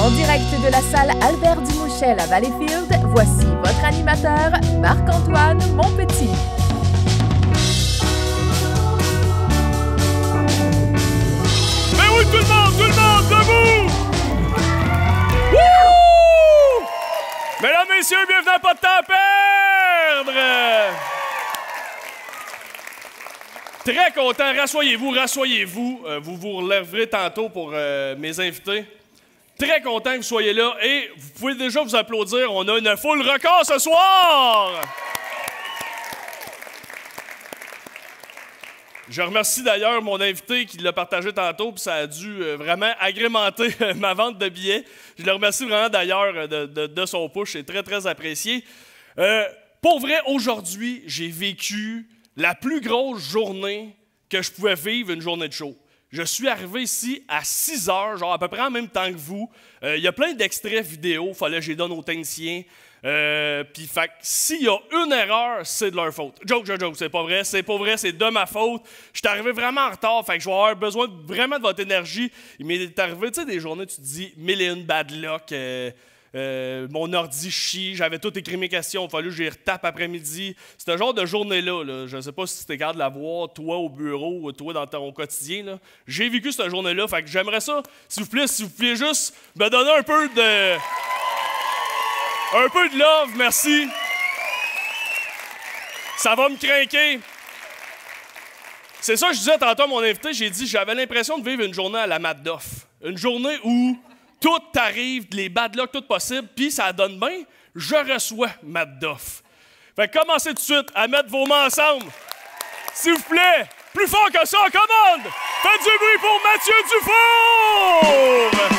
En direct de la salle Albert Dumouchel à Valleyfield, voici votre animateur, Marc-Antoine Monpetit. Mais oui, tout le monde, debout! Wouh! Mesdames, messieurs, bienvenue à Pas de temps à perdre! Très content, rassoyez-vous. Vous vous relèverez tantôt pour mes invités. Très content que vous soyez là et vous pouvez déjà vous applaudir. On a une foule record ce soir! Je remercie d'ailleurs mon invité qui l'a partagé tantôt, puis ça a dû vraiment agrémenter ma vente de billets. Je le remercie vraiment d'ailleurs de son push, c'est très, très apprécié. Pour vrai, aujourd'hui, j'ai vécu la plus grosse journée que je pouvais vivre, une journée de show. Je suis arrivé ici à 6 heures, genre à peu près en même temps que vous. Il y a plein d'extraits vidéo, il fallait que je les donne aux techniciens. Puis, fait que s'il y a une erreur, c'est de leur faute. Joke, c'est pas vrai, c'est de ma faute. Je suis arrivé vraiment en retard, fait que je vais avoir besoin vraiment de votre énergie. Il m'est arrivé, tu sais, des journées, tu te dis, mille et une bad luck, mon ordi chie, j'avais tout écrit mes questions, il a fallu que je les retape après-midi. C'est ce genre de journée-là, là. Je sais pas si tu es capable de la voir, toi au bureau, ou toi dans ton quotidien, là. J'ai vécu cette journée-là, fait que j'aimerais ça, s'il vous plaît, juste me donner un peu de love, merci. Ça va me craquer. C'est ça que je disais tantôt à mon invité, j'ai dit, j'avais l'impression de vivre une journée à la Madoff. Une journée où tout t'arrive, les bad luck, tout possible, puis ça donne bien, je reçois Madoff. Fait que commencez tout de suite à mettre vos mains ensemble. S'il vous plaît, plus fort que ça, commande! Faites du bruit pour Mathieu Dufour!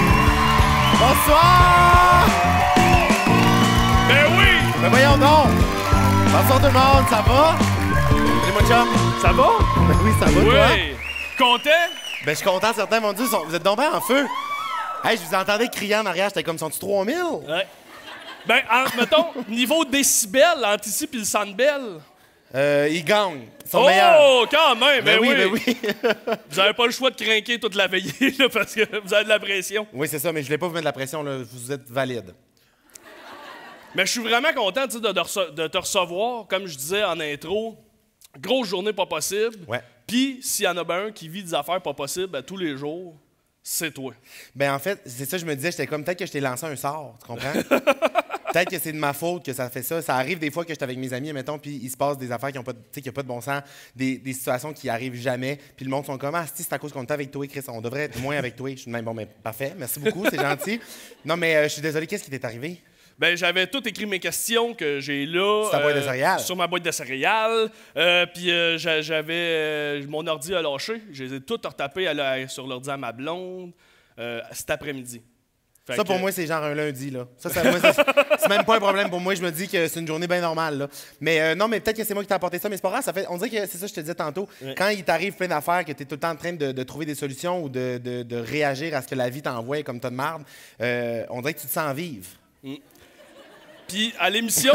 Bonsoir! Ben oui! Ben voyons donc! Bonsoir tout le monde, ça va? Salut mon chum! Ça va? Ben oui, ça va, toi? Oui! Content? Ben je suis content, certains m'ont dit, vous êtes donc bien en feu! Hey, je vous entendais crier en arrière, j'étais comme, sont-tu 3000? Ouais. Ben, mettons, niveau décibels, entre ici puis le Sandbell. Ils gagnent, ils sont meilleurs. Oh, quand même! Ben oui, ben oui. Vous n'avez pas le choix de crinquer toute la veillée, là, parce que vous avez de la pression. Oui, c'est ça, mais je voulais pas vous mettre de la pression, là, vous êtes valide. Mais je suis vraiment content de te recevoir, comme je disais en intro. Grosse journée pas possible. Ouais. Puis, s'il y en a ben un qui vit des affaires pas possibles ben, tous les jours, c'est toi. Ben en fait, c'est ça, je me disais, j'étais comme, peut-être que je t'ai lancé un sort, tu comprends? Peut-être que c'est de ma faute que ça fait ça. Ça arrive des fois que j'étais avec mes amis, mettons, puis il se passe des affaires qui n'ont pas, pas de bon sens, des situations qui arrivent jamais, puis le monde sont comme, ah, c'est à cause qu'on est avec toi, Chris, on devrait être moins avec toi. Je suis même, bon, mais parfait, merci beaucoup, c'est gentil. Non, mais je suis désolé, qu'est-ce qui t'est arrivé? Ben, j'avais tout écrit mes questions que j'ai là. Sur ta boîte de céréales? Sur ma boîte de céréales. Puis j'avais... mon ordi a lâché. Je les ai toutes retapées sur l'ordi à ma blonde cet après-midi. Ça, pour moi, c'est genre un lundi, là. Moi, c'est même pas un problème pour moi. Je me dis que c'est une journée bien normale, là. Mais non, mais peut-être que c'est moi qui t'ai apporté ça, mais c'est pas grave. On dirait que c'est ça que je te disais tantôt. Ouais. Quand il t'arrive plein d'affaires, que t'es tout le temps en train de trouver des solutions ou de réagir à ce que la vie t'envoie comme tas de marde, on dirait que tu te sens vivre. Puis à l'émission...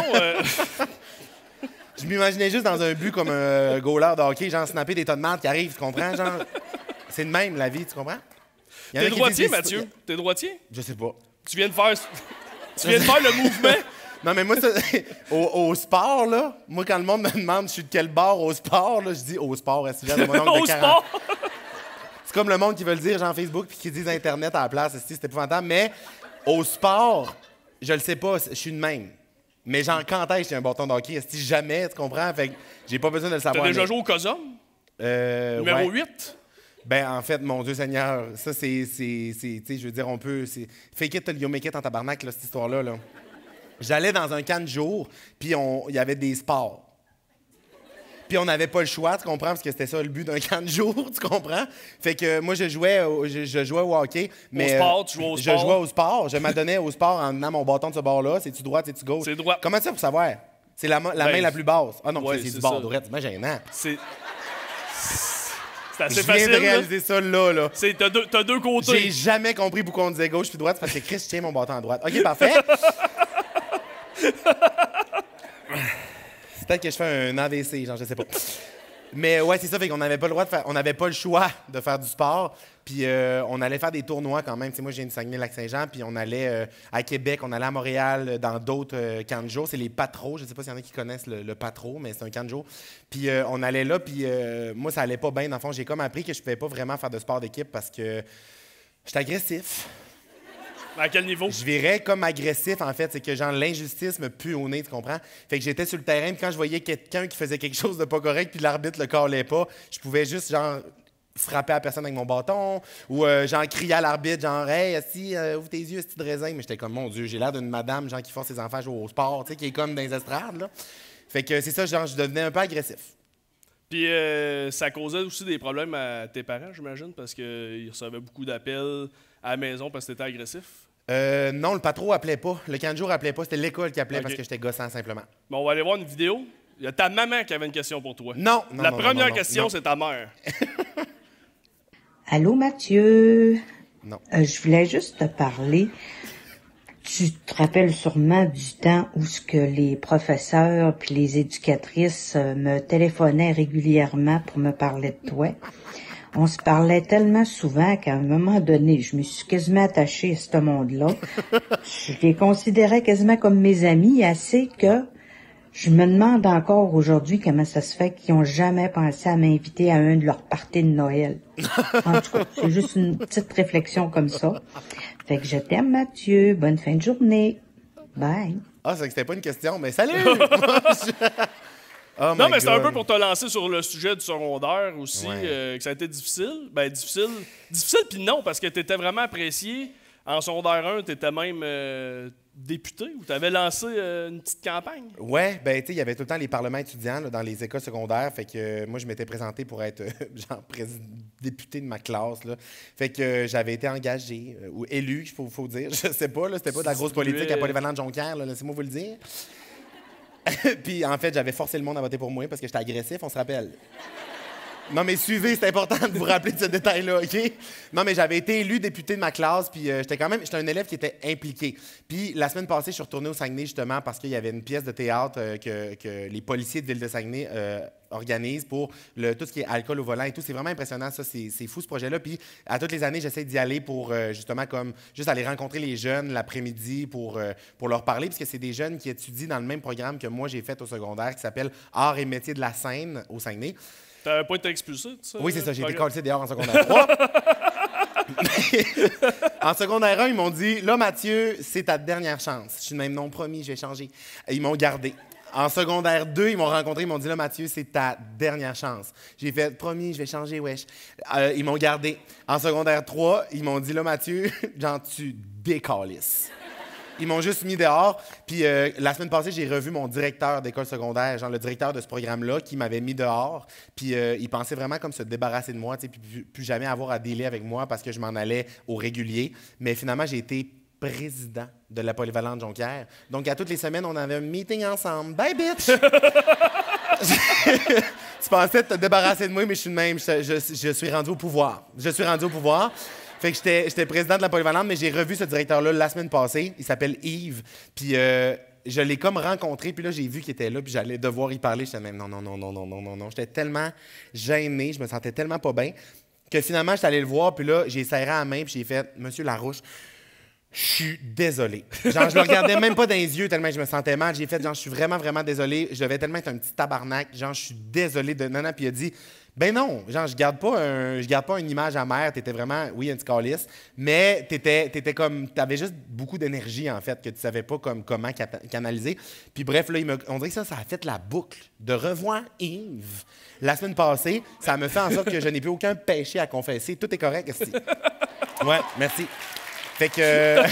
Je m'imaginais juste dans un but comme un goaler de hockey, genre snapper des tas de marde qui arrivent, tu comprends? Genre, c'est de même, la vie, tu comprends? T'es droitier, Mathieu? T'es droitier? Je sais pas. Tu viens de faire le mouvement? Non, mais moi, au sport, là, moi, quand le monde me demande je suis de quel bord au sport, là, je dis au sport, est-ce que mon oncle de 40. Sport? C'est comme le monde qui veut le dire, genre Facebook, puis qui disent Internet à la place, c'est épouvantable. Mais au sport, je le sais pas, je suis de même. Mais genre, quand est-ce que j'ai un bâton de hockey? Est-ce que jamais, tu comprends? Fait que j'ai pas besoin de le savoir. T'as déjà joué au COSOM? Numéro 8? Ben, en fait, mon Dieu Seigneur, ça, tu sais, je veux dire, on peut... Fake it till you make it en tabarnak, là, cette histoire-là, là. J'allais dans un camp de jour, puis il y avait des sports. Puis on n'avait pas le choix, tu comprends, parce que c'était ça le but d'un camp de jour, tu comprends? Fait que moi, je jouais au hockey, mais... Au sport, tu jouais au sport? Je jouais au sport. Je m'adonnais au sport en menant mon bâton de ce bord-là. C'est-tu droite, c'est-tu gauche? C'est droit. Comment ça pour savoir? C'est la main la plus basse. Ah non, ouais, c'est du c'est bord, ça. droite. C'est gênant. C'est Je assez viens facile, de réaliser ça là. T'as deux côtés. J'ai jamais compris pourquoi on disait gauche puis droite, parce que Chris tient mon bâton à droite. OK, parfait. C'est peut-être que je fais un AVC, genre, je sais pas. Mais ouais, c'est ça, fait qu'on n'avait pas le droit de faire, on n'avait pas le choix de faire du sport. Puis on allait faire des tournois quand même. Tu sais, moi, je viens de Saguenay-Lac-Saint-Jean, puis on allait à Québec, on allait à Montréal dans d'autres camps de jour. C'est les Patros. Je ne sais pas s'il y en a qui connaissent le Patro, mais c'est un camp de jour. Puis on allait là, puis moi, ça allait pas bien. Dans le fond, j'ai comme appris que je ne pouvais pas vraiment faire de sport d'équipe parce que j'étais agressif. À quel niveau? Je virais comme agressif, en fait. C'est que, genre, l'injustice me pue au nez, tu comprends? Fait que j'étais sur le terrain, puis quand je voyais quelqu'un qui faisait quelque chose de pas correct, puis l'arbitre le calait pas, je pouvais juste, genre, frapper à la personne avec mon bâton, ou, genre, crier à l'arbitre, genre, « Hey, assis, ouvre tes yeux, c'est de raisin. » Mais j'étais comme, mon Dieu, j'ai l'air d'une madame, genre, qui force ses enfants à jouer au sport, tu sais, qui est comme dans les estrades, là. Fait que c'est ça, genre, je devenais un peu agressif. Puis ça causait aussi des problèmes à tes parents, j'imagine, parce qu'ils recevaient beaucoup d'appels à la maison parce que t'étais agressif. Non, le patron appelait pas. Le camp de jour appelait pas. C'était l'école qui appelait OK. parce que j'étais gossant, simplement. Bon, on va aller voir une vidéo. Il y a ta maman qui avait une question pour toi. Non, La première non, question, non. c'est ta mère. Allô, Mathieu? Non. Je voulais juste te parler. Tu te rappelles sûrement du temps où ce que les professeurs puis les éducatrices me téléphonaient régulièrement pour me parler de toi. On se parlait tellement souvent qu'à un moment donné, je me suis quasiment attachée à ce monde-là. Je les considérais quasiment comme mes amis, assez que je me demande encore aujourd'hui comment ça se fait qu'ils n'ont jamais pensé à m'inviter à un de leurs parties de Noël. En tout cas, c'est juste une petite réflexion comme ça. Fait que je t'aime, Mathieu. Bonne fin de journée. Bye. Ah, c'est que c'était pas une question, mais salut! Oh Non, my mais c'est un God. peu pour te lancer sur le sujet du secondaire aussi, Ouais. que ça a été difficile. Ben, difficile. Difficile, puis non, parce que tu étais vraiment apprécié. En secondaire 1, tu étais même député ou tu avais lancé une petite campagne. Ouais, ben tu sais, il y avait tout le temps les parlements étudiants là, dans les écoles secondaires. Fait que moi, je m'étais présenté pour être genre député de ma classe. Là. Fait que j'avais été engagé ou élu, il faut dire. Je sais pas, là, c'était pas de la grosse politique à Polyvalente Jonquière, là, laissez-moi vous le dire. Puis en fait, j'avais forcé le monde à voter pour moi parce que j'étais agressif, on se rappelle. Non, mais suivez, c'est important de vous rappeler de ce détail-là, OK? Non, mais j'avais été élu député de ma classe, puis j'étais un élève qui était impliqué. Puis la semaine passée, je suis retourné au Saguenay, justement, parce qu'il y avait une pièce de théâtre que les policiers de Ville de Saguenay organisent pour tout ce qui est alcool au volant et tout. C'est vraiment impressionnant, ça. C'est fou, ce projet-là. Puis à toutes les années, j'essaie d'y aller pour, justement, comme juste aller rencontrer les jeunes l'après-midi pour leur parler, parce que c'est des jeunes qui étudient dans le même programme que moi, j'ai fait au secondaire, qui s'appelle Arts et métiers de la scène au Saguenay. T'avais pas été expulsé, tu sais? Oui, c'est ça. J'ai été collé dehors en secondaire 3. En secondaire 1, ils m'ont dit « Là, Mathieu, c'est ta dernière chance. » Je suis même non promis, je vais changer. Et ils m'ont gardé. En secondaire 2, ils m'ont rencontré, ils m'ont dit « Là, Mathieu, c'est ta dernière chance. » J'ai fait « Promis, je vais changer, wesh. » Ils m'ont gardé. En secondaire 3, ils m'ont dit « Là, Mathieu, genre, tu décalisses. » Ils m'ont juste mis dehors. Puis la semaine passée, j'ai revu mon directeur d'école secondaire, genre le directeur de ce programme-là, qui m'avait mis dehors. Puis il pensait vraiment comme se débarrasser de moi, tu sais, puis plus jamais avoir à dealer avec moi parce que je m'en allais au régulier. Mais finalement, j'ai été président de la Polyvalente Jonquière. Donc, à toutes les semaines, on avait un meeting ensemble. Bye, bitch! Tu pensais te débarrasser de moi, mais je suis de même. Je suis rendu au pouvoir. Je suis rendu au pouvoir. Fait que j'étais président de la Polyvalente, mais j'ai revu ce directeur-là la semaine passée. Il s'appelle Yves. Puis je l'ai comme rencontré, puis là, j'ai vu qu'il était là, puis j'allais devoir y parler. J'étais même non. J'étais tellement gêné, je me sentais tellement pas bien, que finalement, j'étais allé le voir, puis là, j'ai serré la main, puis j'ai fait « Monsieur Larouche, je suis désolé. » Genre, je le regardais même pas dans les yeux tellement je me sentais mal. J'ai fait genre, je suis vraiment, vraiment désolé. Je devais tellement être un petit tabarnak. Genre, je suis désolé de... Non, puis il a dit... Ben non, genre, je garde pas une image amère. T'étais vraiment, oui, un petit calice, mais t'étais comme, t'avais juste beaucoup d'énergie, en fait, que tu savais pas comment canaliser. Puis bref, là, on dirait que ça a fait la boucle. De revoir Yves la semaine passée, ça me fait en sorte que je n'ai plus aucun péché à confesser. Tout est correct, ici. Ouais, merci. Fait que...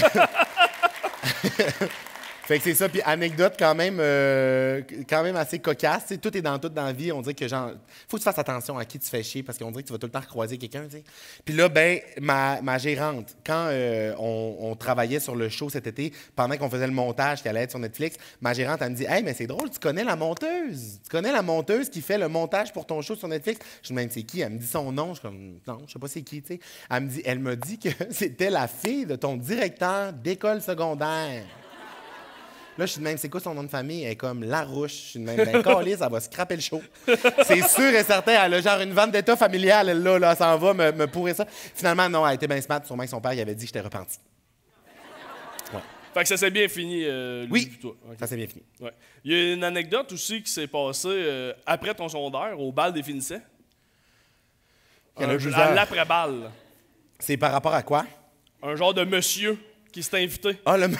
Fait que c'est ça. Puis anecdote quand même assez cocasse. T'sais, tout est dans tout dans la vie. On dirait que genre, faut que tu fasses attention à qui tu fais chier parce qu'on dirait que tu vas tout le temps recroiser quelqu'un. T'sais. Puis là, ben, ma gérante, quand on travaillait sur le show cet été, pendant qu'on faisait le montage qui allait être sur Netflix, ma gérante, elle me dit « Hey, mais c'est drôle, tu connais la monteuse. Tu connais la monteuse qui fait le montage pour ton show sur Netflix. » Je me dis « C'est qui? » Elle me dit son nom. Je suis comme « Non, je sais pas c'est qui. » T'sais. Elle me dit que c'était la fille de ton directeur d'école secondaire. Là, je suis de même, c'est quoi son nom de famille? Elle est comme Larouche. Je suis de même, ben, calisse, elle va scraper le show. C'est sûr et certain, elle a genre une vente d'état familiale, elle, là, elle s'en va me pourrir ça. Finalement, non, elle était bien smart, sûrement que son père, il avait dit que j'étais repenti. Ouais. Fait que ça s'est bien fini, lui, Oui, puis toi. Ok. ça s'est bien fini. Ouais. Il y a une anecdote aussi qui s'est passée après ton secondaire, au bal des finissants. Il y en a À plusieurs. l'après-balle. C'est par rapport à quoi? Un genre de monsieur qui s'est invité. Ah, le...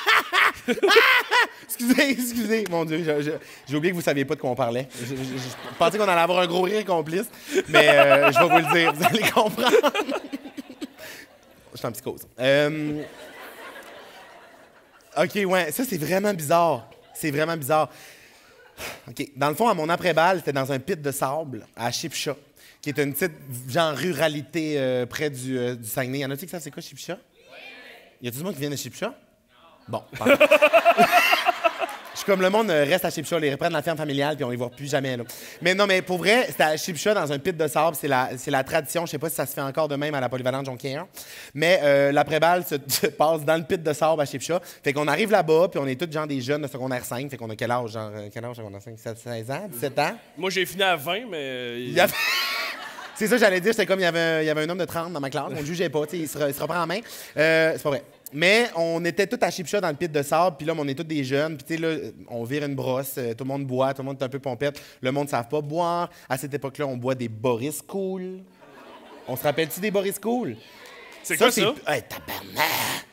excusez, mon Dieu, j'ai oublié que vous saviez pas de quoi on parlait. Je pensais qu'on allait avoir un gros rire complice, mais je vais vous le dire, vous allez comprendre. Je suis en psychose. OK, ouais, ça, c'est vraiment bizarre. C'est vraiment bizarre. OK, dans le fond, à mon après-balle, c'était dans un pit de sable à Chipcha, qui est une petite, genre, ruralité près du Saguenay. Y en a-tu qui savent c'est quoi, Chipcha? Y a-tu du monde qui vient de Chipcha? Bon, pardon. Je suis comme le monde reste à Chipcha, ils reprennent la ferme familiale puis on les voit plus jamais. Là. Mais non, mais pour vrai, c'était à Chipcha dans un pit de sable. C'est la tradition. Je sais pas si ça se fait encore de même à la polyvalente Jonquière. Mais l'après-balle se passe dans le pit de sable à Chipcha. Fait qu'on arrive là-bas puis on est tous genre des jeunes de secondaire 5. Fait qu'on a quel âge? Genre, quel âge secondaire 5? 16 ans? 17 ans? Moi, j'ai fini à 20, mais... Il y avait... C'est ça, j'allais dire. C'était comme il y avait un homme de 30 dans ma classe. On ne jugeait pas. Il se reprend en main. C'est pas vrai. Mais on était tous à Chipcha dans le pit de sable, puis là, on est tous des jeunes, puis tu sais, là, on vire une brosse, tout le monde boit, tout le monde est un peu pompette. Le monde ne savent pas boire. À cette époque-là, on boit des Boris Cool. On se rappelle-tu des Boris Cool? C'est quoi ça? Hey, tabarnak!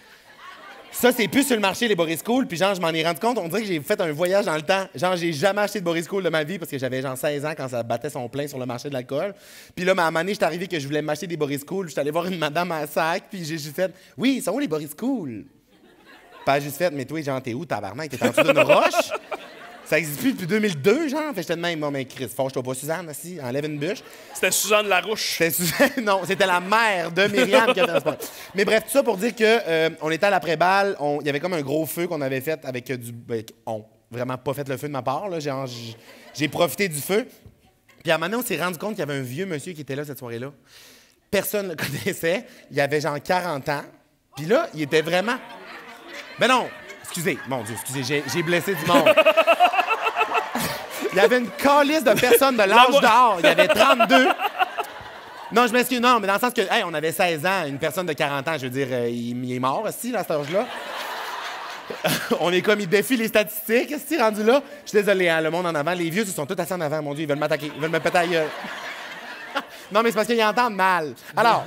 Ça, c'est plus sur le marché, les Boris Cool. Puis genre, je m'en ai rendu compte, on dirait que j'ai fait un voyage dans le temps. Genre, j'ai jamais acheté de Boris Cool de ma vie parce que j'avais genre 16 ans quand ça battait son plein sur le marché de l'alcool. Puis là, à un moment donné, j'étais arrivé que je voulais m'acheter des Boris Cool. J'étais allé voir une madame à sac, puis j'ai juste fait « Oui, ils sont où les Boris Cool? » Puis elle a juste fait « Mais toi, genre, t'es où, tabarnak? T'es en dessous d'une roche? » Ça existe plus depuis 2002, genre. Fait que j'étais de même, moi, mais Chris, fâche-toi pas, Suzanne, aussi, enlève une bûche. C'était Suzanne Larouche. C'était Suzanne, non, c'était la mère de Myriam qui a fait ce point. Mais bref, tout ça pour dire que on était à l'après-balle, il y avait comme un gros feu qu'on avait fait avec vraiment pas fait le feu de ma part, là. J'ai profité du feu. Puis à un moment donné, on s'est rendu compte qu'il y avait un vieux monsieur qui était là cette soirée-là. Personne ne le connaissait. Il avait genre 40 ans. Puis là, il était vraiment... Ben non! Excusez, mon Dieu, excusez, j'ai blessé du monde. Il y avait une calisse de personnes de l'âge d'or. Il y avait 32. Non, je m'excuse, non, mais dans le sens que, hey, on avait 16 ans, une personne de 40 ans, je veux dire, il est mort aussi, à cet âge-là. On est comme, il défie les statistiques, est-ce que rendu là? Je suis désolé, hein, le monde en avant, les vieux, ils sont tous assis en avant, mon Dieu, ils veulent m'attaquer, ils veulent me péter à la gueule. Non, mais c'est parce qu'ils entendent mal. Alors,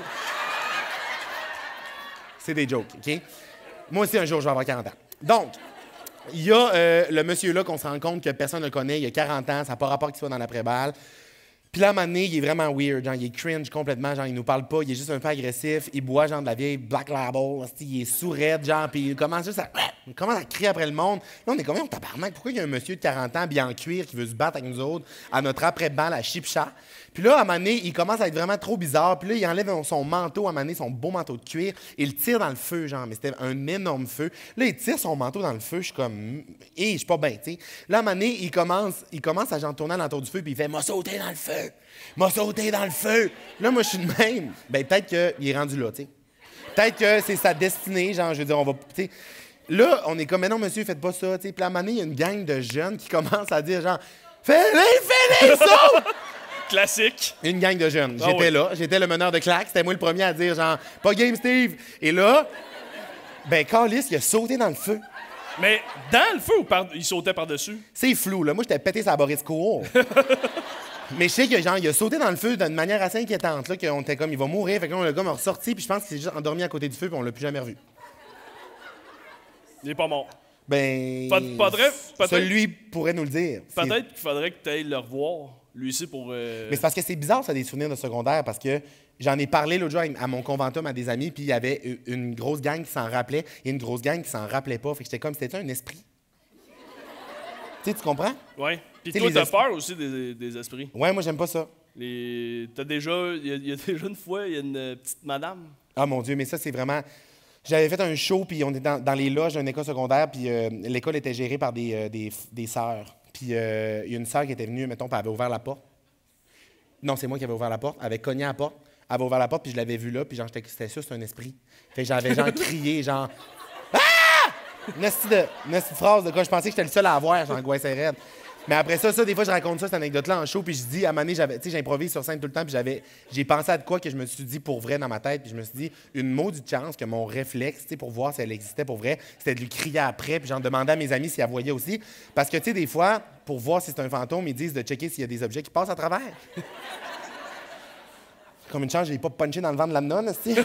c'est des jokes, OK? Moi aussi, un jour, je vais avoir 40 ans. Donc, il y a le monsieur-là qu'on se rend compte que personne ne le connaît, il a 40 ans, ça n'a pas rapport qu'il soit dans l'après-balle. Puis là, à un moment donné, il est vraiment weird, genre, il est cringe complètement, genre, il nous parle pas, il est juste un peu agressif, il boit, genre, de la vieille Black Label, il est sourd-raide, genre, puis il commence juste à crier après le monde. Là, on est comme, tabarnak, pourquoi il y a un monsieur de 40 ans, bien en cuir, qui veut se battre avec nous autres, à notre après-balle à Chipcha? Puis là, à un moment donné, il commence à être vraiment trop bizarre, puis là, il enlève son manteau, à un moment donné, son beau manteau de cuir, et il tire dans le feu, genre, mais c'était un énorme feu. Là, il tire son manteau dans le feu, je suis comme, je suis pas bien, tu sais. Là, à un moment donné, il commence à genre tourner l'entour du feu, puis il fait, m'a sauté dans le feu! M'a sauté dans le feu! Là, moi, je suis de même. Ben, peut-être qu'il est rendu là, tu sais. Peut-être que c'est sa destinée, genre, je veux dire, on va, tu sais. Là, on est comme, mais non, monsieur, faites pas ça, tu sais. Puis à un moment donné, il y a une gang de jeunes qui commencent à dire, genre, fais-les, saute! Classique. Une gang de jeunes. Ah J'étais oui. là, j'étais le meneur de claque. C'était moi le premier à dire, genre, pas game, Steve! Et là, ben, Carlis, il a sauté dans le feu. Mais dans le feu ou il sautait par-dessus? C'est flou, là. Moi, j'étais pété sa Boris Cool. Mais je sais que genre, il a sauté dans le feu d'une manière assez inquiétante, là, qu'on était comme, il va mourir. Fait que là, le gars m'a ressorti, puis je pense qu'il s'est juste endormi à côté du feu, puis on l'a plus jamais revu. Il est pas mort. Ben. Peut-être- Celui pourrait nous le dire. Peut-être qu'il faudrait que tu ailles le revoir, lui aussi, pour... Mais c'est parce que c'est bizarre, ça, des souvenirs de secondaire, parce que j'en ai parlé l'autre jour à mon conventum à des amis, puis il y avait une grosse gang qui s'en rappelait et une grosse gang qui s'en rappelait pas. Fait que j'étais comme, c'était un esprit. Tu sais, tu comprends? Ouais. Puis T'sais, toi, les t'as esprits- peur aussi des esprits. Ouais, moi, j'aime pas ça. T'as déjà... Il y a déjà une fois, il y a une petite madame. Ah, mon Dieu, mais ça, c'est vraiment. J'avais fait un show, puis on était dans les loges d'une école secondaire, puis l'école était gérée par des sœurs. Puis il y a une sœur qui était venue, mettons, puis elle avait ouvert la porte. Non, c'est moi qui avais ouvert la porte. Elle avait cogné à la porte. Elle avait ouvert la porte, puis je l'avais vue là, puis genre, c'était sûr, c'est un esprit. Fait que j'avais genre crié, genre. Ah! Une hostie de phrase de quoi je pensais que j'étais le seul à avoir, j'angoissais raide. Mais après ça, des fois, je raconte ça, cette anecdote-là en show, puis je dis, à un moment donné, j'improvise sur scène tout le temps, puis j'ai pensé à de quoi que je me suis dit pour vrai dans ma tête, puis je me suis dit, une maudite chance que mon réflexe, pour voir si elle existait pour vrai, c'était de lui crier après, puis j'en demandais à mes amis s'ils la voyaient aussi. Parce que, des fois, pour voir si c'est un fantôme, ils disent de checker s'il y a des objets qui passent à travers. Comme une chance, je l'ai pas punché dans le ventre de la nonne, aussi.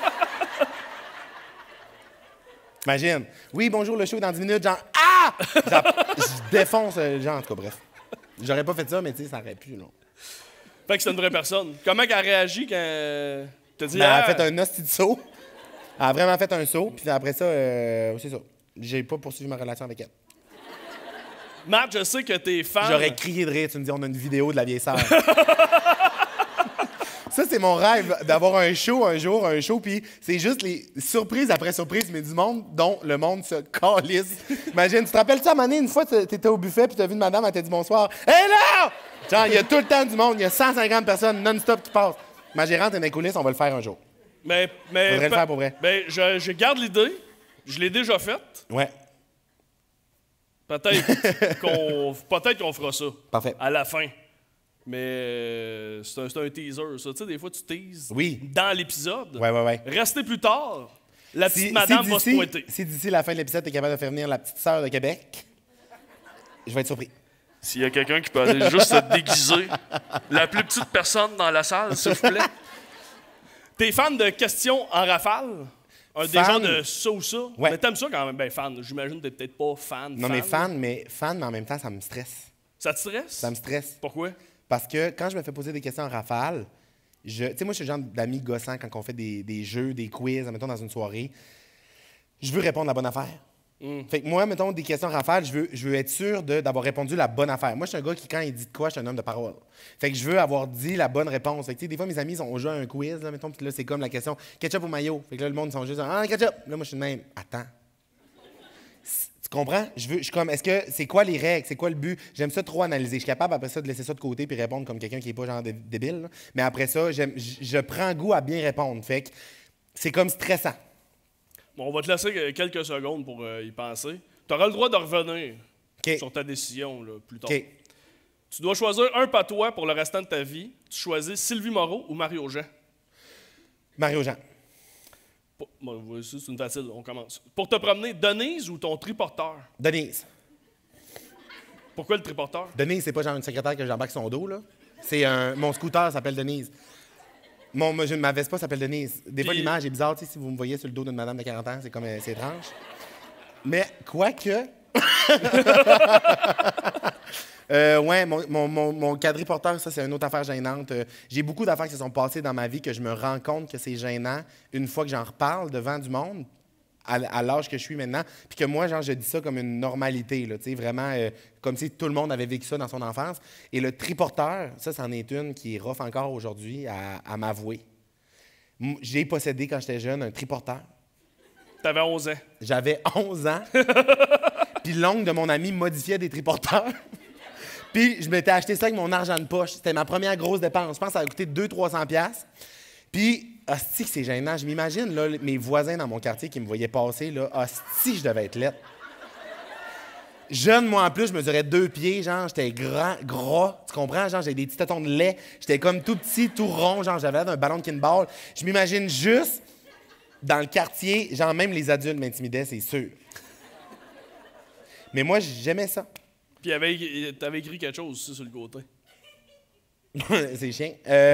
Imagine. Oui, bonjour, le show dans 10 minutes, genre, ah! Je défonce, genre, en tout cas, bref. J'aurais pas fait ça, mais ça aurait pu, là. Fait que c'est une vraie personne. Comment elle a réagi quand t'as dit... Elle a fait un hostie de saut. Elle a vraiment fait un saut, puis après ça, c'est ça. J'ai pas poursuivi ma relation avec elle. Matt, je sais que t'es fan... J'aurais crié de rire, tu me dis, on a une vidéo de la vieille sœur. Ça, c'est mon rêve, d'avoir un show un jour, puis c'est juste les surprises après surprises, mais du monde dont le monde se calisse. Imagine, tu te rappelles ça, à un moment donné, une fois, t'étais au buffet, puis t'as vu une madame, elle t'a dit bonsoir. Hé là! Genre, il y a tout le temps du monde, il y a 150 personnes non-stop qui passent. Ma gérante est dans les coulisses, on va le faire un jour. Mais faudrait le faire pour vrai. Ben, je garde l'idée. Je l'ai déjà faite. Ouais. Peut-être qu'on fera ça. Parfait. À la fin. Mais c'est un teaser, ça. Tu sais, des fois, tu teases Oui. dans l'épisode. Ouais. Restez plus tard. La petite madame va se pointer. Si d'ici la fin de l'épisode, t'es capable de faire venir la petite sœur de Québec, je vais être surpris. S'il y a quelqu'un qui peut aller juste se déguiser, la plus petite personne dans la salle, s'il vous plaît. T'es fan de questions en rafale? Des gens de ça ou ça? Ouais. Mais t'aimes ça quand même? Ben, fan. J'imagine que t'es peut-être pas fan. Non, mais fan, mais en même temps, ça me stresse. Ça te stresse? Ça me stresse. Pourquoi? Parce que quand je me fais poser des questions en rafale, tu sais, moi, je suis le genre d'amis gossant quand on fait des jeux, des quiz, mettons, dans une soirée. Je veux répondre la bonne affaire. Fait que moi, mettons, des questions en rafale, je veux être sûr d'avoir répondu la bonne affaire. Moi, je suis un gars qui, quand il dit de quoi, je suis un homme de parole. Fait que je veux avoir dit la bonne réponse. Fait que, tu sais, des fois, mes amis, on joue à un quiz, là, mettons, puis là, c'est comme la question ketchup ou mayo. Fait que là, le monde, ils sont juste ah, ketchup. Là, moi, je suis de même. Attends. Tu comprends? Je suis comme, c'est quoi les règles? C'est quoi le but? J'aime ça trop analyser. Je suis capable, après ça, de laisser ça de côté puis répondre comme quelqu'un qui n'est pas genre débile. Là. Mais après ça, je prends goût à bien répondre. Fait que c'est comme stressant. Bon, on va te laisser quelques secondes pour y penser. Tu auras le droit de revenir sur ta décision là, plus tard. Okay. Tu dois choisir un patois pour le restant de ta vie. Tu choisis Sylvie Moreau ou Mario Jean? Mario Jean. Bon, c'est une facile, on commence. Pour te promener, Denise ou ton triporteur? Denise. Pourquoi le triporteur? Denise, c'est pas genre une secrétaire que j'embarque son dos, là. C'est mon scooter s'appelle Denise. Ma Vespa s'appelle Denise. Des fois, l'image est bizarre, tu sais, si vous me voyez sur le dos d'une madame de 40 ans, c'est comme, c'est étrange. Mais, quoique... ouais, mon quadriporteur, ça, c'est une autre affaire gênante. J'ai beaucoup d'affaires qui se sont passées dans ma vie que je me rends compte que c'est gênant une fois que j'en reparle devant du monde, à l'âge que je suis maintenant, puis que moi, genre, je dis ça comme une normalité, là, tu sais, vraiment, comme si tout le monde avait vécu ça dans son enfance. Et le triporteur, ça, c'en est une qui est rough encore aujourd'hui à m'avouer. J'ai possédé, quand j'étais jeune, un triporteur. T'avais 11 ans. J'avais 11 ans. Puis l'oncle de mon ami modifiait des triporteurs. Puis je m'étais acheté ça avec mon argent de poche. C'était ma première grosse dépense. Je pense que ça a coûté 200-300$. Puis, hostie que c'est gênant. Je m'imagine, là, mes voisins dans mon quartier qui me voyaient passer, là, hostie, je devais être laide. Jeune, moi, en plus, je mesurais 2 pieds, genre, j'étais gras, tu comprends? Genre, j'avais des petits tétons de lait. J'étais comme tout petit, tout rond, genre, j'avais l'air d'un ballon de kinball. Je m'imagine juste, dans le quartier, genre, même les adultes m'intimidaient, c'est sûr. Mais moi, j'aimais ça. Puis t'avais écrit quelque chose aussi sur le côté. C'est chiant.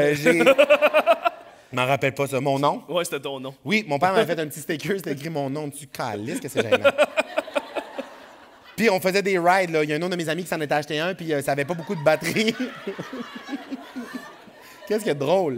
Je m'en rappelle pas ça. Mon nom? Ouais, c'était ton nom. Oui, mon père m'avait fait un petit sticker, c'était écrit mon nom dessus. Calisse que c'est gênant. Puis on faisait des rides, là. Il y a un autre de mes amis qui s'en était acheté un, puis ça avait pas beaucoup de batterie. Qu'est-ce qu'il y a de drôle?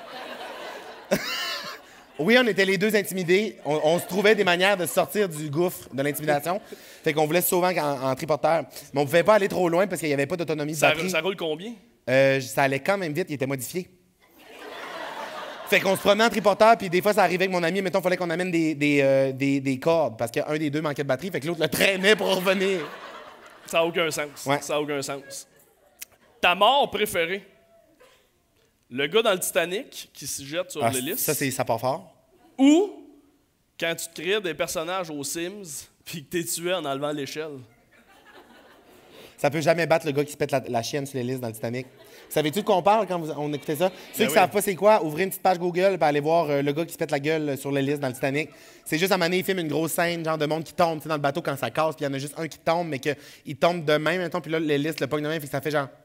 Oui, on était les deux intimidés. On se trouvait des manières de sortir du gouffre de l'intimidation. Fait qu'on voulait souvent en triporteur. Mais on pouvait pas aller trop loin parce qu'il n'y avait pas d'autonomie de batterie. Ça roule combien? Ça allait quand même vite, il était modifié. Fait qu'on se promenait en triporteur, puis des fois, ça arrivait avec mon ami, mettons, il fallait qu'on amène des cordes, parce qu'un des deux manquait de batterie, fait que l'autre le traînait pour revenir. Ça n'a aucun sens. Ouais. Ça n'a aucun sens. Ta mort préférée? Le gars dans le Titanic qui se jette sur l'hélice. Ça part fort. Ou quand tu te crées des personnages aux Sims puis que t'es tué en enlevant l'échelle. Ça peut jamais battre le gars qui se pète la chienne sur l'hélice dans le Titanic. Savez-tu de quoi on parle quand on écoutait ça? Ceux qui savent pas c'est quoi, ouvrez une petite page Google et aller voir le gars qui se pète la gueule sur l'hélice dans le Titanic. C'est juste à un moment donné, il filme une grosse scène, genre de monde qui tombe dans le bateau quand ça casse, puis il y en a juste un qui tombe, mais qu'il tombe de même, mettons, puis là, l'hélice le pogne de même, fait que ça fait genre...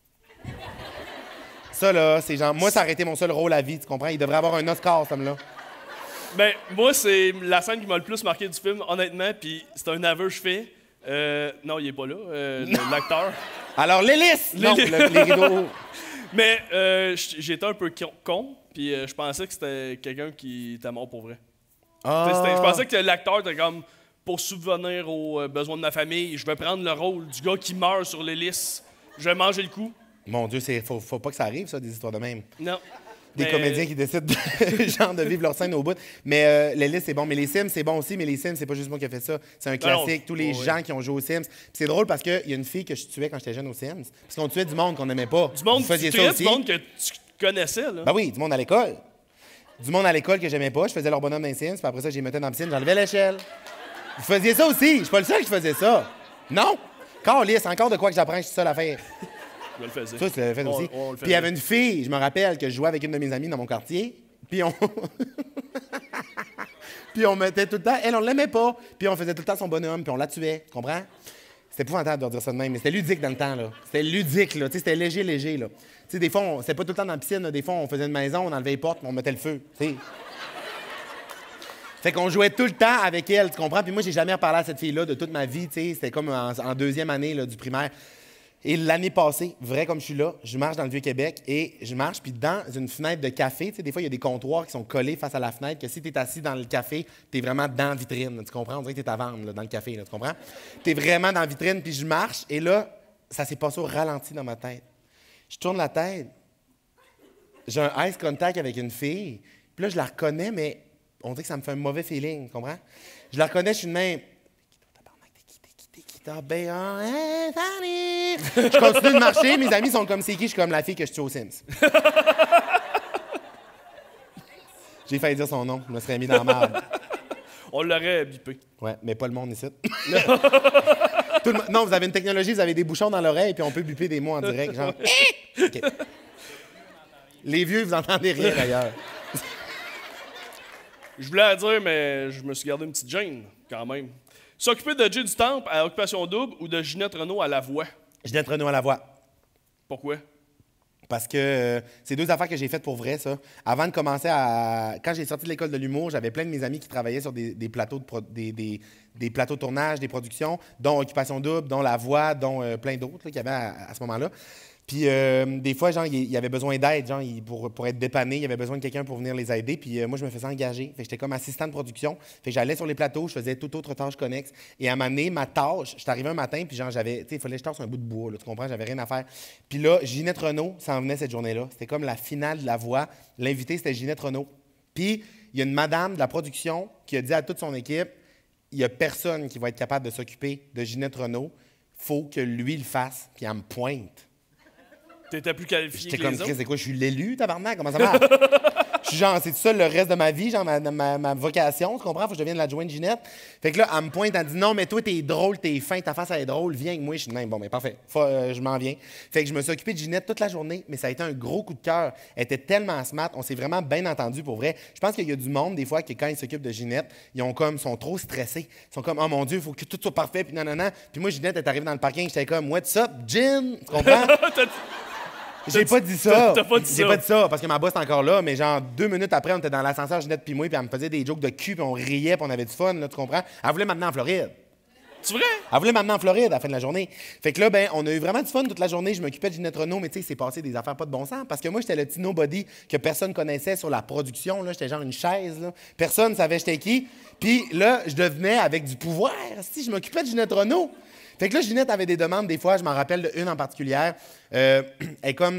Ça, là, c'est genre... Moi, ça aurait été mon seul rôle à vie, tu comprends? Il devrait avoir un Oscar, ce homme-là. Ben, moi, c'est la scène qui m'a le plus marqué du film, honnêtement, puis c'est un aveu que je fais. Non, il est pas là, l'acteur. Alors, l'hélice! Non, L'hélice. les rideaux... Mais j'étais un peu con, puis je pensais que c'était quelqu'un qui était mort pour vrai. Je pensais que l'acteur était comme, pour subvenir aux besoins de ma famille, je vais prendre le rôle du gars qui meurt sur l'hélice. Je vais manger le coup. Mon Dieu, faut pas que ça arrive, ça, des histoires de même. Non. Des comédiens qui décident genre de vivre leur scène au bout. Mais l'hélice, c'est bon. Mais les Sims, c'est bon aussi. Mais les Sims, c'est pas juste moi qui ai fait ça. C'est un classique. Tous les gens qui ont joué aux Sims. Puis c'est drôle parce qu'il y a une fille que je tuais quand j'étais jeune aux Sims. Parce qu'on tuait du monde qu'on n'aimait pas. Du monde, Vous faisiez tu ça tuais aussi? du monde que tu connaissais, là. Ben oui, du monde à l'école. Du monde à l'école que j'aimais pas. Je faisais leur bonhomme dans les Sims. Puis après ça, je les mettais dans la piscine. J'enlevais l'échelle. Vous faisiez ça aussi. Je suis pas le seul qui faisait ça. Non? Carlis, encore de quoi que j'apprends, je suis seul à faire. Je le faisais. Ça, tu l'avais fait aussi. On le Puis il y avait une fille, je me rappelle, que je jouais avec une de mes amies dans mon quartier. Puis on. Puis on mettait tout le temps. Elle, on l'aimait pas. Puis on faisait tout le temps son bonhomme, puis on la tuait. Tu comprends? C'était épouvantable de dire ça de même, mais c'était ludique dans le temps, là. C'était ludique, là. Tu sais, c'était léger, là. Tu sais, des fois, c'était pas tout le temps dans la piscine, là. Des fois, on faisait une maison, on enlevait les portes, puis on mettait le feu. Tu sais. Fait qu'on jouait tout le temps avec elle, tu comprends? Puis moi, j'ai jamais reparlé à cette fille-là de toute ma vie, tu sais. C'était comme en deuxième année là, du primaire. Et l'année passée, vrai comme je suis là, je marche dans le Vieux-Québec et je marche, puis dans une fenêtre de café, tu sais, des fois, il y a des comptoirs qui sont collés face à la fenêtre, que si tu es assis dans le café, tu es vraiment dans la vitrine, tu comprends? On dirait que tu es à vendre là, dans le café, là, tu comprends? Tu es vraiment dans la vitrine, puis je marche, et là, ça s'est passé au ralenti dans ma tête. Je tourne la tête, j'ai un eye contact avec une fille, puis là, je la reconnais, mais on dirait que ça me fait un mauvais feeling, tu comprends? Je la reconnais, je suis de même. Je continue de marcher, mes amis sont comme c'est qui, je suis comme la fille que je tue aux Sims. J'ai failli dire son nom, je me serais mis dans la merde. On l'aurait bipé. Ouais, mais pas le monde ici. Non, vous avez une technologie, vous avez des bouchons dans l'oreille, puis on peut biper des mots en direct, genre. OK. Les vieux, vous entendez rien d'ailleurs. Je voulais la dire, mais je me suis gardé une petite gêne, quand même. S'occuper de Jay du Temple à Occupation Double ou de Ginette Renault à La Voix? Ginette Renault à la voix. Pourquoi? Parce que c'est deux affaires que j'ai faites pour vrai, ça. Avant de commencer à... Quand j'ai sorti de l'école de l'humour, j'avais plein de mes amis qui travaillaient sur des plateaux des plateaux de tournage, des productions, dont Occupation Double, dont La Voix, dont plein d'autres qu'il y avait à ce moment-là. Puis des fois, genre, il y avait besoin d'aide, genre, pour être dépanné, il y avait besoin de quelqu'un pour venir les aider. Puis moi, je me faisais engager. Fait que j'étais comme assistant de production. Fait que j'allais sur les plateaux, je faisais toute autre tâche connexe. Et à un moment donné, ma tâche, j'étais arrivé un matin, puis genre, j'avais, tu sais, il fallait que je tasse un bout de bois, là, tu comprends? J'avais rien à faire. Puis là, Ginette Renault s'en venait cette journée-là. C'était comme la finale de La Voix. L'invité, c'était Ginette Renault. Puis il y a une madame de la production qui a dit à toute son équipe, il n'y a personne qui va être capable de s'occuper de Ginette Renault. Faut que lui le fasse. Puis elle me pointe. T'étais plus qualifié J'étais que comme, les Chris, autres? c'est quoi, je suis l'élu, tabarnak? Comment ça marche? Je suis genre, c'est ça le reste de ma vie, genre ma vocation, tu comprends? Faut que je devienne l'adjointe Ginette. Fait que là, elle me pointe, elle dit, non, mais toi, t'es drôle, t'es fin, ta face, elle est drôle, viens avec moi. Je suis de même, bon, mais parfait, je m'en viens. Fait que je me suis occupé de Ginette toute la journée, mais ça a été un gros coup de cœur. Elle était tellement smart, on s'est vraiment bien entendu pour vrai. Je pense qu'il y a du monde, des fois, que quand ils s'occupent de Ginette, sont trop stressés. Ils sont comme, oh mon Dieu, il faut que tout soit parfait, puis non. Puis moi, Ginette est arrivée dans le parking, j'étais comme, what's up, Gin? Tu comprends? J'ai pas dit ça. T'as pas dit ça. J'ai pas dit ça parce que ma boss est encore là, mais genre 2 minutes après, on était dans l'ascenseur, Ginette puis moi, puis elle me faisait des jokes de cul, puis on riait, puis on avait du fun, là, tu comprends? Elle voulait m'amener en Floride. C'est vrai? Elle voulait m'amener en Floride à la fin de la journée. Fait que là, ben, on a eu vraiment du fun toute la journée. Je m'occupais de Ginette Renault, mais tu sais, c'est passé des affaires pas de bon sens. Parce que moi, j'étais le petit nobody que personne connaissait sur la production. Là. J'étais genre une chaise. Là. Personne ne savait j'étais qui. Puis là, je devenais avec du pouvoir. Si je m'occupais de Ginette Renault. Fait que là, Ginette avait des demandes, des fois, je m'en rappelle d'une en particulier. Elle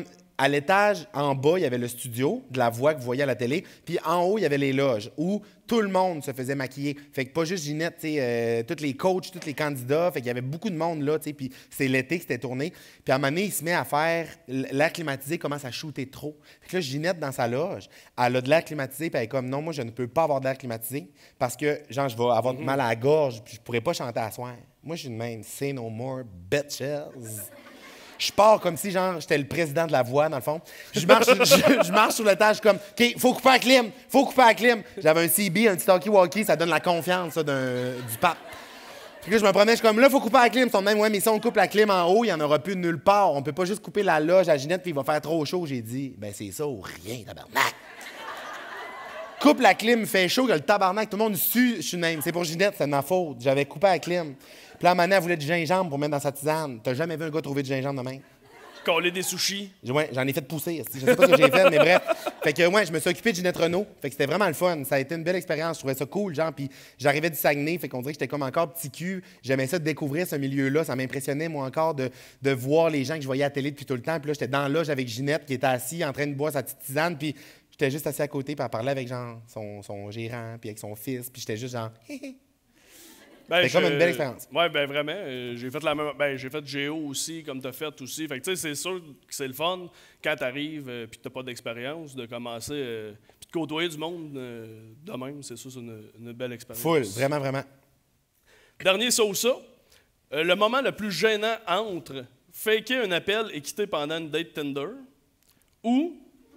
À l'étage en bas, il y avait le studio de la voix que vous voyez à la télé. Puis en haut, il y avait les loges où tout le monde se faisait maquiller. Fait que pas juste Ginette, tu sais, tous les coachs, tous les candidats. Fait qu'il y avait beaucoup de monde là, tu sais. Puis c'est l'été que c'était tourné. Puis à un moment donné, il se met à faire l'air climatisé, commence à shooter trop. Fait que là, Ginette, dans sa loge, elle a de l'air climatisé. Puis elle est comme, non, moi, je ne peux pas avoir d'air climatisé parce que, genre, je vais avoir mal à la gorge. Puis je pourrais pas chanter à soir. Moi, je suis de même. Say no more, bitches. Je pars comme si, genre, j'étais le président de la voix, dans le fond. Je marche sur l'étage comme, OK, faut couper la clim. J'avais un CB, un petit talkie-walkie, ça donne la confiance, ça, du pape. Puis là, je me promenais, je suis comme, là, faut couper la clim. Ils sont même, ouais, mais si on coupe la clim en haut, il n'y en aura plus nulle part. On peut pas juste couper la loge à Ginette, puis il va faire trop chaud. J'ai dit, ben c'est ça ou rien, tabarnak. Coupe la clim, fait chaud, il y a le tabarnak, tout le monde sue, je suis même. C'est pour Ginette, c'est de ma faute. J'avais coupé la clim. Puis là, à un moment donné, elle voulait du gingembre pour mettre dans sa tisane. T'as jamais vu un gars trouver du gingembre de même? Coller des sushis. Ouais, j'en ai fait pousser. Je sais pas ce que j'ai fait, mais bref. Fait que, ouais, je me suis occupé de Ginette Renault. Fait que c'était vraiment le fun. Ça a été une belle expérience. Je trouvais ça cool, genre. Puis j'arrivais du Saguenay. Fait qu'on dirait que j'étais comme encore petit cul. J'aimais ça de découvrir ce milieu-là. Ça m'impressionnait, moi, encore, de voir les gens que je voyais à la télé depuis tout le temps. Puis là, j'étais dans la loge avec Ginette qui était assis en train de boire sa petite tisane. Puis j'étais juste assis à côté. Puis elle parlait avec, genre, son gérant, puis avec son fils. Puis j'étais juste genre, Ben, c'était comme une belle expérience. Oui, ben vraiment. J'ai fait la même. Ben, j'ai fait Géo aussi, comme tu as fait aussi. Fait que, tu sais, c'est sûr que c'est le fun quand tu arrives et que tu n'as pas d'expérience de commencer puis de côtoyer du monde de même. C'est sûr, c'est une belle expérience. Full, vraiment, vraiment. Dernier ça. Le moment le plus gênant entre faker un appel et quitter pendant une date Tinder ou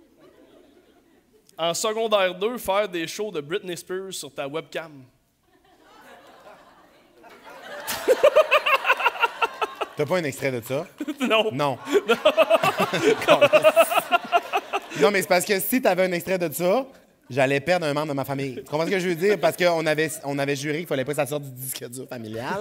en secondaire 2 faire des shows de Britney Spears sur ta webcam. T'as pas un extrait de ça? Non. Non. Non, mais c'est parce que si t'avais un extrait de ça, j'allais perdre un membre de ma famille. Tu comprends ce que je veux dire? Parce qu'on avait juré qu'il fallait pas que ça sorte du disque dur familial.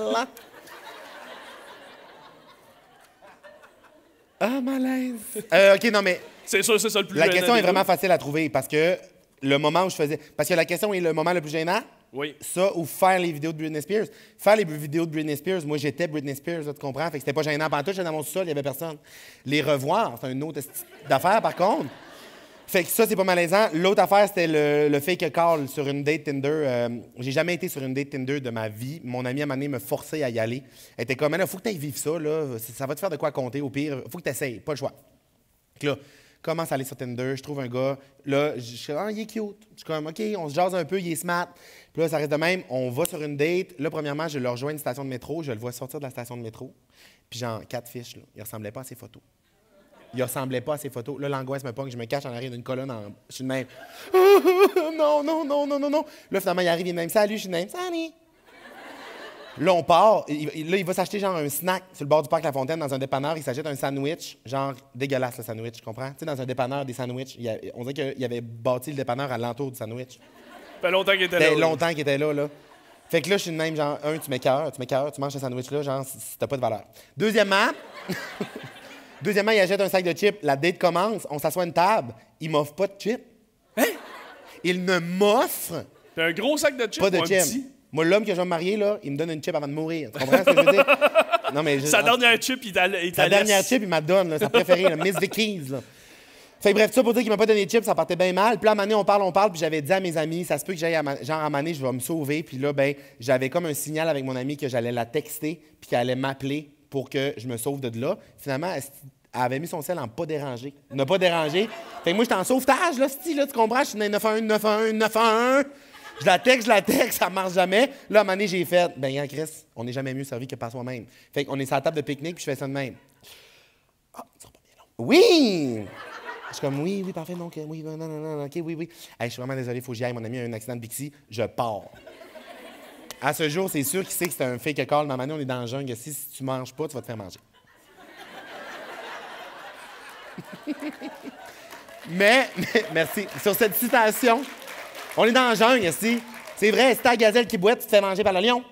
Ah, malaise. OK, non, mais C'est sûr, c'est ça le plus la gênant question des est vraiment deux. facile à trouver parce que le moment où je faisais... Parce que la question est le moment le plus gênant. Oui. Ça, ou faire les vidéos de Britney Spears. Faire les vidéos de Britney Spears, moi, j'étais Britney Spears, là, tu comprends? Fait que c'était pas gênant. Pendant tout, j'étais dans mon sous-sol, il y avait personne. Les revoir, c'est une autre d'affaire, par contre. Fait que ça, c'est pas malaisant. L'autre affaire, c'était le fake call sur une date Tinder. J'ai jamais été sur une date Tinder de ma vie. Mon ami, à un moment donné, me forçait à y aller. Elle était comme, il faut que tu ailles vivre ça, là. Ça va te faire de quoi compter, au pire. Faut que tu essayes, pas le choix. Fait que là, commence à aller sur Tinder, je trouve un gars. Là, je suis comme, il est cute. Je suis comme, OK, on se jase un peu, il est smart. Puis là, ça reste de même. On va sur une date. Là, premièrement, je le rejoins à une station de métro. Je le vois sortir de la station de métro. Puis genre, 4 fiches, là. Il ressemblait pas à ses photos. Là, l'angoisse me pogne. Je me cache en arrière d'une colonne. Je suis de même. Non. Là, finalement, il arrive, il est de même. Salut, je suis de même. Salut. Là, on part. Il va s'acheter genre un snack sur le bord du parc La Fontaine dans un dépanneur. Il s'achète un sandwich, genre dégueulasse le sandwich, tu comprends? Tu sais, dans un dépanneur, des sandwichs, on dirait qu'il avait bâti le dépanneur à l'entour du sandwich. Ça fait longtemps qu'il était Ça là. fait longtemps qu'il était là. Fait que là, je suis de même, genre, tu m'écœures, tu manges ce sandwich-là, genre, si t'as pas de valeur. Deuxièmement, il achète un sac de chips. La date commence, on s'assoit à une table. Il m'offre pas de chips. Hein? Il ne m'offre T'as un gros sac de chips pas de ou un chips. petit? Moi, l'homme que je vais me marier, là, il me donne une chip avant de mourir. Tu comprends ce que je veux dire? Non, mais Sa dernière chip, il t'a laissé. sa dernière chip, il m'a donne, là, sa préférée, la Miss Vickies. Là. Fait que bref, tout ça pour dire qu'il m'a pas donné de chips, ça partait bien mal. Puis là, à un moment donné, on parle, puis j'avais dit à mes amis, ça se peut que j'aille, genre, à un moment donné, je vais me sauver. Puis là, ben, j'avais comme un signal avec mon ami que j'allais la texter, puis qu'elle allait m'appeler pour que je me sauve de là. Finalement, elle avait mis son sel en pas dérangé. Ne pas déranger. Fait que moi, j'étais en sauvetage, là, tu comprends? Je suis dans 911. Je la texte, ça marche jamais. Là, à un moment donné, j'ai fait, ben, Yann Chris, on n'est jamais mieux servi que par soi-même. Fait qu'on est sur la table de pique-nique, puis je fais ça de même. Ah, ça sera pas bien long. Oui! Je suis comme, oui, parfait, donc, oui, non, OK, oui. Hey, je suis vraiment désolé, il faut que j'y aille. Mon ami a eu un accident de Bixi, je pars. À ce jour, c'est sûr qu'il sait que c'est un fake call, mais à un moment donné, on est dans le jungle. Si tu manges pas, tu vas te faire manger. mais, merci. Sur cette citation, on est dans la jungle, ici. C'est vrai, si t'as la gazelle qui boite, tu te fais manger par le lion.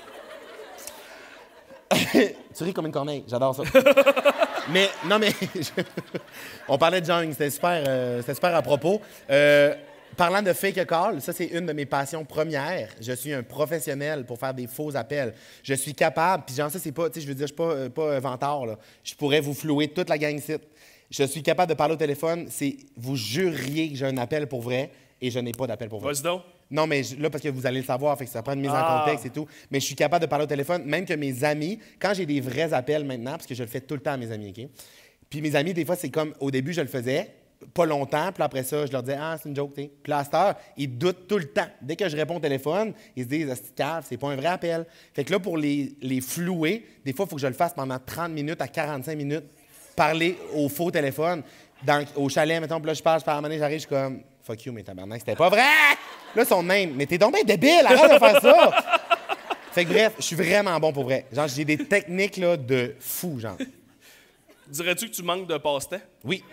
Tu ris comme une corneille, j'adore ça. Mais, non, mais, on parlait de jungle, c'était super à propos. Parlant de fake call, ça, c'est une de mes passions premières. Je suis un professionnel pour faire des faux appels. Je suis capable, puis genre, ça, c'est pas, tu sais, je veux dire, je suis pas vantard, là. Je pourrais vous flouer toute la gang site. Je suis capable de parler au téléphone. Vous juriez que j'ai un appel pour vrai et je n'ai pas d'appel pour vrai. Vas-y donc. Non, mais là, parce que vous allez le savoir, fait que ça prend une mise en contexte et tout. Mais je suis capable de parler au téléphone, même que mes amis, quand j'ai des vrais appels maintenant, parce que je le fais tout le temps à mes amis, OK? Puis mes amis, des fois, c'est comme, au début, je le faisais, pas longtemps, puis après ça, je leur disais, ah, c'est une joke, tu sais. Puis là, à cette heure, ils doutent tout le temps. Dès que je réponds au téléphone, ils se disent, ah, c'est cave, c'est pas un vrai appel. Fait que là, pour les flouer, des fois, il faut que je le fasse pendant 30 minutes à 45 minutes, parler au faux téléphone. Au chalet, mettons, puis là, je parle, à un moment donné, j'arrive, je suis comme, fuck you, mais tabarnak, c'était pas vrai! Là, son même, mais t'es donc bien débile, arrête de faire ça! Fait que bref, je suis vraiment bon pour vrai. Genre, j'ai des techniques, là, de fou, genre. Dirais-tu que tu manques de passe-temps? Oui.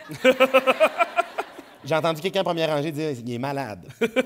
J'ai entendu quelqu'un en première rangée dire, il est malade.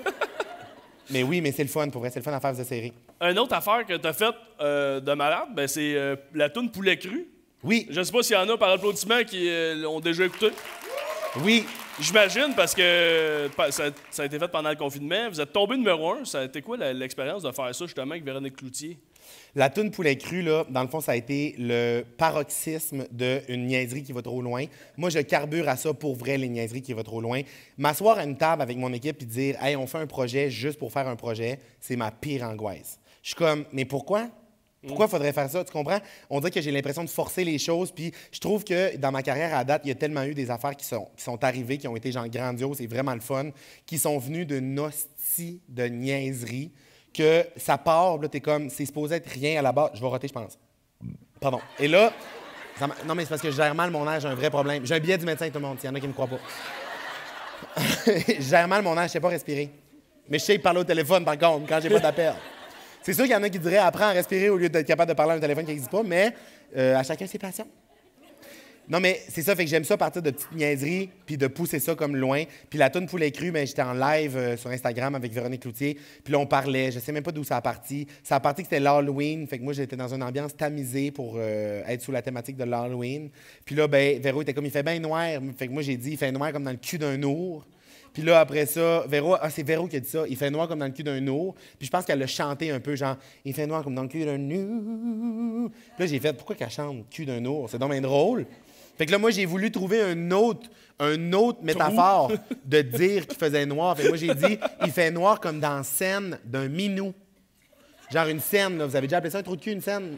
Mais oui, mais c'est le fun, pour vrai, c'est le fun à faire de série. Une autre affaire que t'as faite de malade, ben, c'est la toune Poulet cru. Oui. Je sais pas s'il y en a par applaudissement qui l'ont déjà écouté. Oui. J'imagine, parce que ça a été fait pendant le confinement. Vous êtes tombé numéro 1. Ça a été quoi l'expérience de faire ça, justement, avec Véronique Cloutier? La toune Poulet cru, là, dans le fond, ça a été le paroxysme d'une niaiserie qui va trop loin. Moi, je carbure à ça pour vrai, les niaiseries qui vont trop loin. M'asseoir à une table avec mon équipe et dire « Hey, on fait un projet juste pour faire un projet », c'est ma pire angoisse. Je suis comme « Mais pourquoi? Pourquoi il faudrait faire ça? » Tu comprends? On dirait que j'ai l'impression de forcer les choses. Puis je trouve que dans ma carrière à date, il y a tellement eu des affaires qui sont arrivées, qui ont été genre grandioses, c'est vraiment le fun, qui sont venues d'une hostie de niaiserie, que ça part, là, t'es comme, c'est supposé être rien à la base. Je vais roter, je pense. Pardon. Et là, non, mais c'est parce que je gère mal mon air, j'ai un vrai problème. J'ai un billet du médecin, tout le monde, s'il y en a qui ne me croient pas. Je gère mal mon air, je sais pas respirer. Mais je sais parler au téléphone, par contre, quand j'ai pas d'appel. C'est sûr qu'il y en a qui diraient apprends à respirer au lieu d'être capable de parler à un téléphone qui n'existe pas, mais à chacun ses passions. Non, mais c'est ça, fait que j'aime ça partir de petites niaiseries, puis de pousser ça comme loin. Puis la toune Poulet cru, ben, j'étais en live sur Instagram avec Véronique Cloutier, puis là, on parlait, je sais même pas d'où ça a parti. Ça a parti que c'était l'Halloween, fait que moi, j'étais dans une ambiance tamisée pour être sous la thématique de l'Halloween. Puis là, ben, Véro était comme, il fait bien noir, fait que moi, j'ai dit, il fait noir comme dans le cul d'un ours. Puis là, après ça, c'est Véro qui a dit ça. Il fait noir comme dans le cul d'un ours. Puis je pense qu'elle l'a chanté un peu, genre, il fait noir comme dans le cul d'un ours. Puis là, j'ai fait, pourquoi qu'elle chante cul d'un ours? C'est donc bien drôle. Fait que là, moi, j'ai voulu trouver un autre métaphore de dire qu'il faisait noir. Fait que moi, j'ai dit, il fait noir comme dans la scène d'un minou. Genre une scène, là. Vous avez déjà appelé ça un trou de cul, une scène?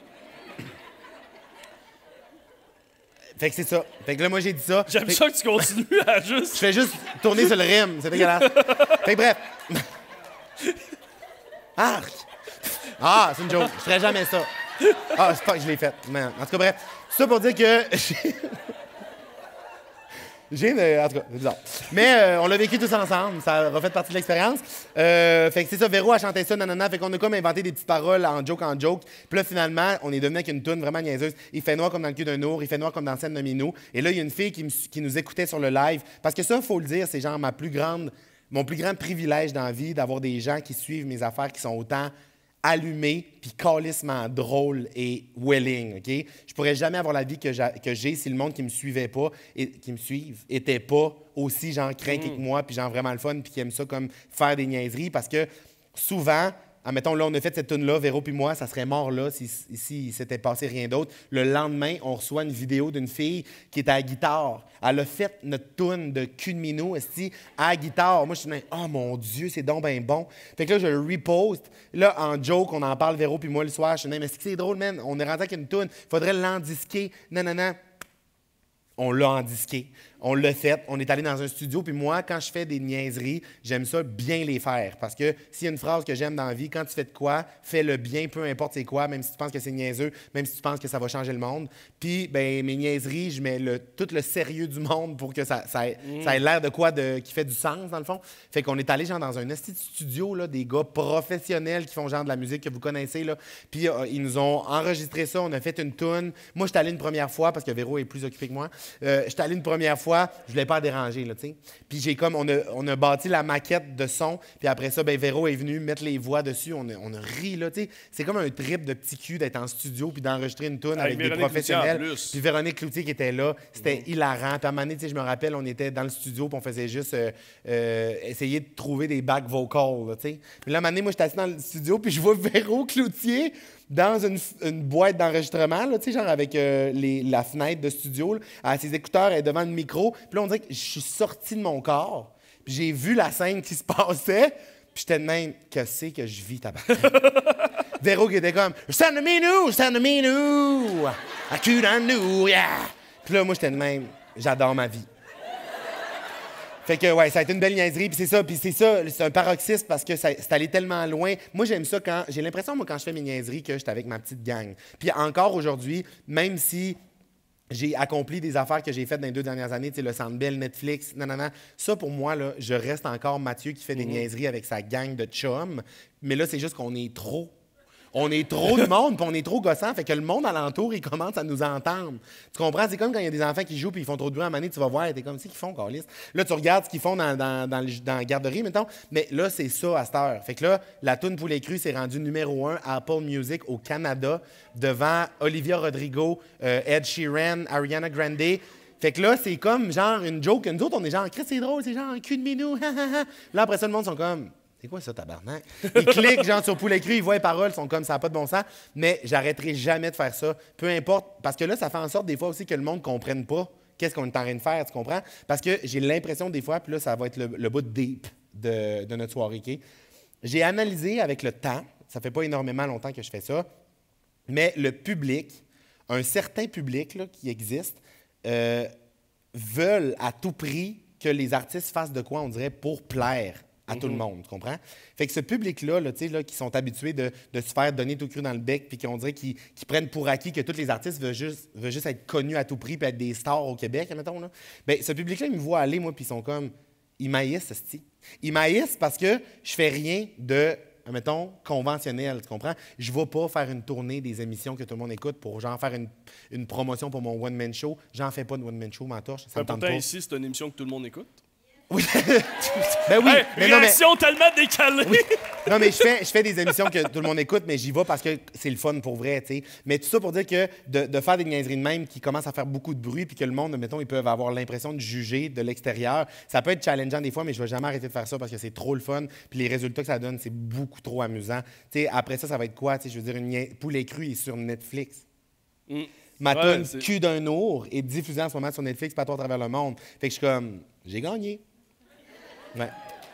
Fait que c'est ça. Fait que là, moi, j'ai dit ça. J'aime ça que tu continues à juste... Je fais juste tourner sur le rime. C'est dégueulasse. Fait que bref. Arc! Ah, c'est une joke. Je ferais jamais ça. Ah, c'est pas que je l'ai fait. Mais, en tout cas, bref. Ça pour dire que... En tout cas, c'est bizarre. Mais on l'a vécu tous ensemble. Ça a refait partie de l'expérience. Fait que c'est ça, Véro a chanté ça, nanana. Fait qu'on a comme inventé des petites paroles en joke. Puis là, finalement, on est devenu avec une toune vraiment niaiseuse. Il fait noir comme dans le cul d'un ours. Il fait noir comme dans la scène de Minou. Et là, il y a une fille qui nous écoutait sur le live. Parce que ça, il faut le dire, c'est genre mon plus grand privilège dans la vie d'avoir des gens qui suivent mes affaires, qui sont autant allumé, puis calissement drôle et welling, OK? Je pourrais jamais avoir la vie que j'ai si le monde qui me suivait pas, et qui me suivent, était pas aussi genre craqué que moi, puis genre vraiment le fun, puis qui aime ça comme faire des niaiseries, parce que souvent, admettons, là, on a fait cette tune-là, Véro puis moi, ça serait mort là si il s'était passé rien d'autre. Le lendemain, on reçoit une vidéo d'une fille qui est à la guitare. Elle a fait notre tune de cul de minou, à la guitare. Moi, je suis dit, oh mon Dieu, c'est donc bien bon. Fait que là, je le reposte. Là, en joke, on en parle, Véro puis moi, le soir. Je suis dit, mais c'est drôle, man. On est rendu avec une tune. Faudrait l'endisquer. Non. On l'a endisqué. On l'a fait. On est allé dans un studio. Puis moi, quand je fais des niaiseries, j'aime ça bien les faire. Parce que s'il y a une phrase que j'aime dans la vie, quand tu fais de quoi, fais-le bien, peu importe c'est quoi, même si tu penses que c'est niaiseux, même si tu penses que ça va changer le monde. Puis, ben mes niaiseries, je mets tout le sérieux du monde pour que ça ait l'air de quoi qui fait du sens, dans le fond. Fait qu'on est allé genre dans un esti de studio, là, des gars professionnels qui font genre de la musique que vous connaissez, là. Puis ils nous ont enregistré ça. On a fait une toune. Moi, je suis allé une première fois parce que Véro est plus occupé que moi. Je suis allé une première fois. Je voulais pas déranger, là, tu sais. Puis on a bâti la maquette de son, puis après ça, ben Véro est venu mettre les voix dessus, on a ri, là, tu sais. C'est comme un trip de petit cul d'être en studio puis d'enregistrer une toune avec des professionnels. Puis Véronique Cloutier qui était là, c'était hilarant. Puis à un moment donné, tu sais, je me rappelle, on était dans le studio puis on faisait juste essayer de trouver des back vocals, là, tu sais. Puis là, à un moment donné, moi, j'étais assis dans le studio puis je vois Véro Cloutier dans une boîte d'enregistrement, là, tu sais, genre avec la fenêtre de studio, là, à ses écouteurs, elle est devant le micro. Puis là, on dirait que je suis sorti de mon corps, puis j'ai vu la scène qui se passait, puis j'étais de même, que c'est que je vis, tabarnak? Véro qui était comme, stand to me new, I couldn't do, yeah. Puis là, moi, j'étais de même, j'adore ma vie. Fait que, ouais, ça a été une belle niaiserie, puis c'est un paroxysme parce que c'est allé tellement loin. Moi, j'aime ça quand, j'ai l'impression, moi, quand je fais mes niaiseries, que j'étais avec ma petite gang. Puis encore aujourd'hui, même si j'ai accompli des affaires que j'ai faites dans les 2 dernières années, tu sais, le Centre Bell, Netflix, non. Ça, pour moi, là, je reste encore Mathieu qui fait des niaiseries avec sa gang de chums. Mais là, c'est juste qu'on est trop. On est trop de monde, puis on est trop gossant, fait que le monde alentour, il commence à nous entendre. Tu comprends? C'est comme quand il y a des enfants qui jouent puis ils font trop de bruit à un moment donné, tu vas voir, t'es comme, c'est qu'ils font, câlisse. Là, tu regardes ce qu'ils font dans la garderie, mettons, mais là, c'est ça à cette heure. Fait que là, la toune Poulet Cru s'est rendue numéro 1 à Apple Music au Canada, devant Olivia Rodrigo, Ed Sheeran, Ariana Grande. Fait que là, c'est comme genre une joke. Nous autres, on est genre, Chris, c'est drôle, c'est genre un cul de minou. Là, après ça, le monde sont comme... C'est quoi ça, tabarnak? Ils cliquent, genre, sur Poulet Cru, ils voient les paroles, ils sont comme, ça n'a pas de bon sens. Mais j'arrêterai jamais de faire ça. Peu importe. Parce que là, ça fait en sorte, des fois aussi, que le monde ne comprenne pas qu'est-ce qu'on est en train de faire, tu comprends? Parce que j'ai l'impression, des fois, puis là, ça va être le bout deep de notre soirée, OK? J'ai analysé avec le temps, ça fait pas énormément longtemps que je fais ça, mais le public, un certain public là, qui existe, veulent à tout prix que les artistes fassent de quoi, on dirait, pour plaire à tout le monde, tu comprends? Fait que ce public-là, là, qui sont habitués de se faire donner tout cru dans le bec, puis qu'on dirait qu'ils prennent pour acquis que tous les artistes veulent juste être connus à tout prix puis être des stars au Québec, mettons, là. Bien, ce public-là, ils me voient aller, moi, puis ils sont comme... Ils m'haïssent, esti. Ils m'haïssent parce que je fais rien de, mettons, conventionnel, tu comprends? Je ne vais pas faire une tournée des émissions que tout le monde écoute pour, genre, faire une promotion pour mon one-man show. J'en fais pas de one-man show, m'entorche, ça me tente pas. Pourtant, ici, c'est une émission que tout le monde écoute. Oui. Ben oui. Hey, mais réaction non, mais... tellement décalée. Oui. Non, mais je fais des émissions que tout le monde écoute, mais j'y vais parce que c'est le fun pour vrai, tu sais. Mais tout ça pour dire que de faire des niaiseries de même qui commencent à faire beaucoup de bruit puis que le monde, mettons, ils peuvent avoir l'impression de juger de l'extérieur, ça peut être challengeant des fois, mais je vais jamais arrêter de faire ça parce que c'est trop le fun. Puis les résultats que ça donne, c'est beaucoup trop amusant. Tu sais, après ça va être quoi? Tu sais, je veux dire, Poulet Cru est sur Netflix. Ma toune Cul d'un ours est diffusée en ce moment sur Netflix partout à travers le monde. Fait que je suis comme, j'ai gagné. Ouais.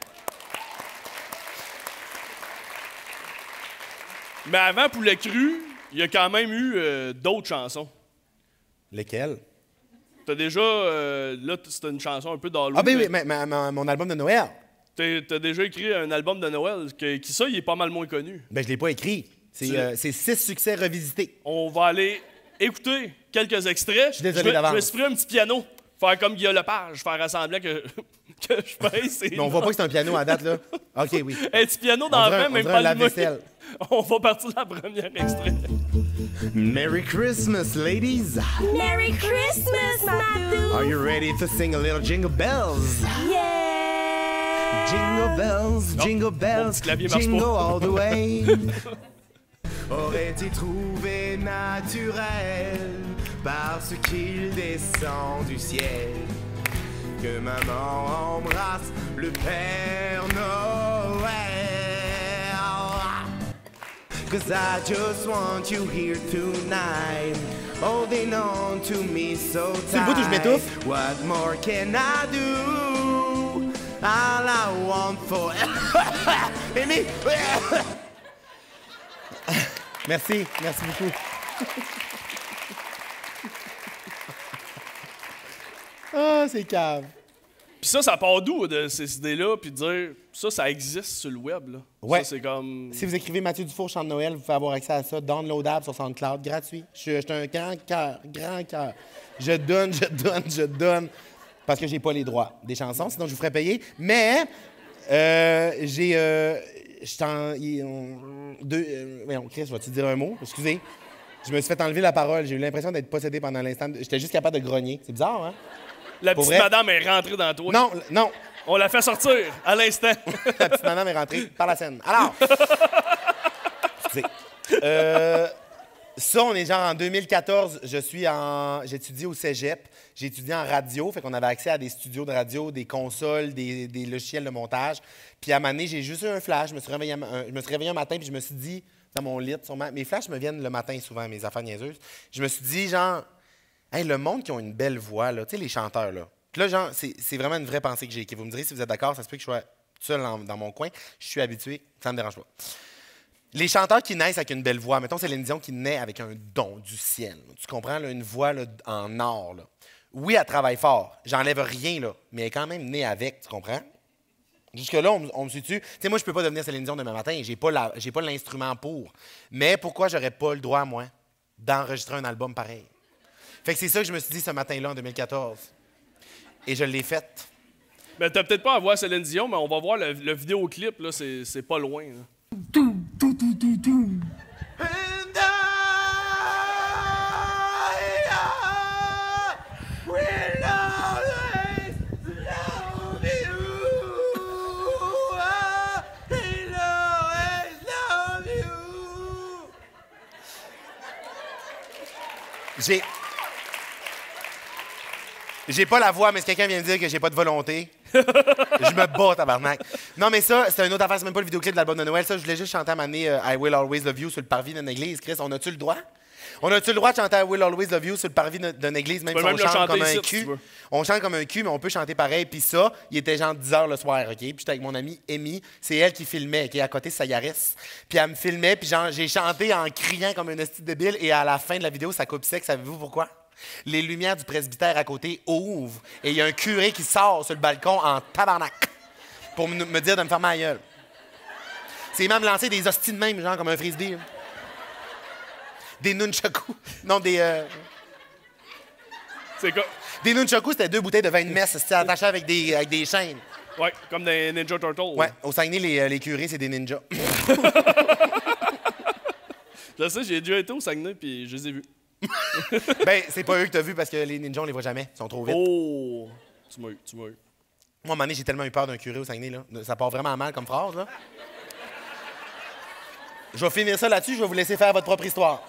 Mais avant Poulet Cru, il y a quand même eu d'autres chansons. Lesquelles? T'as déjà... là, c'est une chanson un peu d'Halloween. Ah ben oui, mon album de Noël. T'as déjà écrit un album de Noël, qui ça, il est pas mal moins connu. Ben je l'ai pas écrit. C'est 6 succès revisités. On va aller écouter quelques extraits. Je suis désolé d'avance. Je me suis pris un petit piano. Faire comme Guillaume Lepage, faire semblant que je pèse. Mais on voit pas que c'est un piano à date, là. OK, oui. Un petit piano d'enfant, même pas la le vaisselle. On va partir de la première extrait. Merry Christmas, ladies. Merry Christmas, Matthew. Are you ready to sing a little Jingle Bells? Yeah. Jingle bells, jingle bells, jingle all the way. Aurait-il trouvé naturel parce qu'il descend du ciel que maman embrasse le Père Noël? 'Cause I just want you here tonight, holding on to me so tight. C'est le bout où je m'étouffe. What more can I do? All I want for... Amy! Merci beaucoup. Ah, c'est cave. Puis ça part d'où, de ces idées-là, puis de dire, ça existe sur le web, là? Ouais. Ça, c'est comme... Si vous écrivez Mathieu Dufour, chant de Noël, vous pouvez avoir accès à ça, downloadable sur SoundCloud, gratuit. Je suis un grand cœur. Je donne, parce que j'ai pas les droits des chansons, sinon je vous ferais payer. Mais, Chris, vas-tu dire un mot? Excusez. Je me suis fait enlever la parole. J'ai eu l'impression d'être possédé pendant l'instant. J'étais juste capable de grogner. C'est bizarre, hein? La petite madame est rentrée dans toi. Non. On l'a fait sortir à l'instant. La petite madame est rentrée par la scène. Alors, excusez. Ça, on est genre en 2014. J'étudie au cégep. J'ai étudié en radio. Fait qu'on avait accès à des studios de radio, des consoles, des logiciels de montage. Puis à un moment donné, j'ai juste eu un flash. Je me suis réveillé un matin puis je me suis dit, dans mon lit, sûrement. Mes flashs me viennent le matin souvent, mes affaires niaiseuses. Je me suis dit, genre, hey, le monde qui ont une belle voix, là, tu sais, les chanteurs, là. Puis là, genre, c'est vraiment une vraie pensée que j'ai. Vous me direz si vous êtes d'accord, ça se peut que je sois seul dans mon coin. Je suis habitué, ça me dérange pas. Les chanteurs qui naissent avec une belle voix, mettons Céline Dion qui naît avec un don du ciel. Tu comprends, là, une voix là, en or. Là. Oui, elle travaille fort. J'enlève rien, là, mais elle est quand même née avec, tu comprends? Jusque-là, on me suit-tu. Tu sais, moi, je peux pas devenir Céline Dion demain matin. J'ai pas l'instrument pour. Mais pourquoi j'aurais pas le droit, moi, d'enregistrer un album pareil? Fait que c'est ça que je me suis dit ce matin-là, en 2014. Et je l'ai fait. Ben, t'as peut-être pas à voir Céline Dion, mais on va voir le vidéoclip, là, c'est pas loin. Là. J'ai pas la voix, mais si quelqu'un vient me dire que j'ai pas de volonté, je me bats, tabarnak. Non, mais ça, c'est une autre affaire. C'est même pas le vidéoclip de l'album de Noël. Ça, je voulais juste chanter à ma année I Will Always Love You sur le parvis d'une église. Chris, on a-tu le droit? On a-tu le droit de chanter I Will Always Love You sur le parvis d'une église, même si on chante comme un cul? On chante comme un cul, mais on peut chanter pareil. Puis ça, il était genre 10 h le soir, OK? Puis j'étais avec mon amie Amy. C'est elle qui filmait, qui est à côté de sa Yaris. Puis elle me filmait, puis genre, j'ai chanté en criant comme un esti débile. Et à la fin de la vidéo, ça coupe sec. Savez-vous pourquoi? Les lumières du presbytère à côté ouvrent et il y a un curé qui sort sur le balcon en tabarnak pour me dire de me fermer la gueule. C'est même lancé des hosties de même, genre comme un frisbee. Là. Des nunchakus. Non, des... C'est quoi? Des nunchakus, c'était 2 bouteilles de vin de messe attachées avec des chaînes. Ouais, comme des Ninja Turtles. Ouais, au Saguenay, les curés, c'est des ninjas. Je sais, j'ai déjà été au Saguenay puis je les ai vus. Ben, c'est pas eux que t'as vu parce que les ninjas, on les voit jamais. Ils sont trop vite. Oh! Tu m'as eu. Moi, à un moment donné, j'ai tellement eu peur d'un curé au Saguenay, là. Ça part vraiment mal comme phrase, là. Je vais finir ça là-dessus, je vais vous laisser faire votre propre histoire.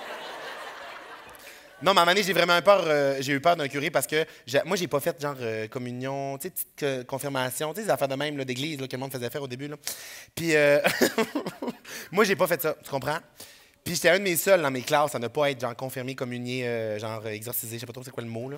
Non, mais à un moment donné, j'ai eu peur d'un curé parce que moi, j'ai pas fait genre communion, tu sais, petite confirmation, tu sais, des affaires de même là, d'église là, que le monde faisait faire au début. Là. Puis, moi, j'ai pas fait ça, tu comprends? Puis j'étais un de mes seuls dans mes classes à ne pas être genre confirmé, communié, genre exorcisé, je sais pas trop c'est quoi le mot là.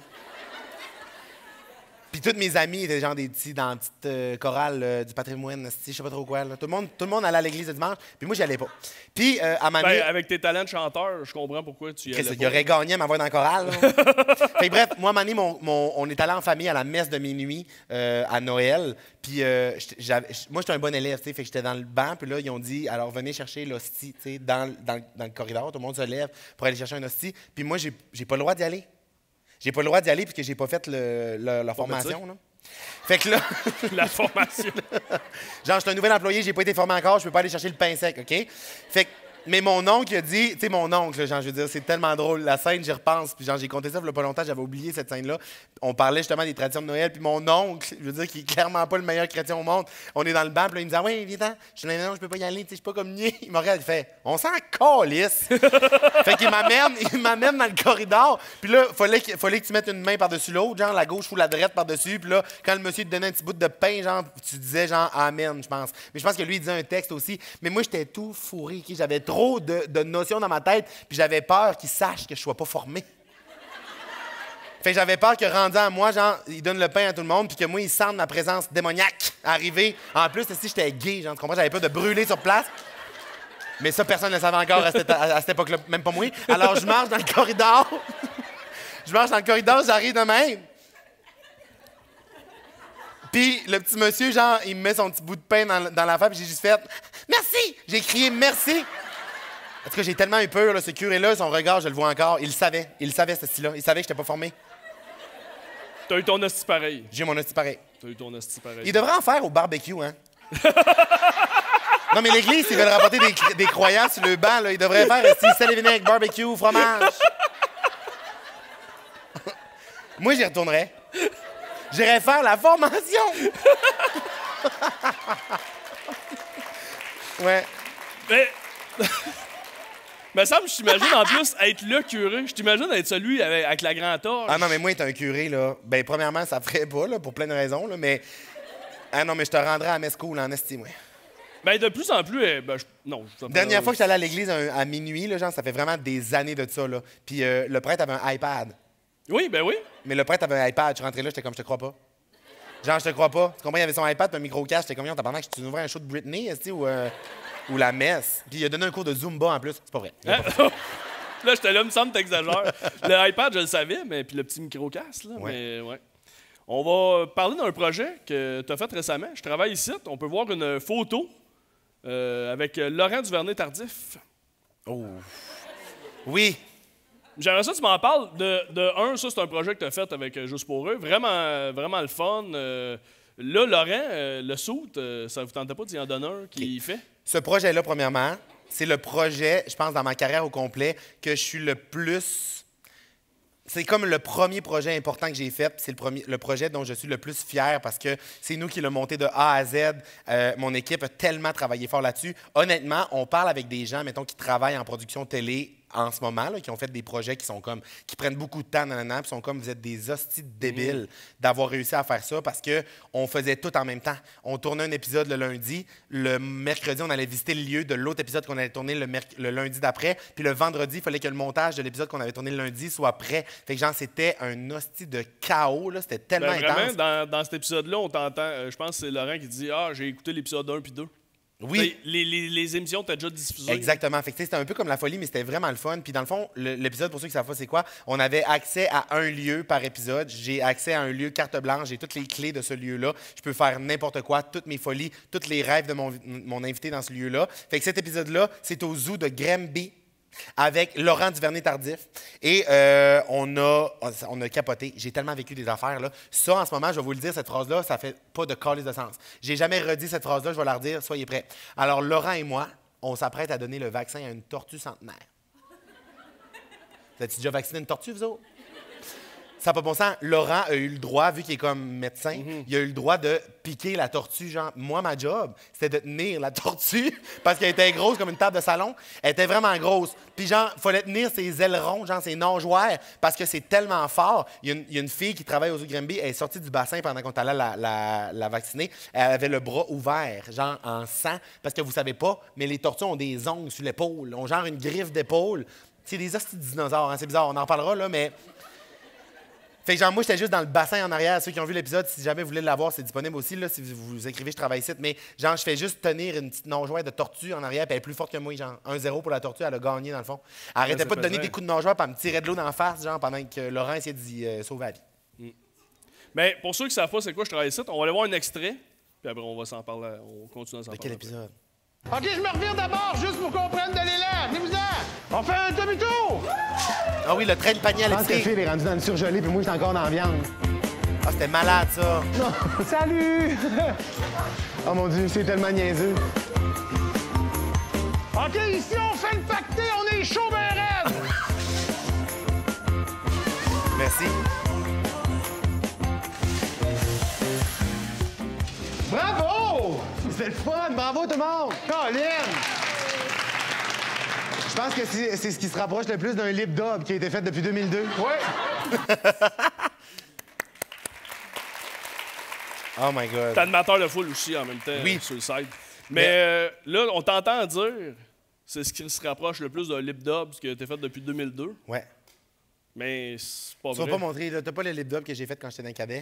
Puis toutes mes amis étaient genre des petits dans la petite chorale du patrimoine, je sais pas trop quoi. Là. Tout le monde allait à l'église le dimanche, puis moi j'y allais pas. Puis à ma avec tes talents de chanteur, je comprends pourquoi tu y allais pas. Il aurait gagné à m'avoir dans la chorale. Fait que, bref, moi à ma on est allé en famille à la messe de minuit à Noël. Puis moi j'étais un bon élève, fait que j'étais dans le banc, puis là ils ont dit alors venez chercher l'hostie, dans le corridor, tout le monde se lève pour aller chercher un hostie. Puis moi j'ai pas le droit d'y aller. J'ai pas le droit d'y aller parce que j'ai pas fait la formation. Là. Fait que là... La formation. Genre, je suis un nouvel employé, j'ai pas été formé encore, je peux pas aller chercher le pain sec, OK? Fait que... Mais mon oncle a dit... Tu sais, mon oncle, genre, je veux dire, c'est tellement drôle. La scène, j'y repense. Puis genre, j'ai compté ça il y a pas longtemps, j'avais oublié cette scène-là. On parlait justement des traditions de Noël. Puis mon oncle, je veux dire, qui est clairement pas le meilleur chrétien au monde, on est dans le banc, puis là, il me dit « Oui, viens-t'en. » Je dis « Non, je peux pas y aller, tu sais, je suis pas comme niais. » Il me regarde, il fait « On s'en calisse. » Fait qu'il m'amène dans le corridor. Puis là, fallait que tu mettes une main par-dessus l'autre, genre la gauche ou la droite par-dessus. Puis là, quand le monsieur te donnait un petit bout de pain, genre, tu disais genre « Amen », je pense. Mais je pense que lui, il disait un texte aussi. Mais moi, j'étais tout fourré, okay? J'avais trop de notions dans ma tête, puis j'avais peur qu'il sache que je sois pas formé. Fait que j'avais peur que rendu à moi, genre, il donne le pain à tout le monde, puis que moi, il sente ma présence démoniaque arriver. En plus, si j'étais gay, genre, tu comprends, j'avais peur de brûler sur place. Mais ça, personne ne le savait encore à cette époque-là, même pas moi. Alors, je marche dans le corridor. J'arrive de même. Puis le petit monsieur, genre, il me met son petit bout de pain dans l'affaire, puis j'ai juste fait « Merci! » J'ai crié « Merci! » En tout cas, j'ai tellement eu peur, là, ce curé-là, son regard, je le vois encore. Il le savait, ce style-là. Il savait que je n'étais pas formé. T'as eu ton hostie pareil. J'ai mon hostie pareil. T'as eu ton hostie pareil. Il devrait en faire au barbecue, hein? Non, mais l'église, ils veulent rapporter des croyants sur le banc, là. Ils devraient faire sel et vinaigre, barbecue, fromage. Moi, j'y retournerais. J'irais faire la formation. Ouais. Mais ça, je t'imagine en plus être le curé. Je t'imagine être celui avec la grande torche. Ah non, mais moi, être un curé, là, ben premièrement, ça ferait pas, là, pour plein de raisons, là, mais... Ah non, mais je te rendrais à Mescoul en esti, moi. Ben, de plus en plus, non. Dernière fois que j'étais allé à l'église à minuit, là, genre, ça fait vraiment des années de ça. Là. Puis le prêtre avait un iPad. Oui, ben oui. Mais le prêtre avait un iPad. Je suis rentré là, j'étais comme, je te crois pas. Genre, je te crois pas. Tu comprends, il avait son iPad, puis un micro-cache. J'étais comme, t'as que tu ouvrais un show de Britney, ou la messe. Puis il a donné un cours de Zumba en plus. C'est pas vrai. Hein? Là, j'étais là, il me semble que t'exagères. Le iPad, je le savais, mais puis le petit micro-casse, là, Ouais. mais ouais. On va parler d'un projet que tu as fait récemment. Je travaille ici. On peut voir une photo avec Laurent Duvernay-Tardif. Oh. Oui. J'aimerais ça que tu m'en parles. Ça, c'est un projet que tu as fait avec Juste pour eux. Vraiment, vraiment le fun. Là, Laurent, le suit, ça vous tentait pas d'y en donner un qui fait? Ce projet-là, premièrement, c'est le projet, je pense, dans ma carrière au complet, que je suis le plus... C'est comme le premier projet important que j'ai fait. C'est le projet dont je suis le plus fier parce que c'est nous qui l'avons monté de A à Z. Mon équipe a tellement travaillé fort là-dessus. Honnêtement, on parle avec des gens, mettons, qui travaillent en production télé en ce moment, là, qui ont fait des projets qui prennent beaucoup de temps, puis sont comme, vous êtes des hosties de débiles d'avoir réussi à faire ça parce qu'on faisait tout en même temps. On tournait un épisode le lundi, le mercredi, on allait visiter le lieu de l'autre épisode qu'on allait tourner le lundi d'après, puis le vendredi, il fallait que le montage de l'épisode qu'on avait tourné le lundi soit prêt. Fait que genre, c'était un hostie de chaos, là, c'était tellement intense. Vraiment, dans cet épisode-là, on t'entend, je pense que c'est Laurent qui dit « Ah, j'ai écouté l'épisode 1 puis 2 ». Oui. Les émissions, tu as déjà diffusé. Exactement. Fait que, c'était un peu comme la folie, mais c'était vraiment le fun. Puis dans le fond, l'épisode, pour ceux qui savent pas c'est quoi, on avait accès à un lieu par épisode. J'ai accès à un lieu carte blanche. J'ai toutes les clés de ce lieu-là. Je peux faire n'importe quoi, toutes mes folies, tous les rêves de mon invité dans ce lieu-là. Fait que cet épisode-là, c'est au zoo de Granby avec Laurent Duvernay-Tardif. Et on a capoté. J'ai tellement vécu des affaires. Là. Ça, en ce moment, je vais vous le dire, cette phrase-là, ça fait pas de calice de sens. J'ai jamais redit cette phrase-là, je vais la redire, soyez prêts. Alors, Laurent et moi, on s'apprête à donner le vaccin à une tortue centenaire. Vous avez déjà vacciné une tortue, vous autres? Ça n'a pas bon sens. Laurent a eu le droit, vu qu'il est comme médecin, il a eu le droit de piquer la tortue. Genre, moi, ma job, c'était de tenir la tortue parce qu'elle était grosse comme une table de salon. Elle était vraiment grosse. Puis genre, il fallait tenir ses ailerons, genre ses nageoires, parce que c'est tellement fort. Il y a une fille qui travaille aux zoo de Granby, elle est sortie du bassin pendant qu'on allait la vacciner. Elle avait le bras ouvert, genre en sang, parce que vous savez pas, mais les tortues ont des ongles sur l'épaule, ont genre une griffe d'épaule. C'est des hosties de dinosaures, hein, c'est bizarre, on en parlera là, mais... Fait que genre, moi, j'étais juste dans le bassin en arrière. Ceux qui ont vu l'épisode, si jamais vous voulez l'avoir, c'est disponible aussi, là, si vous écrivez « Je travaille ici ». Mais genre, je fais juste tenir une petite nageoire de tortue en arrière, puis elle est plus forte que moi. Genre, 1-0 pour la tortue, elle a gagné, dans le fond. Elle arrêtait pas de donner des coups de nageoire, puis elle me tirait de l'eau d'en face, genre, pendant que Laurent essayait d'y sauver la vie. Mais pour ceux qui ne savent pas c'est quoi je travaille ici, on va aller voir un extrait, puis après, on va s'en parler, on continue à s'en De parler. quel épisode? OK, je me revire d'abord, juste pour qu'on prenne de l'élan. Venez-vous-en! On fait un demi-tour! Ah oui, le train de panier à Je pense que l'épicerie. Phil est rendu dans le surgelé, puis moi, j'étais encore dans la viande. Ah, c'était malade, ça. Non, salut! Oh mon Dieu, c'est tellement niaiseux. OK, ici, on fait le pacté, on est chaud ben raide! Merci. Bravo! C'était le fun! Bravo tout le monde! Colin! Je pense que c'est ce qui se rapproche le plus d'un lip dub qui a été fait depuis 2002. Oui! Oh my God. T'es animateur de foule aussi en même temps Oui. sur le site. Mais là, on t'entend dire, c'est ce qui se rapproche le plus d'un lip dub, ce qui a été fait depuis 2002. Ouais. Mais c'est pas Tu vas vrai. pas montrer, là, t'as pas le lip dub que j'ai fait quand j'étais dans le cadet?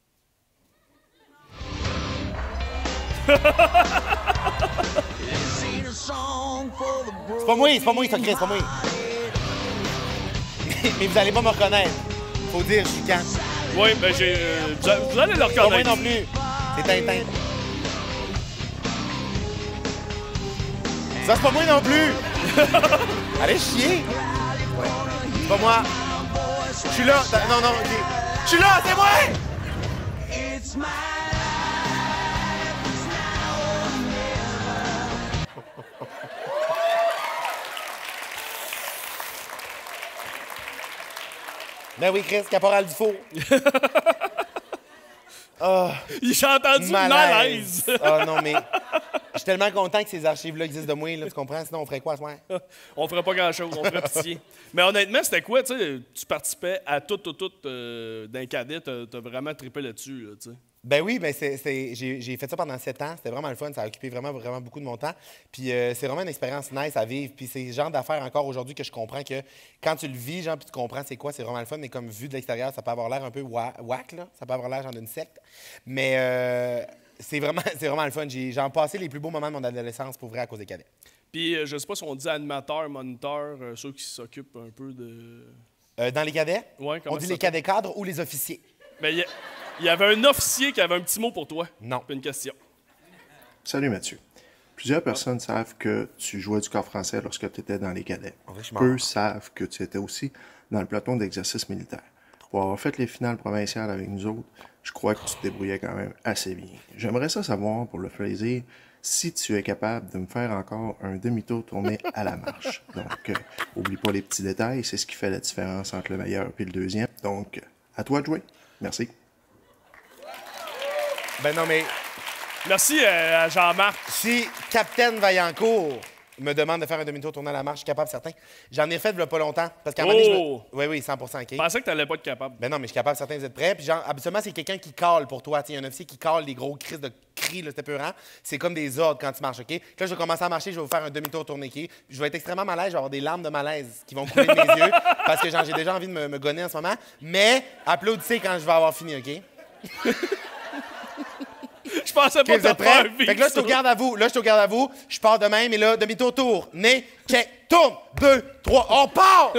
C'est pas moi, ça, Chris, c'est pas moi. Mais vous allez pas me reconnaître. Faut dire, je suis quand. Oui, ben vous allez le Pas moi reconnaître. non plus. C'est Tintin. Ça, c'est pas moi non plus. Allez chier. Ouais. C'est pas moi. Je suis là. Non, non, OK. Je suis là, c'est moi! Ben oui, Chris, Caporal Dufault. J'ai entendu malaise. Ah non, mais je suis tellement content que ces archives-là existent de moi, là, tu comprends? Sinon, on ferait quoi ce soir? On ferait pas grand-chose, on ferait pitié. Mais honnêtement, c'était quoi, tu sais? Tu participais à tout d'un cadet, t'as vraiment trippé là-dessus, là, tu sais. Ben oui, ben j'ai fait ça pendant 7 ans. C'était vraiment le fun. Ça a occupé vraiment, vraiment beaucoup de mon temps. Puis c'est vraiment une expérience nice à vivre. Puis c'est le genre d'affaires encore aujourd'hui que je comprends que quand tu le vis, genre, puis tu comprends c'est quoi, c'est vraiment le fun. Mais comme vu de l'extérieur, ça peut avoir l'air un peu whack, là. Ça peut avoir l'air genre d'une secte. Mais c'est vraiment le fun. J'en passé les plus beaux moments de mon adolescence pour vrai à cause des cadets. Puis je sais pas si on dit animateur, moniteur, ceux qui s'occupent un peu de... Dans les cadets, Ouais, comment on dit ça les cadets cadres ou les officiers? Mais il y avait un officier qui avait un petit mot pour toi. Non. Puis une question. Salut Mathieu. Plusieurs personnes savent que tu jouais du corps français lorsque tu étais dans les cadets. En vrai, je suis Peu mort. savent que tu étais aussi dans le peloton d'exercice militaire. Pour avoir fait les finales provinciales avec nous autres, je crois que tu te débrouillais quand même assez bien. J'aimerais ça savoir, pour le plaisir, si tu es capable de me faire encore un demi-tour tourné à la marche. Donc, oublie pas les petits détails, c'est ce qui fait la différence entre le meilleur et le deuxième. Donc, à toi de jouer. Merci. Ben non, mais Merci à Jean-Marc. si Capitaine Vaillancourt me demande de faire un demi-tour tourné à la marche, je suis capable, certain. J'en ai fait il y a pas longtemps. Parce qu'à un moment donné, Oh! Oui, 100 OK. Je pensais que t'allais pas être capable. Ben non, mais je suis capable, certains, vous êtes prêts. Puis genre, habituellement, c'est quelqu'un qui cale pour toi. Il y a un officier qui cale des gros cris de cris, là, c'était peurant. C'est comme des ordres quand tu marches, OK? Puis là, je vais commencer à marcher, je vais vous faire un demi-tour tourné, OK? Puis je vais être extrêmement malaise, je vais avoir des larmes de malaise qui vont couler de mes yeux parce que genre, j'ai déjà envie de me gonner en ce moment. Mais applaudissez quand je vais avoir fini, OK? Je pensais OK, pas vous êtes te faire prêts? vivre Fait que là, je te ça. regarde à vous. Là, je te regarde à vous. Je pars de même, et là, demi-tour, tour. Nez, check, tourne. 2, 3, on part!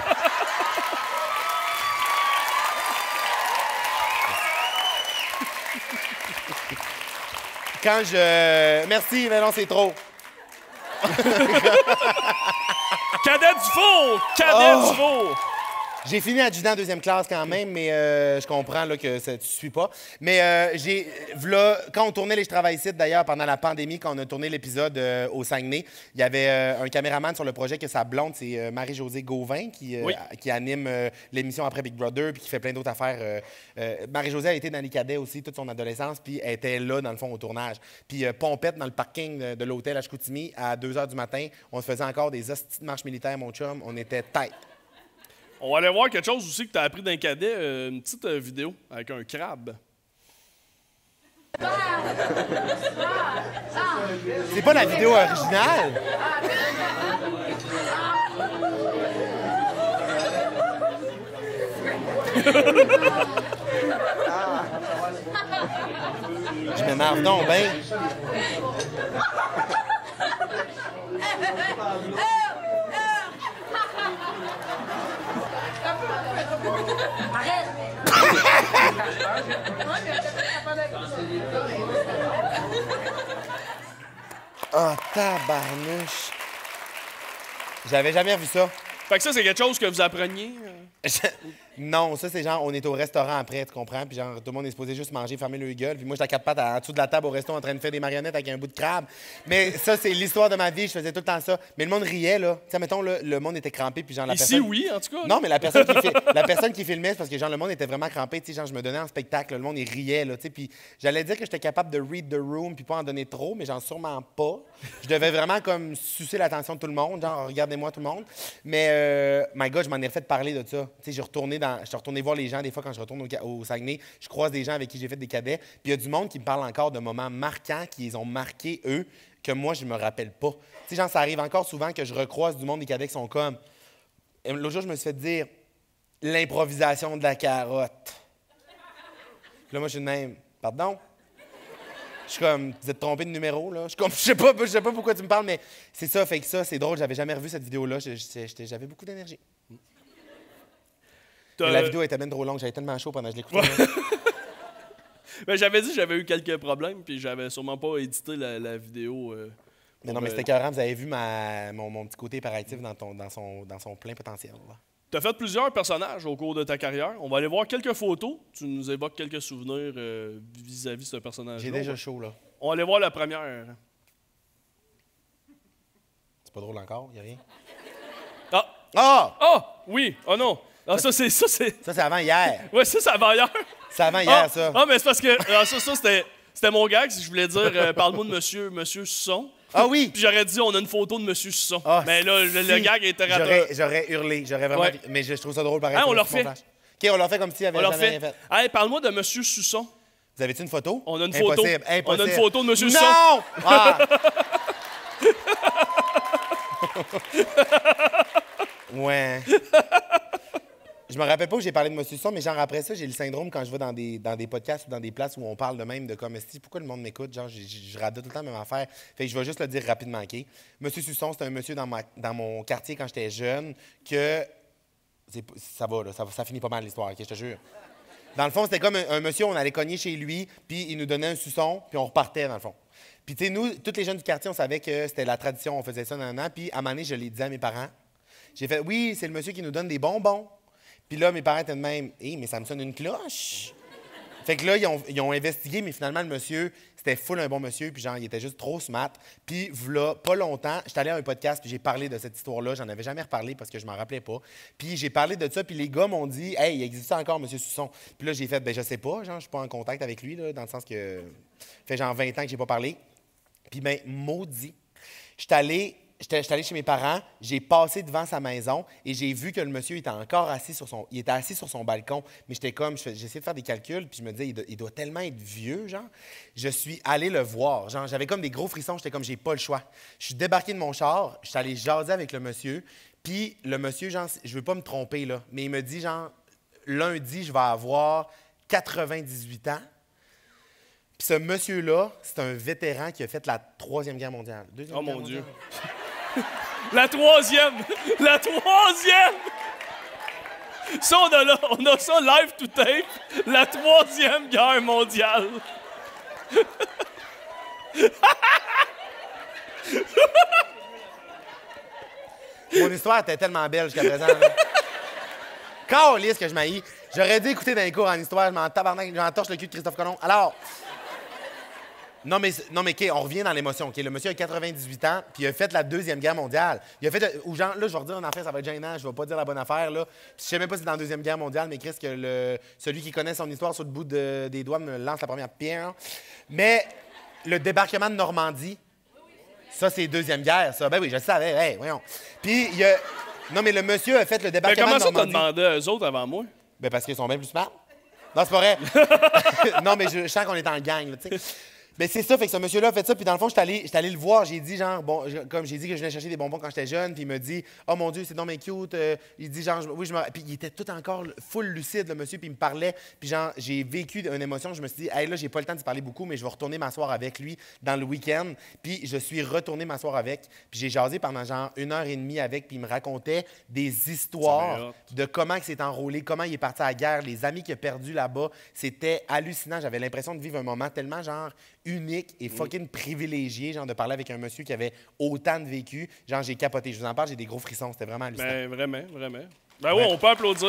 Quand je... Merci, mais non, c'est trop. Cadet du four! Cadet du four! J'ai fini adjudant deuxième classe quand même, mais je comprends là, que ça, tu suis pas. Mais quand on tournait les Je travaille ici, d'ailleurs, pendant la pandémie, quand on a tourné l'épisode au Saguenay, il y avait un caméraman sur le projet que sa blonde, c'est Marie-Josée Gauvin, qui anime l'émission après Big Brother, puis qui fait plein d'autres affaires. Marie-Josée a été dans les cadets aussi toute son adolescence, puis elle était là, dans le fond, au tournage. Puis Pompette, dans le parking de l'hôtel à Chicoutimi, à 2 h du matin, on se faisait encore des hosties de marche militaire, mon chum. On était tête. On va aller voir quelque chose aussi que tu as appris d'un cadet, une petite vidéo avec un crabe. C'est pas la vidéo originale. Je m'énerve donc ben. Oh, tabarnouche. J'avais jamais vu ça. Fait que ça, c'est quelque chose que vous appreniez. Non, ça, c'est genre, on est au restaurant après, tu comprends? Puis genre, tout le monde est supposé juste manger, fermer le gueule. Puis moi, j'étais à 4 pattes en dessous de la table au resto en train de faire des marionnettes avec un bout de crabe. Mais ça, c'est l'histoire de ma vie. Je faisais tout le temps ça. Mais le monde riait, là. Tu sais, mettons, là, le monde était crampé. Puis genre, la Ici, personne... oui, en tout cas. Non, mais la personne qui filmait, c'est parce que genre, le monde était vraiment crampé. Tu sais, genre, je me donnais en spectacle. Le monde, il riait, là. Tu sais, puis j'allais dire que j'étais capable de read the room puis pas en donner trop, mais genre, sûrement pas. Je devais vraiment, comme, sucer l'attention de tout le monde. Genre, regardez-moi tout le monde. Mais, my God, je m'en ai refait parler de ça. Tu sais, je suis retourné voir les gens, des fois, quand je retourne au Saguenay, je croise des gens avec qui j'ai fait des cadets. Puis il y a du monde qui me parle encore de moments marquants qui les ont marqués, eux, que moi, je me rappelle pas. Tu sais, genre, ça arrive encore souvent que je recroise du monde des cadets qui sont comme... L'autre jour, je me suis fait dire l'improvisation de la carotte. Puis là, moi, je suis de même. Pardon? Je suis comme, vous êtes trompé de numéro, là. Je suis comme, je sais pas pourquoi tu me parles, mais c'est ça, fait que ça, c'est drôle. J'avais jamais revu cette vidéo-là. J'avais beaucoup d'énergie. Mais la vidéo était bien trop longue. J'avais tellement chaud pendant que je l'écoutais. Mais j'avais dit que j'avais eu quelques problèmes, puis j'avais sûrement pas édité la vidéo. Mais non, mais c'était écœurant. Vous avez vu mon petit côté hyperactif dans son plein potentiel. Tu as fait plusieurs personnages au cours de ta carrière. On va aller voir quelques photos. Tu nous évoques quelques souvenirs vis-à-vis de ce personnage-là. J'ai déjà chaud, là. On va aller voir la première. C'est pas drôle encore? Y a rien? Ah! Ah! Ah! Oui! Oh non! Ah, ça, c'est... Ça, c'est avant hier. Ouais, ça, c'est avant hier. C'est avant hier, ça. Ah, mais c'est parce que... Ah, ça, c'était mon gag. Si je voulais dire, parle-moi de Monsieur Susson. Ah oui! Puis j'aurais dit, on a une photo de Monsieur Susson. Ah, mais là, le gag était raté. J'aurais hurlé. J'aurais vraiment... Ouais. Mais je trouve ça drôle, pareil. Hein, on c'est le mon refait. flash. OK, on leur fait comme s'il y avait On leur jamais fait. rien fait. Hey, parle-moi de Monsieur Susson. Vous avez-tu une photo? On a une photo. Impossible, impossible. On a une photo de M. Susson. Non! Ah! Ouais. Je me rappelle pas où j'ai parlé de M. Susson, mais genre après ça, j'ai le syndrome quand je vais dans des podcasts ou dans des places où on parle de même de comme si pourquoi le monde m'écoute, genre je radote tout le temps la même affaire. Fait que je vais juste le dire rapidement, OK? M. Susson, c'est un monsieur dans mon quartier quand j'étais jeune que ça va, là, ça finit pas mal l'histoire, OK, je te jure. Dans le fond, c'était comme un monsieur, on allait cogner chez lui, puis il nous donnait un suçon, puis on repartait, dans le fond. Puis, tu sais, nous, tous les jeunes du quartier, on savait que c'était la tradition, on faisait ça, puis à un moment donné, je l'ai dit à mes parents. J'ai fait, oui, c'est le monsieur qui nous donne des bonbons. Puis là, mes parents étaient de même, hé, mais ça me sonne une cloche. Fait que là, ils ont investigué, mais finalement, le monsieur, c'était full un bon monsieur, puis genre, il était juste trop smart. Puis, voilà, pas longtemps, j'étais allé à un podcast, puis j'ai parlé de cette histoire-là. J'en avais jamais reparlé parce que je m'en rappelais pas. Puis, j'ai parlé de ça, puis les gars m'ont dit, hey, il existe encore, M. Susson. Puis là, j'ai fait, ben, je sais pas, genre, je suis pas en contact avec lui, là, dans le sens que. Ça fait genre 20 ans que j'ai pas parlé. Puis, ben, maudit. J'étais allé chez mes parents, j'ai passé devant sa maison et j'ai vu que le monsieur était encore assis sur son balcon. Mais j'étais comme, j'essayais de faire des calculs, puis je me disais, il doit tellement être vieux, genre. Je suis allé le voir, genre, j'avais comme des gros frissons, j'étais comme, j'ai pas le choix. Je suis débarqué de mon char, je suis allé jaser avec le monsieur, puis le monsieur, genre, je veux pas me tromper, là, mais il me dit, genre, lundi, je vais avoir 98 ans. Puis ce monsieur-là, c'est un vétéran qui a fait la Troisième Guerre mondiale. Oh mon Dieu! La troisième! La troisième! Ça, on a ça live to tape. La Troisième Guerre mondiale. Mon histoire était tellement belle jusqu'à présent. Calisse que je m'haïs. J'aurais dû écouter dans les cours en histoire. Je m'en tabarnak, j'en torche le cul de Christophe Colomb. Alors... Non, mais OK, on revient dans l'émotion. OK, le monsieur a 98 ans, puis il a fait la Deuxième Guerre mondiale. Il a fait... Ou genre, là, je vais redire une affaire, ça va être gênant, je vais pas dire la bonne affaire, là. Je sais même pas si c'est dans la Deuxième Guerre mondiale, mais Chris, que celui qui connaît son histoire sur le bout des doigts me lance la première pierre. Mais le débarquement de Normandie, ça, c'est Deuxième Guerre, ça. Ben oui, je le savais, hey, voyons. Puis, il a... Non, mais le monsieur a fait le débarquement de Normandie. Mais comment ça t'as demandé à eux autres avant moi? Ben parce qu'ils sont bien plus smart. Non, c'est pas vrai. Non, mais je sens qu'on est en gang, là, tu sais. Ben c'est ça, fait que ce monsieur-là a fait ça, puis dans le fond, j'étais allé le voir, j'ai dit genre, bon, comme j'ai dit que je venais chercher des bonbons quand j'étais jeune, puis il me dit, oh mon Dieu, c'est donc bien cute, il dit genre, oui, puis il était tout encore full lucide, le monsieur, puis il me parlait, puis genre, j'ai vécu une émotion, je me suis dit, hey là, j'ai pas le temps de parler beaucoup, mais je vais retourner m'asseoir avec lui dans le week-end, puis je suis retourné m'asseoir avec, puis j'ai jasé pendant genre 1h30 avec, puis il me racontait des histoires de comment il s'est enrôlé, comment il est parti à la guerre, les amis qu'il a perdus là-bas, c'était hallucinant, j'avais l'impression de vivre un moment tellement genre unique et fucking privilégié, genre de parler avec un monsieur qui avait autant de vécu. Genre, j'ai capoté. Je vous en parle, j'ai des gros frissons. C'était vraiment hallucinant. Ben, vraiment, vraiment. Ben oui, on peut applaudir.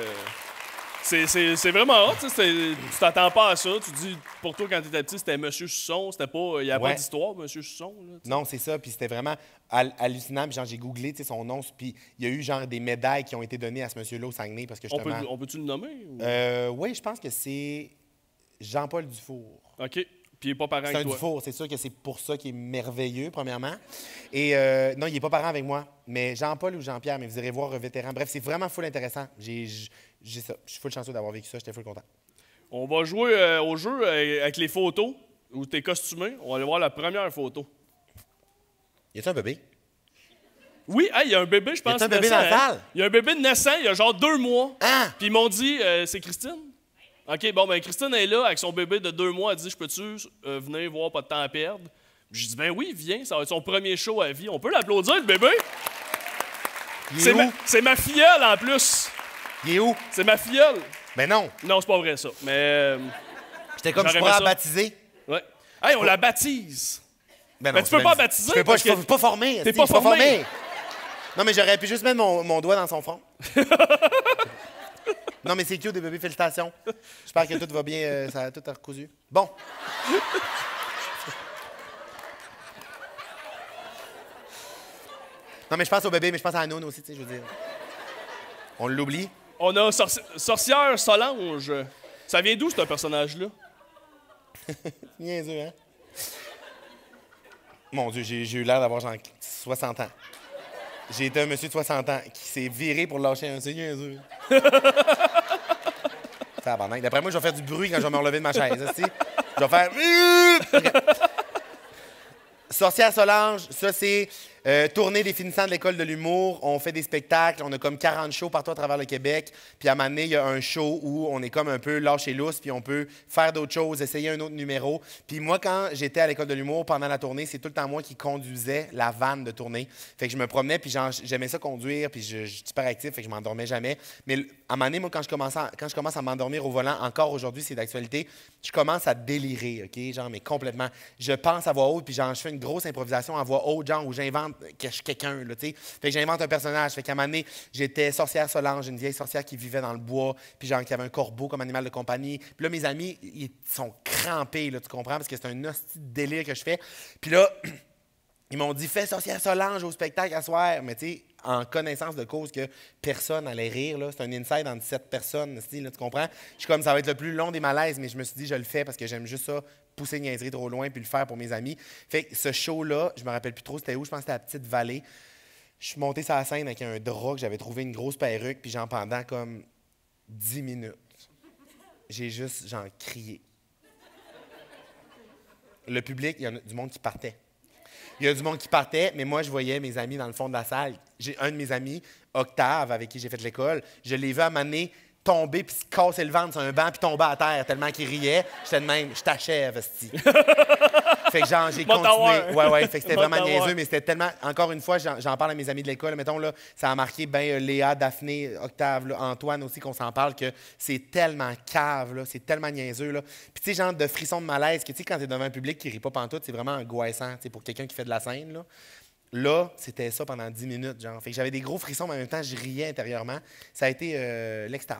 C'est vraiment hot. Tu t'attends pas à ça. Tu dis, pour toi, quand tu étais petit, c'était Monsieur Susson. C'était pas... Il n'y a pas d'histoire, Monsieur Susson. Là, non, c'est ça. Puis c'était vraiment hallucinant. Puis genre, j'ai googlé son nom. Puis il y a eu genre des médailles qui ont été données à ce monsieur-là au Saguenay. Parce que justement... On peut-tu le nommer? Ou... oui, je pense que c'est Jean-Paul Dufour. OK. Puis il n'est pas parent avec toi. C'est un Dufour, c'est sûr que c'est pour ça qu'il est merveilleux, premièrement. Et non, il n'est pas parent avec moi, mais Jean-Paul ou Jean-Pierre, mais vous irez voir vétéran. Bref, c'est vraiment full intéressant. J'ai ça. Je suis full chanceux d'avoir vécu ça, j'étais full content. On va jouer au jeu avec les photos, où tu es costumé. On va aller voir la première photo. Y a-t-il un bébé? Oui, il y a un bébé, je pense. Y a-t-il un bébé dans la salle? Il y a un bébé de naissant, il y a genre 2 mois. Ah! Puis ils m'ont dit, c'est Christine? OK, bon, ben Christine est là avec son bébé de 2 mois. Elle dit, je peux-tu venir voir, pas de temps à perdre? J'ai dit, ben oui, viens, ça va être son premier show à vie. On peut l'applaudir, le bébé? C'est ma filleule, en plus. Il est où? C'est ma filleule. Ben non. Non, c'est pas vrai, ça. Mais... J'étais comme, je pourrais la baptiser. Ouais. Hey, on la baptise. Ben non, tu peux pas baptiser. Je suis pas formé. T'es pas formé. Non, mais j'aurais pu juste mettre mon doigt dans son front. Non, mais c'est cute, des bébés, félicitations. J'espère que tout va bien, ça a tout recousu. Bon. Non, mais je pense au bébé, mais je pense à Anoun aussi, tu sais, je veux dire. On l'oublie. On a Sorcière Solange. Ça vient d'où, ce personnage-là? Niaiseux, hein? Mon Dieu, j'ai eu l'air d'avoir genre 60 ans. J'ai été un monsieur de 60 ans qui s'est viré pour lâcher un. C'est niaiseux. Tabarnak. D'après moi, je vais faire du bruit quand je vais me relever de ma chaise. Aussi. Je vais faire... OK. Sorcière Solange, ça, c'est tournée des finissants de l'école de l'humour. On fait des spectacles. On a comme 40 shows partout à travers le Québec. Puis à un moment donné, il y a un show où on est comme un peu lâché lousse, puis on peut faire d'autres choses, essayer un autre numéro. Puis moi, quand j'étais à l'école de l'humour pendant la tournée, c'est tout le temps moi qui conduisais la vanne de tournée. Fait que je me promenais, puis j'aimais ça conduire, puis je suis super actif, fait que je m'endormais jamais. Mais à un moment donné, moi, quand je commence à m'endormir au volant, encore aujourd'hui, c'est d'actualité, je commence à délirer, OK? Genre, mais complètement. Je pense à voix haute, puis genre, je fais une grosse improvisation à voix haute, genre, où j'invente que je suis quelqu'un, là, tu sais. Fait que j'invente un personnage. Fait qu'à un moment donné, j'étais sorcière Solange, une vieille sorcière qui vivait dans le bois, puis genre, qui avait un corbeau comme animal de compagnie. Puis là, mes amis, ils sont crampés, là, tu comprends? Parce que c'est un hostie de délire que je fais. Puis là, ils m'ont dit, fais sorcière Solange au spectacle à soir. Mais tu sais, en connaissance de cause que personne allait rire, là. C'est un inside entre 7 personnes, là, tu comprends? Je suis comme, ça va être le plus long des malaises, mais je me suis dit, je le fais parce que j'aime juste ça, pousser une niaiserie trop loin puis le faire pour mes amis. Fait que ce show-là, je me rappelle plus trop c'était où, je pense que c'était à Petite-Vallée. Je suis monté sur la scène avec un drap que j'avais trouvé une grosse perruque, puis genre pendant comme 10 minutes, j'ai juste, genre, crié. Le public, il y a du monde qui partait. Il y a du monde qui partait, mais moi, je voyais mes amis dans le fond de la salle. J'ai un de mes amis, Octave, avec qui j'ai fait l'école, je l'ai vu à un moment donné tomber puis se casser le ventre sur un banc puis tomber à terre tellement qu'il riait. J'étais de même, je t'achève, esti. Fait que genre, j'ai continué. Ouais, fait que c'était vraiment niaiseux, mais c'était tellement... Encore une fois, j'en parle à mes amis de l'école. Mettons, là, ça a marqué Léa, Daphné, Octave, là, Antoine aussi, qu'on s'en parle, que c'est tellement cave, là, c'est tellement niaiseux, là. Puis tu sais, genre de frisson de malaise, que tu sais, quand t'es devant un public qui rit pas pantoute, c'est vraiment angoissant, tu sais, pour quelqu'un qui fait de la scène, là. Là, c'était ça pendant 10 minutes, genre. Fait que j'avais des gros frissons, mais en même temps, je riais intérieurement. Ça a été l'extase.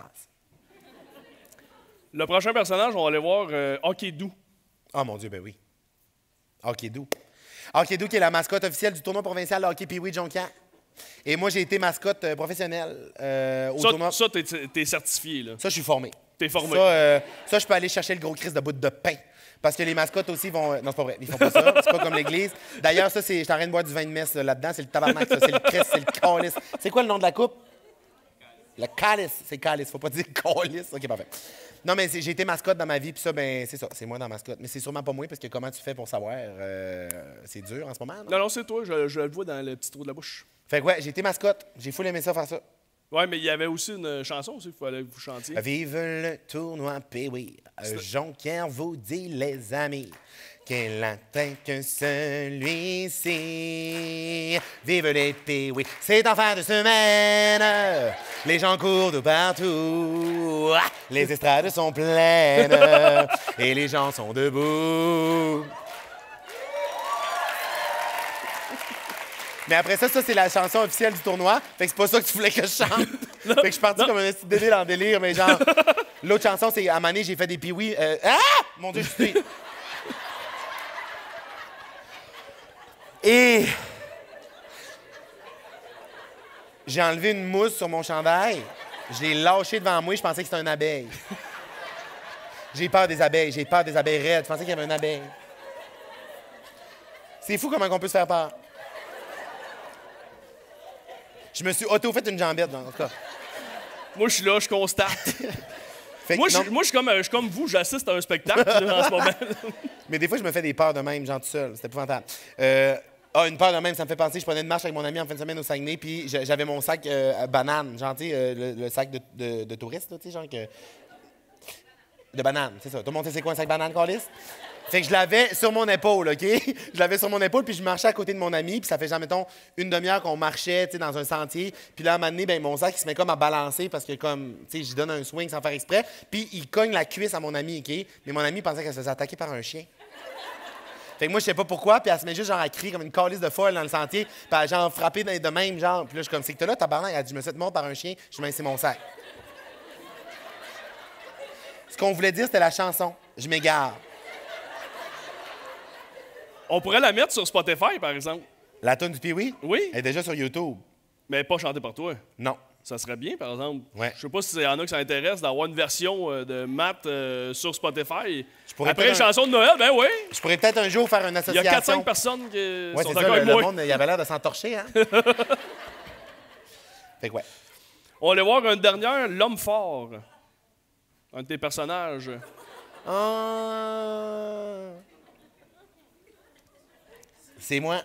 Le prochain personnage, on va aller voir Hockey-Doo. Oh mon Dieu, ben oui. Hockey-Doo. Hockey-Doo qui est la mascotte officielle du tournoi provincial de hockey Pee-Wee Jonquière. Et moi, j'ai été mascotte professionnelle au tournoi. Ça, t'es certifié, là. Ça, je suis formé. T'es formé. Ça, je peux aller chercher le gros Christ de bout de pain. Parce que les mascottes aussi vont... Non, c'est pas vrai. Ils font pas ça. C'est pas comme l'église. D'ailleurs, ça, c'est... Je suis en train de boire du vin de messe là-dedans. C'est le tabarnak, ça. C'est le Christ, c'est le calice. C'est quoi le nom de la coupe? Le calice. C'est calice. Faut pas dire calice. OK, parfait. Non, mais j'ai été mascotte dans ma vie, puis ça, ben c'est ça. C'est moi dans mascotte. Mais c'est sûrement pas moi, parce que comment tu fais pour savoir? C'est dur en ce moment, non? Non, c'est toi. Je le vois dans le petit trou de la bouche. Fait que ouais, j'ai été mascotte. J'ai full aimé ça, faire ça. Ouais, mais il y avait aussi une chanson aussi, il fallait que vous chantiez. Vive le tournoi Pee-Wee. Jonquière vous dit, les amis, qu'elle n'atteint que celui-ci. Vive les Pee-Wee. C'est en fin de semaine. Les gens courent de partout. Les estrades sont pleines. Et les gens sont debout. Mais après ça, c'est la chanson officielle du tournoi. Fait que c'est pas ça que tu voulais que je chante. Fait que je suis parti comme un petit bébé dans le délire, mais genre... L'autre chanson, c'est à un moment donné, j'ai fait des Pee-Wee. Ah! Mon Dieu, je suis... Et... J'ai enlevé une mousse sur mon chandail. Je l'ai lâché devant moi, je pensais que c'était une abeille. J'ai peur des abeilles raides. Je pensais qu'il y avait une abeille. C'est fou comment on peut se faire peur. Je me suis auto-fait une jambette, en tout cas. Moi, je suis là, je constate. Moi, je suis comme vous, j'assiste à un spectacle là, en ce moment. Mais des fois, je me fais des peurs de même, genre tout seul. C'était épouvantable. Une peur de même, ça me fait penser. Je prenais une marche avec mon ami en fin de semaine au Saguenay, puis j'avais mon sac à banane, genre, tu sais, le sac de touriste, tu sais, genre que... De banane, c'est ça. Tout le monde sait c'est quoi un sac banane, Carlis? Fait que je l'avais sur mon épaule, OK? Je l'avais sur mon épaule, puis je marchais à côté de mon ami, puis ça fait genre, mettons, une demi-heure qu'on marchait, tu sais, dans un sentier. Puis là, à un moment donné, ben, mon sac, il se met comme à balancer parce que, comme, tu sais, j'y donne un swing sans faire exprès. Puis il cogne la cuisse à mon ami, OK? Mais mon ami pensait qu'elle se faisait attaquer par un chien. Fait que moi, je sais pas pourquoi, puis elle se met juste genre à crier comme une calice de folle dans le sentier, puis elle a genre frappé de même, genre. Puis là, je suis comme, c'est que t'es là, tabarnak, elle a dit, je me suis fait mordre par un chien, je me c'est mon sac. Ce qu'on voulait dire, c'était la chanson. Je m'égare. On pourrait la mettre sur Spotify, par exemple. La toune du Pee-Wee? Oui. Elle est déjà sur YouTube. Mais pas chantée par toi. Non. Ça serait bien, par exemple. Ouais. Je sais pas s'il y en a qui ça intéresse d'avoir une version de Matt sur Spotify. pourrais Après une chanson de Noël, ben oui. Je pourrais peut-être un jour faire une association. Il y a 4-5 personnes qui ouais, sont c'est d'accord ça, avec le moi. monde, il avait l'air de s'entorcher, hein? Fait que ouais. On va aller voir une dernière, L'Homme fort. Un de tes personnages. C'est moi.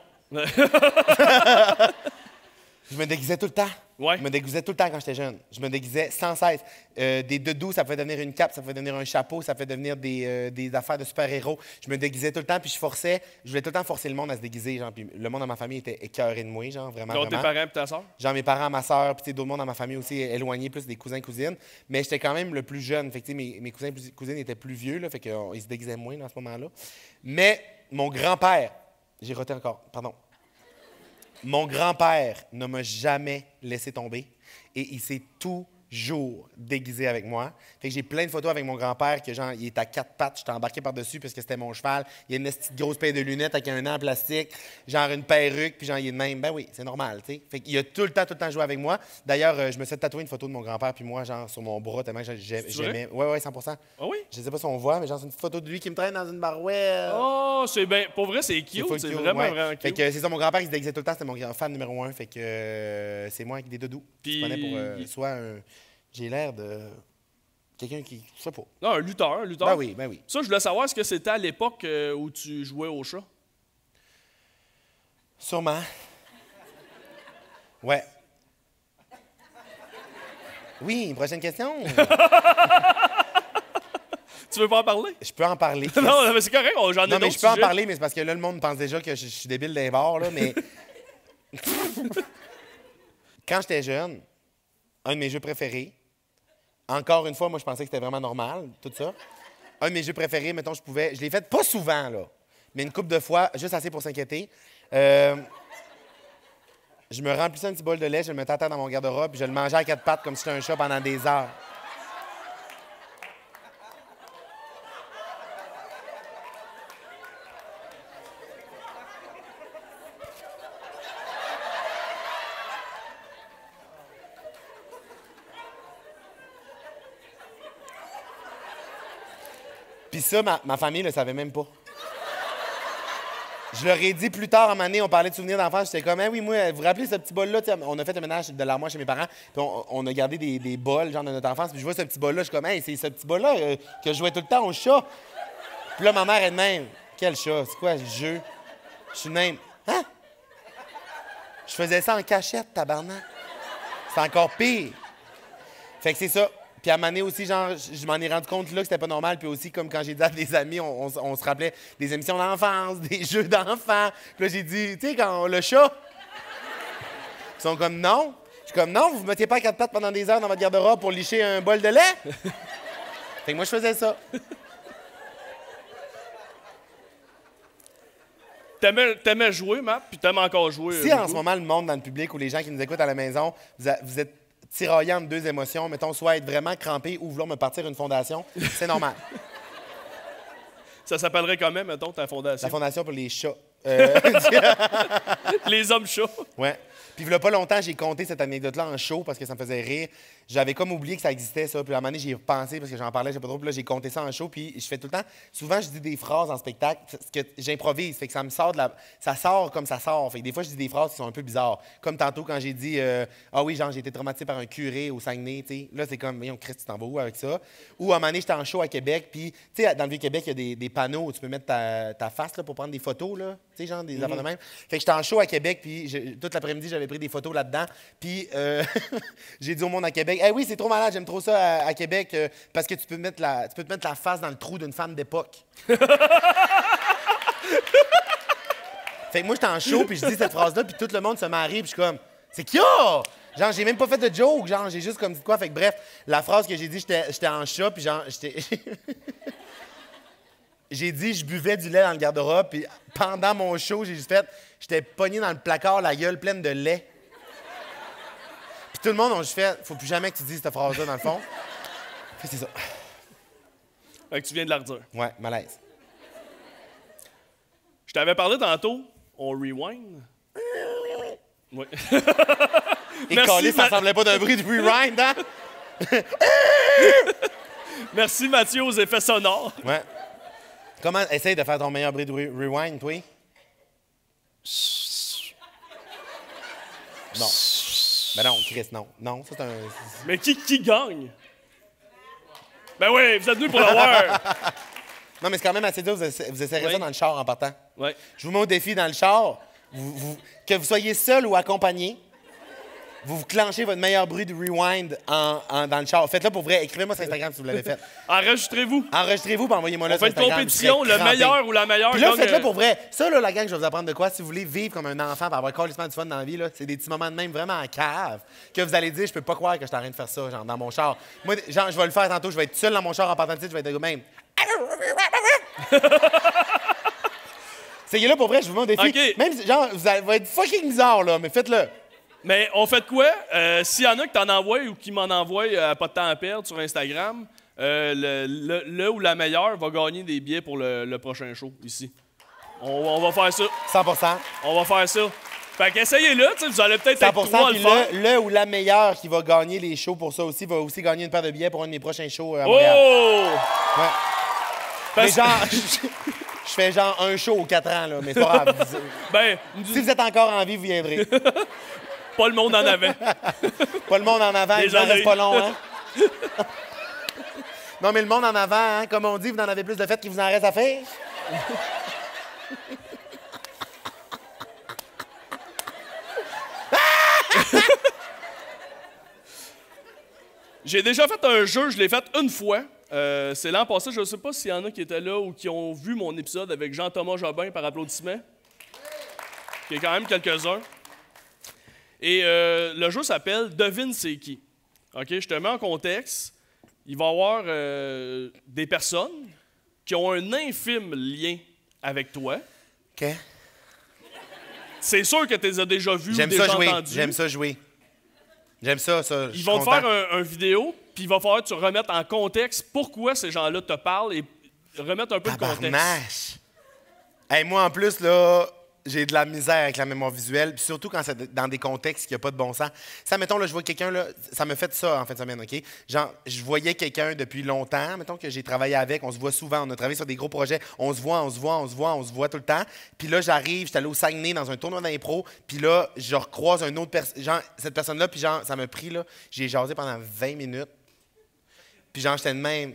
Je me déguisais tout le temps. Ouais. Je me déguisais tout le temps quand j'étais jeune. Je me déguisais sans cesse. Des doudous, ça pouvait devenir une cape, ça pouvait devenir un chapeau, ça pouvait devenir des affaires de super-héros. Je me déguisais tout le temps, puis je voulais tout le temps forcer le monde à se déguiser. Genre, puis le monde dans ma famille était écœuré de moi, genre, vraiment. Donc, tes vraiment. parents et ta soeur? Genre, mes parents, ma soeur, puis d'autres monde dans ma famille aussi éloignés, plus des cousins, cousines. Mais j'étais quand même le plus jeune. Fait que, mes cousins et cousines étaient plus vieux, là, fait qu'ils se déguisaient moins dans ce moment-là. Mais mon grand-père, j'ai roté encore, pardon. Mon grand-père ne m'a jamais laissé tomber et il s'est toujours déguisé avec moi. Fait que j'ai plein de photos avec mon grand-père que genre il est à 4 pattes, j'étais embarqué par-dessus parce que c'était mon cheval. Il a une petite grosse paire de lunettes avec un an en plastique, genre une perruque, puis genre il est de même. Ben oui, c'est normal, tu sais. Fait qu'il a tout le temps joué avec moi. D'ailleurs, je me suis tatoué une photo de mon grand-père puis moi genre sur mon bras tellement que j'aimais. Ouais, 100%. Ah oui? Je sais pas si on voit, mais genre c'est une petite photo de lui qui me traîne dans une barouette. Oh, c'est bien. Pour vrai, c'est cute. full C'est cute, vraiment, ouais. vraiment cute. Fait que c'est ça, mon grand-père qui se déguisait tout le temps, c'était mon grand fan numéro 1. Fait que c'est moi avec des doudous. Puis- Je prenais pour soit un. J'ai l'air de. Quelqu'un qui. Je sais pas. Non, un lutteur, Ben oui, ben oui. Ça, je voulais savoir, est-ce que c'était à l'époque où tu jouais au chat? Sûrement. Ouais. Oui, prochaine question. Tu veux pas en parler? Je peux en parler. Non, mais c'est correct, j'en ai Non, mais d'autres je peux en sujets. parler, mais c'est parce que là, le monde pense déjà que je suis débile d'un bord, là, mais. Quand j'étais jeune, un de mes jeux préférés, encore une fois, moi, je pensais que c'était vraiment normal, tout ça. Un de mes jeux préférés, mettons, je l'ai fait pas souvent, là, mais une couple de fois, juste assez pour s'inquiéter. Je me remplissais un petit bol de lait, je le mettais à terre dans mon garde-robe, puis je le mangeais à 4 pattes comme si j'étais un chat pendant des heures. Puis ça, ma famille ne le savait même pas. Je leur ai dit plus tard, à un moment donné, on parlait de souvenirs d'enfance, j'étais comme, oui, moi, vous vous rappelez ce petit bol-là? T'sais, on a fait un ménage de l'armoire chez mes parents, puis on a gardé des bols, genre, de notre enfance, puis je vois ce petit bol-là, je suis comme, hey, c'est ce petit bol-là que je jouais tout le temps au chat. Puis là, ma mère est de même, quel chat? C'est quoi le jeu? Je suis de même, hein? Je faisais ça en cachette, tabarnak. C'est encore pire. Fait que c'est ça. Puis à un moment donné aussi, genre, je m'en ai rendu compte là que c'était pas normal. Puis aussi, comme quand j'ai dit à des amis, on se rappelait des émissions d'enfance, des jeux d'enfants. Puis là, j'ai dit, tu sais, quand le chat. Ils sont comme, non. Je suis comme, non, vous ne mettiez pas à 4 pattes pendant des heures dans votre garde-robe pour licher un bol de lait. Fait que moi, je faisais ça. T'aimais jouer, Matt, puis t'aimes encore jouer. Si en beaucoup. ce moment, le monde dans le public ou les gens qui nous écoutent à la maison, vous êtes tiraillant entre deux émotions, mettons, soit être vraiment crampé ou vouloir me partir une fondation, c'est normal. Ça s'appellerait quand même, mettons, ta fondation. La fondation pour les chats. Les hommes chats. Ouais. Puis il y a pas longtemps, j'ai compté cette anecdote-là en show parce que ça me faisait rire. J'avais comme oublié que ça existait, ça. Puis à un moment donné, j'y ai repensé parce que j'en parlais, je sais pas trop. Puis là, j'ai compté ça en show. Puis je fais tout le temps. Souvent, je dis des phrases en spectacle parce que j'improvise. Fait que ça me sort de la. Ça sort comme ça sort. Fait que des fois, je dis des phrases qui sont un peu bizarres. Comme tantôt, quand j'ai dit ah oui, genre, j'ai été traumatisé par un curé au Saguenay, tu sais. Là, c'est comme, voyons, Christ, tu t'en vas où avec ça? Ou à un moment donné, j'étais en show à Québec. Puis, tu sais, dans le Vieux-Québec, il y a des panneaux où tu peux mettre ta face là, pour prendre des photos, là. Tu sais, genre, des affaires de même. Fait que j'étais en show à Québec. Puis, toute l'après-midi, j'avais pris des photos là-dedans. Puis, j'ai dit au monde à Québec, hey, oui, c'est trop malade, j'aime trop ça à Québec parce que tu peux te mettre la face dans le trou d'une femme d'époque. Fait que moi, j'étais en show, puis je dis cette phrase-là, puis tout le monde se marie, puis je suis comme, c'est qui a? Genre, j'ai même pas fait de joke, genre, j'ai juste comme dit quoi. Fait que bref, la phrase que j'ai dit, j'étais en chat, puis genre, j'ai dit, je buvais du lait dans le garde-robe, puis pendant mon show, j'ai juste fait, j'étais pogné dans le placard, la gueule pleine de lait. Puis tout le monde a juste fait, faut plus jamais que tu dises cette phrase-là, dans le fond. Fait que c'est ça. Fait que tu viens de la redire. Ouais, malaise. Je t'avais parlé tantôt, on rewind. Oui. Et Merci, calé, ça Ma- ressemblait pas d'un bruit de rewind, hein? Merci Mathieu aux effets sonores. Ouais. Comment, essaye de faire ton meilleur bruit de rewind, toi? Non. Ben non, Chris, non. Non, ça c'est un... Mais qui gagne? Ben oui, vous êtes venus pour le voir. Non, mais c'est quand même assez dur. Vous essayerez Oui. ça dans le char en partant. Ouais. Je vous mets au défi dans le char. Que vous soyez seul ou accompagné, vous clenchez votre meilleur bruit de rewind dans le char. Faites-le pour vrai. Écrivez-moi sur Instagram si vous l'avez fait. Enregistrez-vous. Enregistrez-vous et envoyez-moi là On sur fait une Instagram. compétition, Je le serais crampé. meilleur ou la meilleure. Puis là, gagne, faites-le pour vrai. Ça, là, la gang, je vais vous apprendre de quoi. Si vous voulez vivre comme un enfant, pour avoir carrément du fun dans la vie, là, c'est des petits moments de même vraiment en cave que vous allez dire, je peux pas croire que je suis en train de faire ça, genre, dans mon char. Moi, genre, je vais le faire tantôt. Je vais être seul dans mon char en partant de titre, je vais être de même. C'est là pour vrai, je vous mets au défi. OK. Même si, genre, vous allez être fucking bizarre, là, mais faites-le. Mais on fait de quoi? S'il y en a qui t'en envoient ou qui m'en envoient pas de temps à perdre sur Instagram, le ou la meilleure va gagner des billets pour le prochain show ici. On va faire ça. 100%. On va faire ça. Fait qu'essayez-le, tu sais, vous allez peut-être être 100%. trois à le Puis faire. le ou la meilleure qui va gagner les shows pour ça aussi va aussi gagner une paire de billets pour un de mes prochains shows à Montréal. Oh! Ouais. Parce- Mais genre, je fais genre un show aux 4 ans, là, mais c'est pas grave. Ben, Si vous êtes encore en vie, vous viendrez. pas le monde en avant. Pas le monde en avant, il en Désolé. reste pas long, hein? Non, mais le monde en avant, hein, comme on dit, vous en avez plus de fêtes qu'il vous en reste à faire. J'ai déjà fait un jeu, je l'ai fait une fois. C'est l'an passé, je ne sais pas s'il y en a qui étaient là ou qui ont vu mon épisode avec Jean-Thomas Jobin par applaudissement. Il y a quand même quelques-uns. Et le jeu s'appelle Devine c'est qui. OK, je te mets en contexte. Il va y avoir des personnes qui ont un infime lien avec toi. OK. C'est sûr que tu les as déjà vus ou J'aime déjà ça jouer. entendus. J'aime ça jouer. J'aime ça, ça. je Ils suis vont te content. faire un vidéo, puis il va falloir que tu remettes en contexte pourquoi ces gens-là te parlent et remettre un peu de contexte. Tabarnache. Hey, moi, en plus, là, j'ai de la misère avec la mémoire visuelle, puis surtout quand c'est dans des contextes qui n'ont pas de bon sens. Ça, mettons, là, je vois quelqu'un, là, ça me fait ça en fin de semaine, OK? Genre, je voyais quelqu'un depuis longtemps, mettons que j'ai travaillé avec, on se voit souvent, on a travaillé sur des gros projets, on se voit tout le temps. Puis là, j'arrive, j'étais allé au Saguenay dans un tournoi d'impro, puis là, je recroise un autre personne, genre, cette personne-là, puis genre, ça m'a pris, là, j'ai jasé pendant 20 minutes, puis genre, j'étais de même.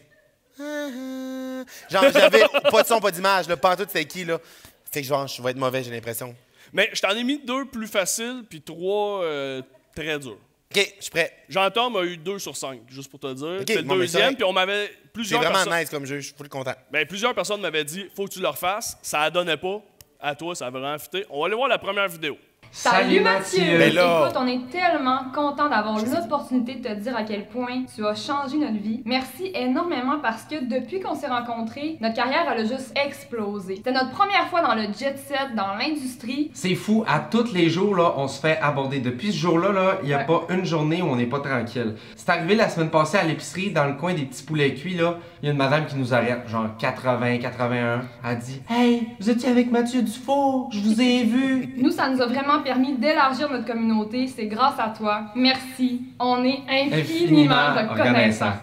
Genre, j'avais pas de son, pas d'image, là, pas tout, c'était qui, là? Fait que genre, je vais être mauvais, j'ai l'impression. Mais je t'en ai mis 2 plus faciles, puis 3 très durs. OK, je suis prêt. Jean-Tom a eu 2 sur 5, juste pour te dire. C'était le bon, mais c'est deuxième, vrai. puis on m'avait... C'est Plusieurs vraiment personnes, nice comme jeu, je suis full content. plusieurs personnes m'avaient dit « Faut que tu le refasses ». Ça ne donnait pas. À toi, ça a vraiment fité. On va aller voir la première vidéo. Salut Mathieu! Ben là. Écoute, on est tellement content d'avoir l'opportunité de te dire à quel point tu as changé notre vie. Merci énormément parce que depuis qu'on s'est rencontrés, notre carrière elle a juste explosé. C'était notre première fois dans le jet set, dans l'industrie. C'est fou, à tous les jours, là, on se fait aborder. Depuis ce jour-là, il n'y a pas une journée où on n'est pas tranquille. C'est arrivé la semaine passée à l'épicerie, dans le coin des petits poulets cuits, là, il y a une madame qui nous arrête, genre 80, 81. Elle dit « Hey, vous étiez avec Mathieu Dufour, je vous ai vu. » Nous, ça nous a vraiment permis d'élargir notre communauté. C'est grâce à toi. Merci. On est infiniment reconnaissants.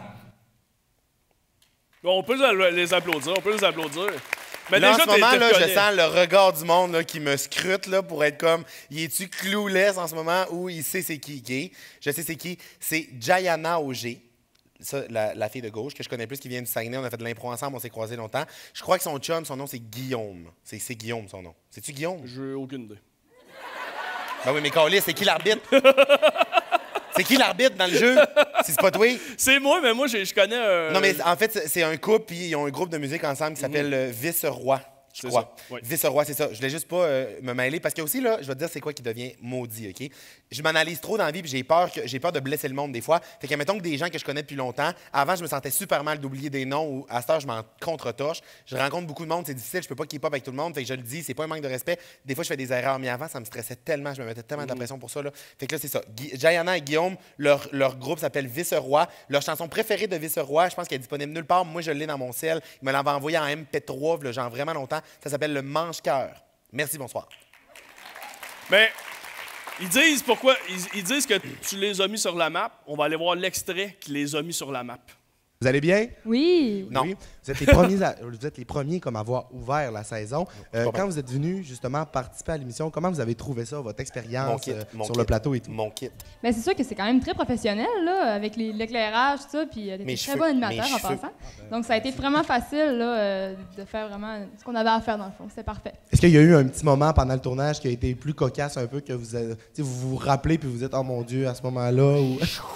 Bon, on peut les applaudir, Mais Là, en déjà, ce moment, t'es là, je reconnu. sens le regard du monde là, qui me scrute là, pour être comme, il est-tu clouless en ce moment ou il sait c'est qui gay? Je sais c'est qui. C'est Jayana Auger. Ça, la fille de gauche, que je connais plus, qui vient du Saguenay. On a fait de l'impro ensemble, on s'est croisés longtemps. Je crois que son chum, son nom, c'est Guillaume. C'est Guillaume, son nom. C'est-tu Guillaume? J'ai aucune idée. Ben oui, mais Carlis, c'est qui l'arbitre? C'est qui l'arbitre dans le jeu? Si c'est pas toi? C'est moi, mais moi, je connais un... Non, mais en fait, c'est un couple, puis ils ont un groupe de musique ensemble qui s'appelle Vice-Roi. Je crois. ça, ouais. Vice-Roi, c'est ça. Je voulais juste pas me mêler parce que aussi, là, je vais te dire c'est quoi qui devient maudit, OK? Je m'analyse trop dans la vie puis j'ai peur de blesser le monde des fois. Fait que, mettons que des gens que je connais depuis longtemps, avant, je me sentais super mal d'oublier des noms ou à cette heure, je m'en contre-torche. Je rencontre beaucoup de monde, c'est difficile, je peux pas keep up avec tout le monde. Fait que je le dis, c'est pas un manque de respect. Des fois, je fais des erreurs, mais avant, ça me stressait tellement, je me mettais tellement de la pression pour ça, là. Fait que là, c'est ça. Jayana et Guillaume, leur groupe s'appelle Vice-Roi. Leur chanson préférée de Vice-Roi, je pense qu'elle est disponible nulle part. Moi, je l'ai dans mon cell. Ils me l'avaient envoyé en MP3, là, genre vraiment longtemps. Ça s'appelle le Mange-Cœur. Merci, bonsoir. Mais ils disent pourquoi... Ils disent que tu les as mis sur la map. On va aller voir l'extrait qui les a mis sur la map. Vous allez bien? Oui. Non. Oui. Vous êtes les premiers comme à avoir ouvert la saison. Quand vous êtes venus justement participer à l'émission, comment vous avez trouvé ça, votre expérience sur le plateau et tout? Mon kit. Ben, c'est sûr que c'est quand même très professionnel, là, avec l'éclairage, tout ça, puis des très bons animateurs en passant. Donc, ça a été vraiment facile là, de faire vraiment ce qu'on avait à faire dans le fond. C'était parfait. Est-ce qu'il y a eu un petit moment pendant le tournage qui a été plus cocasse un peu, que vous rappelez puis vous dites « Oh mon Dieu » à ce moment-là? Ou...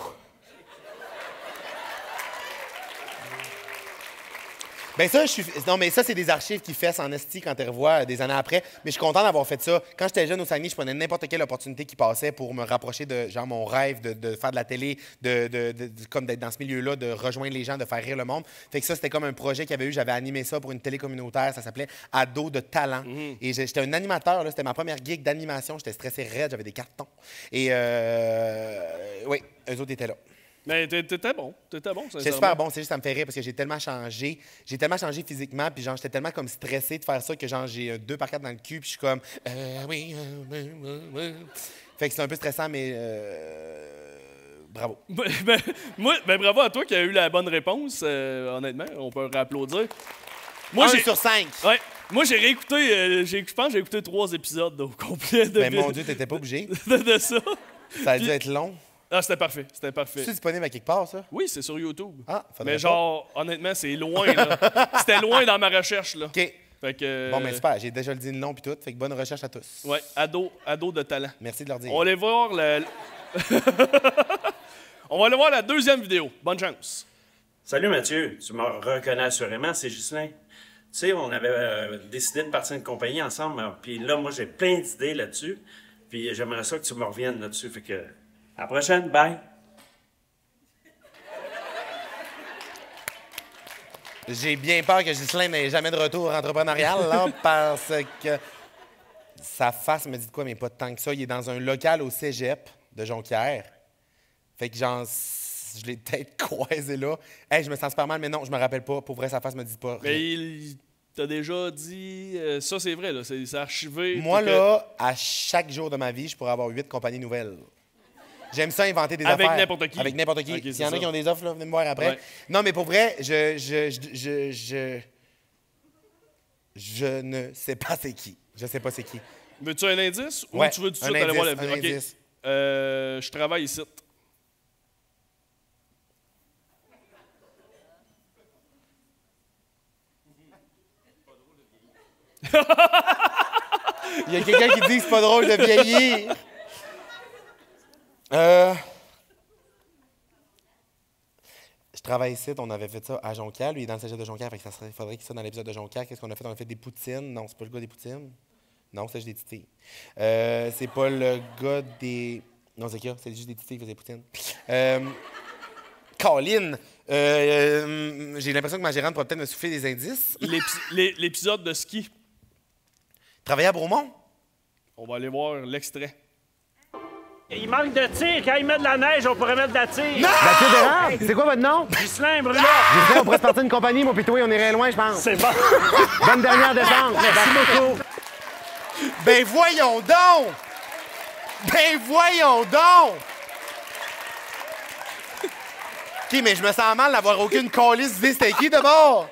Ben ça, non, mais ça, c'est des archives qui fessent en esti quand tu revois des années après. Mais je suis content d'avoir fait ça. Quand j'étais jeune au Saguenay, je prenais n'importe quelle opportunité qui passait pour me rapprocher de genre mon rêve de faire de la télé, comme d'être dans ce milieu-là, de rejoindre les gens, de faire rire le monde. Fait que ça, c'était comme un projet qu'il y avait eu. J'avais animé ça pour une télé communautaire. Ça s'appelait Ado de talent. Et j'étais un animateur. C'était ma première gig d'animation. J'étais stressé raide. J'avais des cartons. Et oui, eux autres étaient là. Mais t'étais bon, sincèrement. J'étais super bon, c'est juste ça me fait rire parce que j'ai tellement changé. J'ai tellement changé physiquement, puis genre j'étais tellement comme stressé de faire ça que genre j'ai 2 par 4 dans le cul, puis je suis comme oui. Fait que c'est un peu stressant, mais bravo. Bravo à toi qui as eu la bonne réponse, honnêtement, on peut réapplaudir. Moi, 1 sur 5. Ouais. Moi, j'ai réécouté, je pense que j'ai écouté 3 épisodes au complet de. Mais mon Dieu, t'étais pas obligé. de ça. Ça a dû être long. Ah, c'était parfait, c'était parfait. C'est disponible à quelque part, ça? Oui, c'est sur YouTube. Ah, faudrait mais genre, honnêtement, c'est loin, là. C'était loin dans ma recherche, là. OK. Fait que, bon, mais super, j'ai déjà dit le nom puis tout. Fait que bonne recherche à tous. Ouais, ado de talent. Merci de leur dire. On va aller voir On va aller voir la deuxième vidéo. Bonne chance. Salut Mathieu, tu me reconnais assurément, c'est Ghislain. Tu sais, on avait décidé de partir une compagnie ensemble, puis là, moi, j'ai plein d'idées là-dessus. Puis j'aimerais ça que tu me reviennes là-dessus. Fait que, à la prochaine, bye! J'ai bien peur que Ghislain n'ait jamais de retour entrepreneurial, là, parce que sa face me dit de quoi, mais pas tant que ça. Il est dans un local au cégep de Jonquière. Fait que, genre, je l'ai peut-être croisé là. Hey, je me sens super mal, mais non, je me rappelle pas. Pour vrai, sa face me dit pas. Mais il t'a déjà dit... ça, c'est vrai, là. C'est archivé. Moi, là, à chaque jour de ma vie, je pourrais avoir 8 compagnies nouvelles. J'aime ça inventer des affaires. Avec n'importe qui. Avec n'importe qui. Okay, s'il y en a qui ont des offres, là, venez me voir après. Ouais. Non, mais pour vrai, je ne sais pas c'est qui. Je sais pas c'est qui. Veux-tu un indice ou ouais, tu veux tout de suite aller voir la vidéo? Un indice. Je travaille ici. Il y a quelqu'un qui dit que c'est pas drôle de vieillir. Je travaille ici, on avait fait ça à Jonquière. Lui, il est dans le cégep de Jonquière, fait que il faudrait qu'il soit dans l'épisode de Jonquière. Qu'est-ce qu'on a fait? On a fait des poutines. Non, c'est pas le gars des poutines. Non, c'est juste des titis. C'est pas le gars des... Non, c'est qui? C'est juste des titis qui faisaient des poutines. Colin! J'ai l'impression que ma gérante pourrait peut-être me souffler des indices. L'épisode de ski. Travailler à Bromont? On va aller voir l'extrait. Il manque de tir. Quand il met de la neige, on pourrait mettre de la tir. Non! La tire d'érable? C'est quoi votre nom? Ghislain Brulot. Ghislain, on pourrait se partir une compagnie, mon pitoy, on irait loin, je pense. C'est bon. Bonne dernière descente. Merci beaucoup. Ben voyons donc! Ben voyons donc! OK, mais je me sens mal d'avoir aucune calice d'idée. C'était qui d'abord?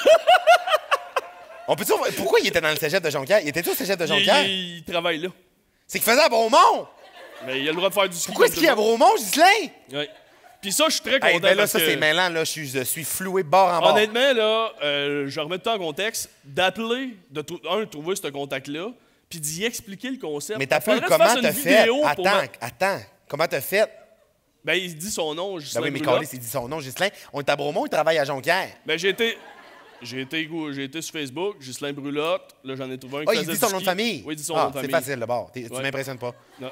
On peut pourquoi il était dans le cégep de Jonquière? Il était-tu au cégep de Jonquière? Il travaille là. C'est qu'il faisait à Bromont! Mais il a le droit de faire du ski. Pourquoi est-ce qu'il est à Bromont, Ghislain? Oui. Puis ça, je suis très content. Ben là, parce ça, que... c'est mêlant. Là, je suis floué de bord en bord. Honnêtement, là, je remets tout en contexte, d'appeler, de trouver ce contact-là, puis d'y expliquer le concept. Mais t'as fait comment t'as fait? Attends. Comment t'as fait? Ben, il dit son nom, Ghislain. Ben oui, mais Carlis, il dit son nom, Ghislain. On est à Bromont, il travaille à Jonquière. Ben, j'ai été sur Facebook, Ghislain Brulotte. Là, j'en ai trouvé un qui il dit son nom de famille? Oui, il dit son nom de famille. C'est facile, d'abord. Tu m'impressionnes pas. Non.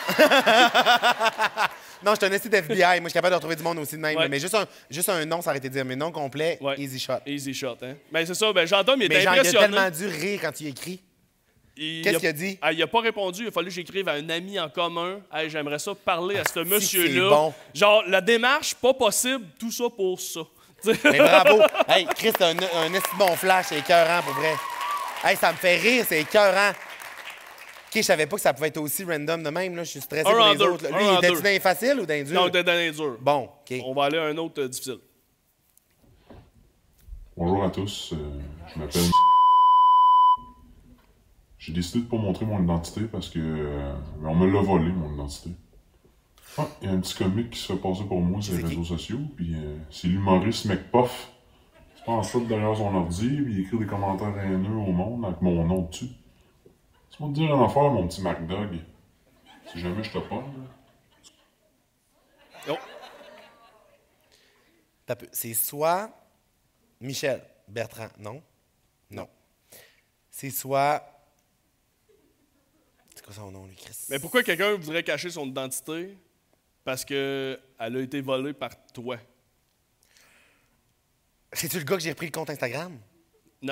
Non, je suis un esti d'FBI. Moi, je suis capable de retrouver du monde aussi de même. Ouais. Mais juste un nom, ça aurait été dire. Mais nom complet, easy shot. Easy shot, hein. Ben, c'est ça. Ben, j'entends, mais il est il a impressionné. tellement dû rire quand il écrit. Qu'est-ce qu'il a dit? Il a pas répondu. Il a fallu que j'écrive à un ami en commun. Hey, j'aimerais ça parler à ce monsieur-là. C'est bon. Genre, la démarche, pas possible, tout ça pour ça. Mais bravo. Hey, Chris, t'as un esti bon flash, c'est écœurant pour vrai. Hey, ça me fait rire, c'est écœurant. OK, je savais pas que ça pouvait être aussi random de même. Là. Je suis stressé pour les autres. Lui, il était-tu dans les faciles ou dans les durs? Non, il était dans les durs. Bon, OK. On va aller à un autre difficile. Bonjour à tous, je m'appelle... J'ai décidé de pas montrer mon identité parce que on me l'a volé, mon identité. Ah, il y a un petit comique qui se fait passer pour moi sur les réseaux sociaux, puis c'est l'humoriste McPuff. Il se passe ça derrière son ordi, puis il écrit des commentaires haineux au monde avec mon nom dessus. Tu vas te dire une affaire, mon petit MacDog. Si jamais je te parle, là. Oh. C'est soit Michel Bertrand, non? Non. C'est soit... C'est quoi son nom, lui, Chris? Mais pourquoi quelqu'un voudrait cacher son identité? Parce qu'elle a été volée par toi. C'est-tu le gars que j'ai repris le compte Instagram? Non.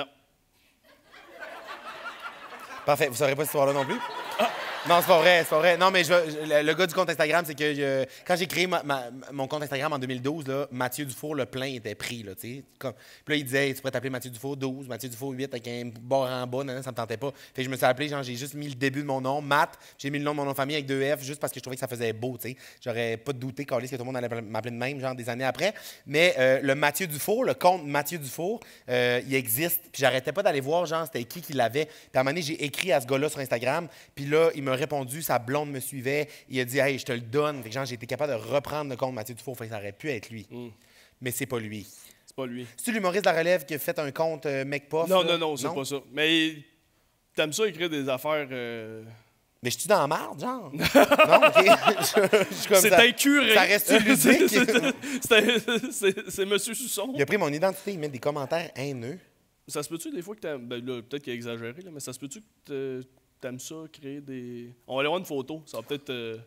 Parfait, vous saurez pas cette histoire-là non plus? Non, c'est pas vrai, c'est pas vrai. Non, mais le gars du compte Instagram, c'est que quand j'ai créé mon compte Instagram en 2012, là, Mathieu Dufour, le plein était pris, là, tu sais. Puis là, il disait, tu pourrais t'appeler Mathieu Dufour 12, Mathieu Dufour 8, avec un bord en bas, non, ça me tentait pas. Fait que je me suis appelé, genre, j'ai juste mis le début de mon nom, Matt, j'ai mis le nom de mon nom de famille avec 2 F, juste parce que je trouvais que ça faisait beau, tu sais. J'aurais pas douté, Carlis, que tout le monde allait m'appeler de même, genre, des années après. Mais le Mathieu Dufour, le compte Mathieu Dufour, il existe. Puis j'arrêtais pas d'aller voir, genre, c'était qui l'avait. Puis à un moment donné, j'ai écrit à ce gars-là sur Instagram, puis là, il m'a répondu, sa blonde me suivait, il a dit « Hey, je te le donne ». Fait que genre, j'ai été capable de reprendre le compte Mathieu Dufour, fait que ça aurait pu être lui. Mais c'est pas lui. C'est pas lui. C'est l'humoriste de la relève qui a fait un compte McPuff? Non, là? non, c'est pas ça. Mais t'aimes ça écrire des affaires... Mais je suis dans la marde, genre? Non, OK. C'est incuré. Ça reste ludique? C'est Monsieur Susson. Il a pris mon identité, il met des commentaires haineux. Ça se peut-tu des fois que t'aimes... Ben là, peut-être qu'il a exagéré, là, mais ça se peut-tu que t'aimes ça, créer des... On va aller voir une photo, ça va peut-être...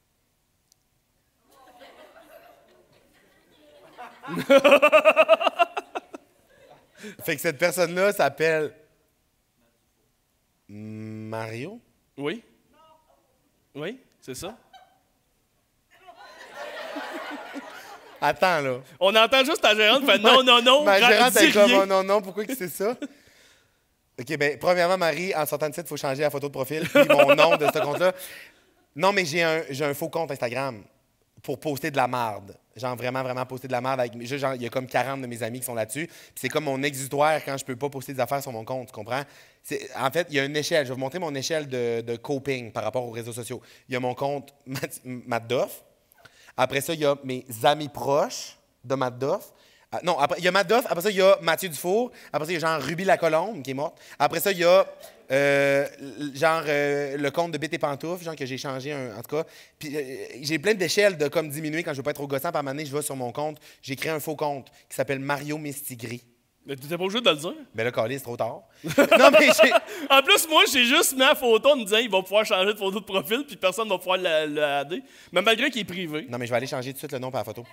Fait que cette personne-là s'appelle... Mario? Oui. Oui, c'est ça. Attends, là. On entend juste ta gérante faire non, non, non. Ma gérante est comme rien. non, non, pourquoi que c'est ça? OK, bien, premièrement, Marie, en sortant de site, il faut changer la photo de profil puis mon nom de ce compte-là. Non, mais j'ai un faux compte Instagram pour poster de la marde. Genre vraiment, vraiment poster de la merde. Genre, il y a comme 40 de mes amis qui sont là-dessus. Puis c'est comme mon exutoire quand je peux pas poster des affaires sur mon compte, tu comprends? En fait, il y a une échelle. Je vais vous montrer mon échelle de coping par rapport aux réseaux sociaux. Il y a mon compte Matt Doff. Après ça, il y a mes amis proches de Matt Doff. Non, après, il y a Matt Doff. Après ça, il y a Mathieu Dufour. Après ça, il y a genre Ruby Lacolombe qui est morte. Après ça, il y a le compte de Bit et Pantoufles, genre que j'ai changé en tout cas. Puis j'ai plein d'échelles de comme diminuer quand je veux pas être trop gossant. Par année, je vais sur mon compte. J'ai créé un faux compte qui s'appelle Mario Mistigri. Mais t'étais pas obligé de le dire. Ben là, Carly, c'est trop tard. Non, mais j'ai... En plus, moi, j'ai juste mis la photo en me disant il va pouvoir changer de photo de profil puis personne va pouvoir le AD. Mais malgré qu'il est privé. Non, mais je vais aller changer tout de suite le nom par la photo.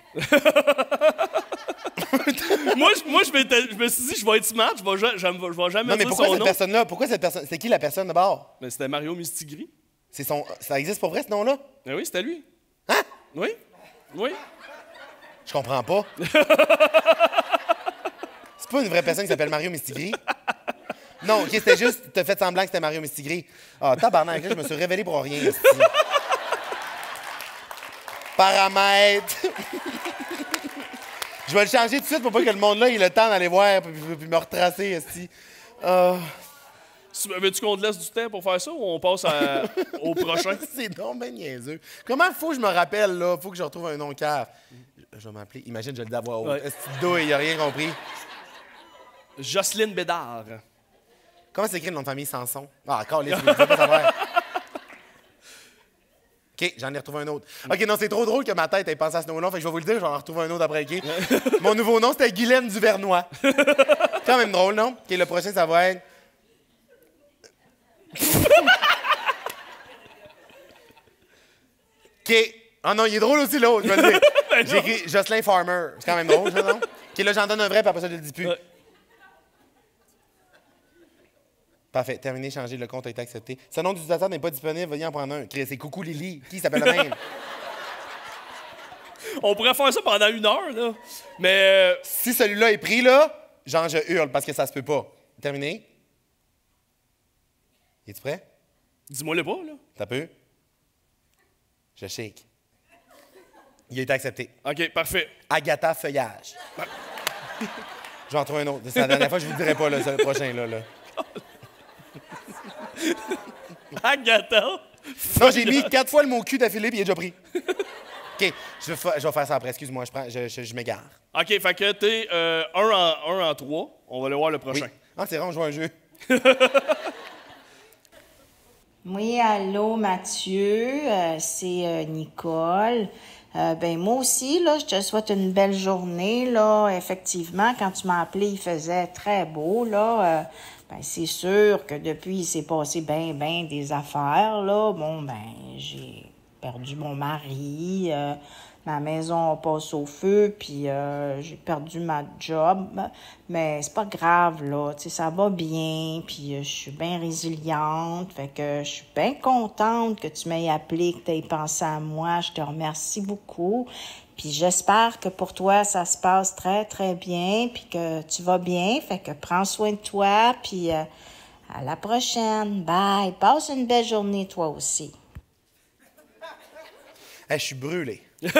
moi, je me suis dit, je vais être smart, je vais jamais non, mais dire pourquoi son cette nom. Personne-là? Pourquoi cette personne? C'est qui la personne d'abord? Ben, c'était Mario Mistigri. C'est son... Ça existe pour vrai, ce nom-là? Ben oui, c'était lui. Hein? Oui. Oui. Je comprends pas. C'est pas une vraie personne qui s'appelle Mario Mistigri? Non, OK, c'était juste... T'as fait semblant que c'était Mario Mistigri. Ah, tabarnak, là, je me suis révélé pour rien. Paramètres. Je vais le changer tout de suite pour pas que le monde là ait le temps d'aller voir puis me retracer. Esti. Veux-tu qu'on te laisse du temps pour faire ça ou on passe au prochain? C'est donc ben niaiseux. Comment faut que je me rappelle, là? Faut que je retrouve un nom cave. Je vais m'appeler. Imagine, je le dis à voix haute. Ouais. Esti de douille, il a rien compris. Jocelyne Bédard. Comment s'écrit le nom de famille Sanson? Ah, encore les trucs, je veux pas savoir. OK, j'en ai retrouvé un autre. OK, non, c'est trop drôle que ma tête ait pensé à ce nom-là, fait que je vais vous le dire, j'en ai retrouvé un autre après, OK? Mon nouveau nom, c'était Guylaine Duvernois. Quand même drôle, non? OK, le prochain, ça va être... OK. Ah non, il est drôle aussi, l'autre, je vais le dire. J'ai écrit Jocelyn Farmer. C'est quand même drôle, ça, non? OK, là, j'en donne un vrai, puis après ça, je le dis plus. Parfait. Terminé, changer, le compte a été accepté. Ce nom d'utilisateur n'est pas disponible, veuillez en prendre un. C'est Coucou Lily. Qui s'appelle le même? On pourrait faire ça pendant 1 heure, là. Mais... Si celui-là est pris, là, genre, je hurle parce que ça se peut pas. Terminé? Es-tu prêt? Dis-moi-le pas, là. T'as peu? Je shake. Il a été accepté. OK, parfait. Agatha Feuillage. Je vais en trouver un autre. C'est la dernière fois, je vous le dirai pas, là, le prochain, là. Agatha! Non, j'ai mis 4 fois le mot cul d'affilée, puis il est déjà pris. OK, je vais faire ça après. Excuse-moi, je m'égare. OK, fait que t'es 1 en 3. On va aller voir le prochain. Oui. Ah, c'est vrai, on joue à un jeu. Oui, allô, Mathieu. C'est Nicole. Ben moi aussi, là, je te souhaite une belle journée, là. Effectivement, quand tu m'as appelé, il faisait très beau, là. Ben, c'est sûr que depuis, il s'est passé ben des affaires, là. Bon, ben, j'ai perdu mon mari, ma maison passe au feu, puis j'ai perdu ma job. Mais c'est pas grave, là. Tu sais, ça va bien, puis je suis bien résiliente. Fait que je suis bien contente que tu m'aies appelé, que tu aies pensé à moi. Je te remercie beaucoup. Puis j'espère que pour toi, ça se passe très, très bien, puis que tu vas bien. Fait que prends soin de toi, puis à la prochaine. Bye. Passe une belle journée, toi aussi. Hey, je suis brûlé.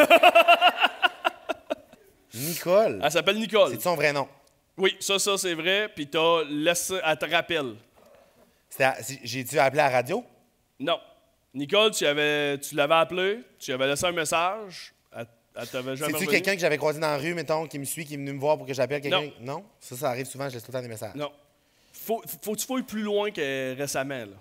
Nicole. Elle s'appelle Nicole. C'est son vrai nom? Oui, ça, c'est vrai. Puis t'as laissé... Elle te rappelle. J'ai-tu appelé à la radio? Non. Nicole, tu l'avais appelé, tu avais laissé un message, elle t'avait jamais C'est-tu revenu? quelqu'un que j'avais croisé dans la rue, mettons, qui me suit, qui est venu me voir pour que j'appelle quelqu'un? Non. Ça arrive souvent, je laisse tout le temps des messages. Non. Faut que tu fouilles plus loin que récemment, là.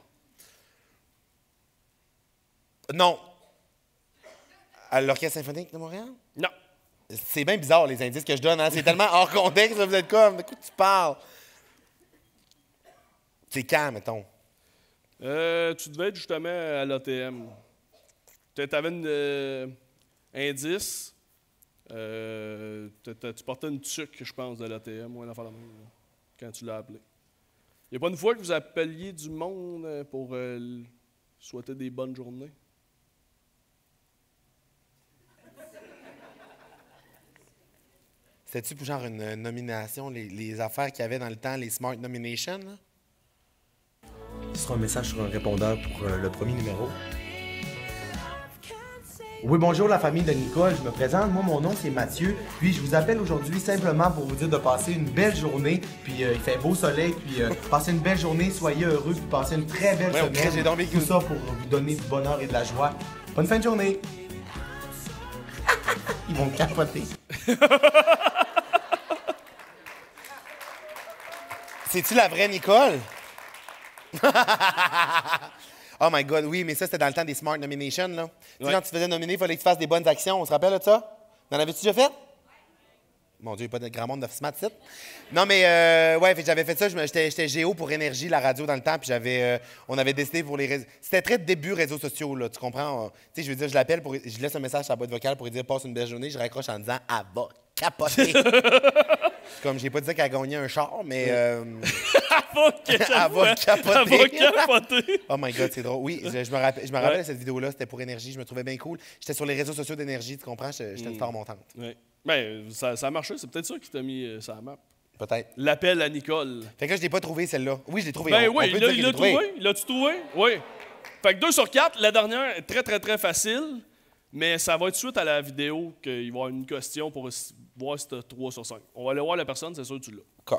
Non. À l'Orchestre symphonique de Montréal? Non. C'est bien bizarre, les indices que je donne. Hein? C'est tellement hors contexte, vous êtes comme, de quoi tu parles? C'est quand, mettons? Tu devais être justement à l'ATM. Tu avais un indice. Tu portais une tuque, je pense, de l'ATM ou un affaire de même, là, quand tu l'as appelé. Il n'y a pas une fois que vous appeliez du monde pour souhaiter des bonnes journées? C'était-tu pour genre une nomination, les affaires qu'il y avait dans le temps, les Smart Nominations? Là? Ce sera un message sur un répondeur pour le premier numéro. Oui, bonjour la famille de Nicole, je me présente. Moi, mon nom, c'est Mathieu. Puis, je vous appelle aujourd'hui simplement pour vous dire de passer une belle journée. Puis, il fait beau soleil. Puis, passez une belle journée, soyez heureux. Puis, passez une très belle semaine. Tout ça pour vous donner du bonheur et de la joie. Bonne fin de journée. Ils vont capoter. C'est-tu la vraie Nicole? Oh my God, oui, mais ça, c'était dans le temps des Smart Nominations, là. Tu sais, quand tu te faisais nominer, il fallait que tu fasses des bonnes actions. On se rappelle de ça? N'en avais-tu déjà fait? Mon Dieu, il n'y a pas de grand monde de smart site. Non, mais ouais, j'avais fait ça. J'étais géo pour Énergie, la radio, dans le temps, puis on avait décidé pour les réseaux. C'était très début réseaux sociaux, là, tu comprends? Tu sais, je veux dire, je l'appelle, je laisse un message sur la boîte vocale pour lui dire « Passe une belle journée », je raccroche en disant « Ah, va capoter ». Comme j'ai pas dit qu'elle a gagné un char, mais... Elle va capoter. Oh my God, c'est drôle. Oui, je me rappelle de cette vidéo-là, c'était pour Énergie, je me trouvais bien cool. J'étais sur les réseaux sociaux d'Énergie, tu comprends? J'étais une star montante. Oui. Ben, ça a marché, c'est peut-être ça qui t'a mis sur la map. Peut-être. L'appel à Nicole. Fait que là, je l'ai pas trouvé, celle-là. Oui, je l'ai trouvé. Ben oui, il l'a trouvé. L'as-tu trouvé? Oui. Fait que 2 sur 4, la dernière est très, très, très facile, mais ça va être suite à la vidéo qu'il va y avoir une question pour voir si t'as 3 sur 5. On va aller voir la personne, c'est sûr que tu l'as.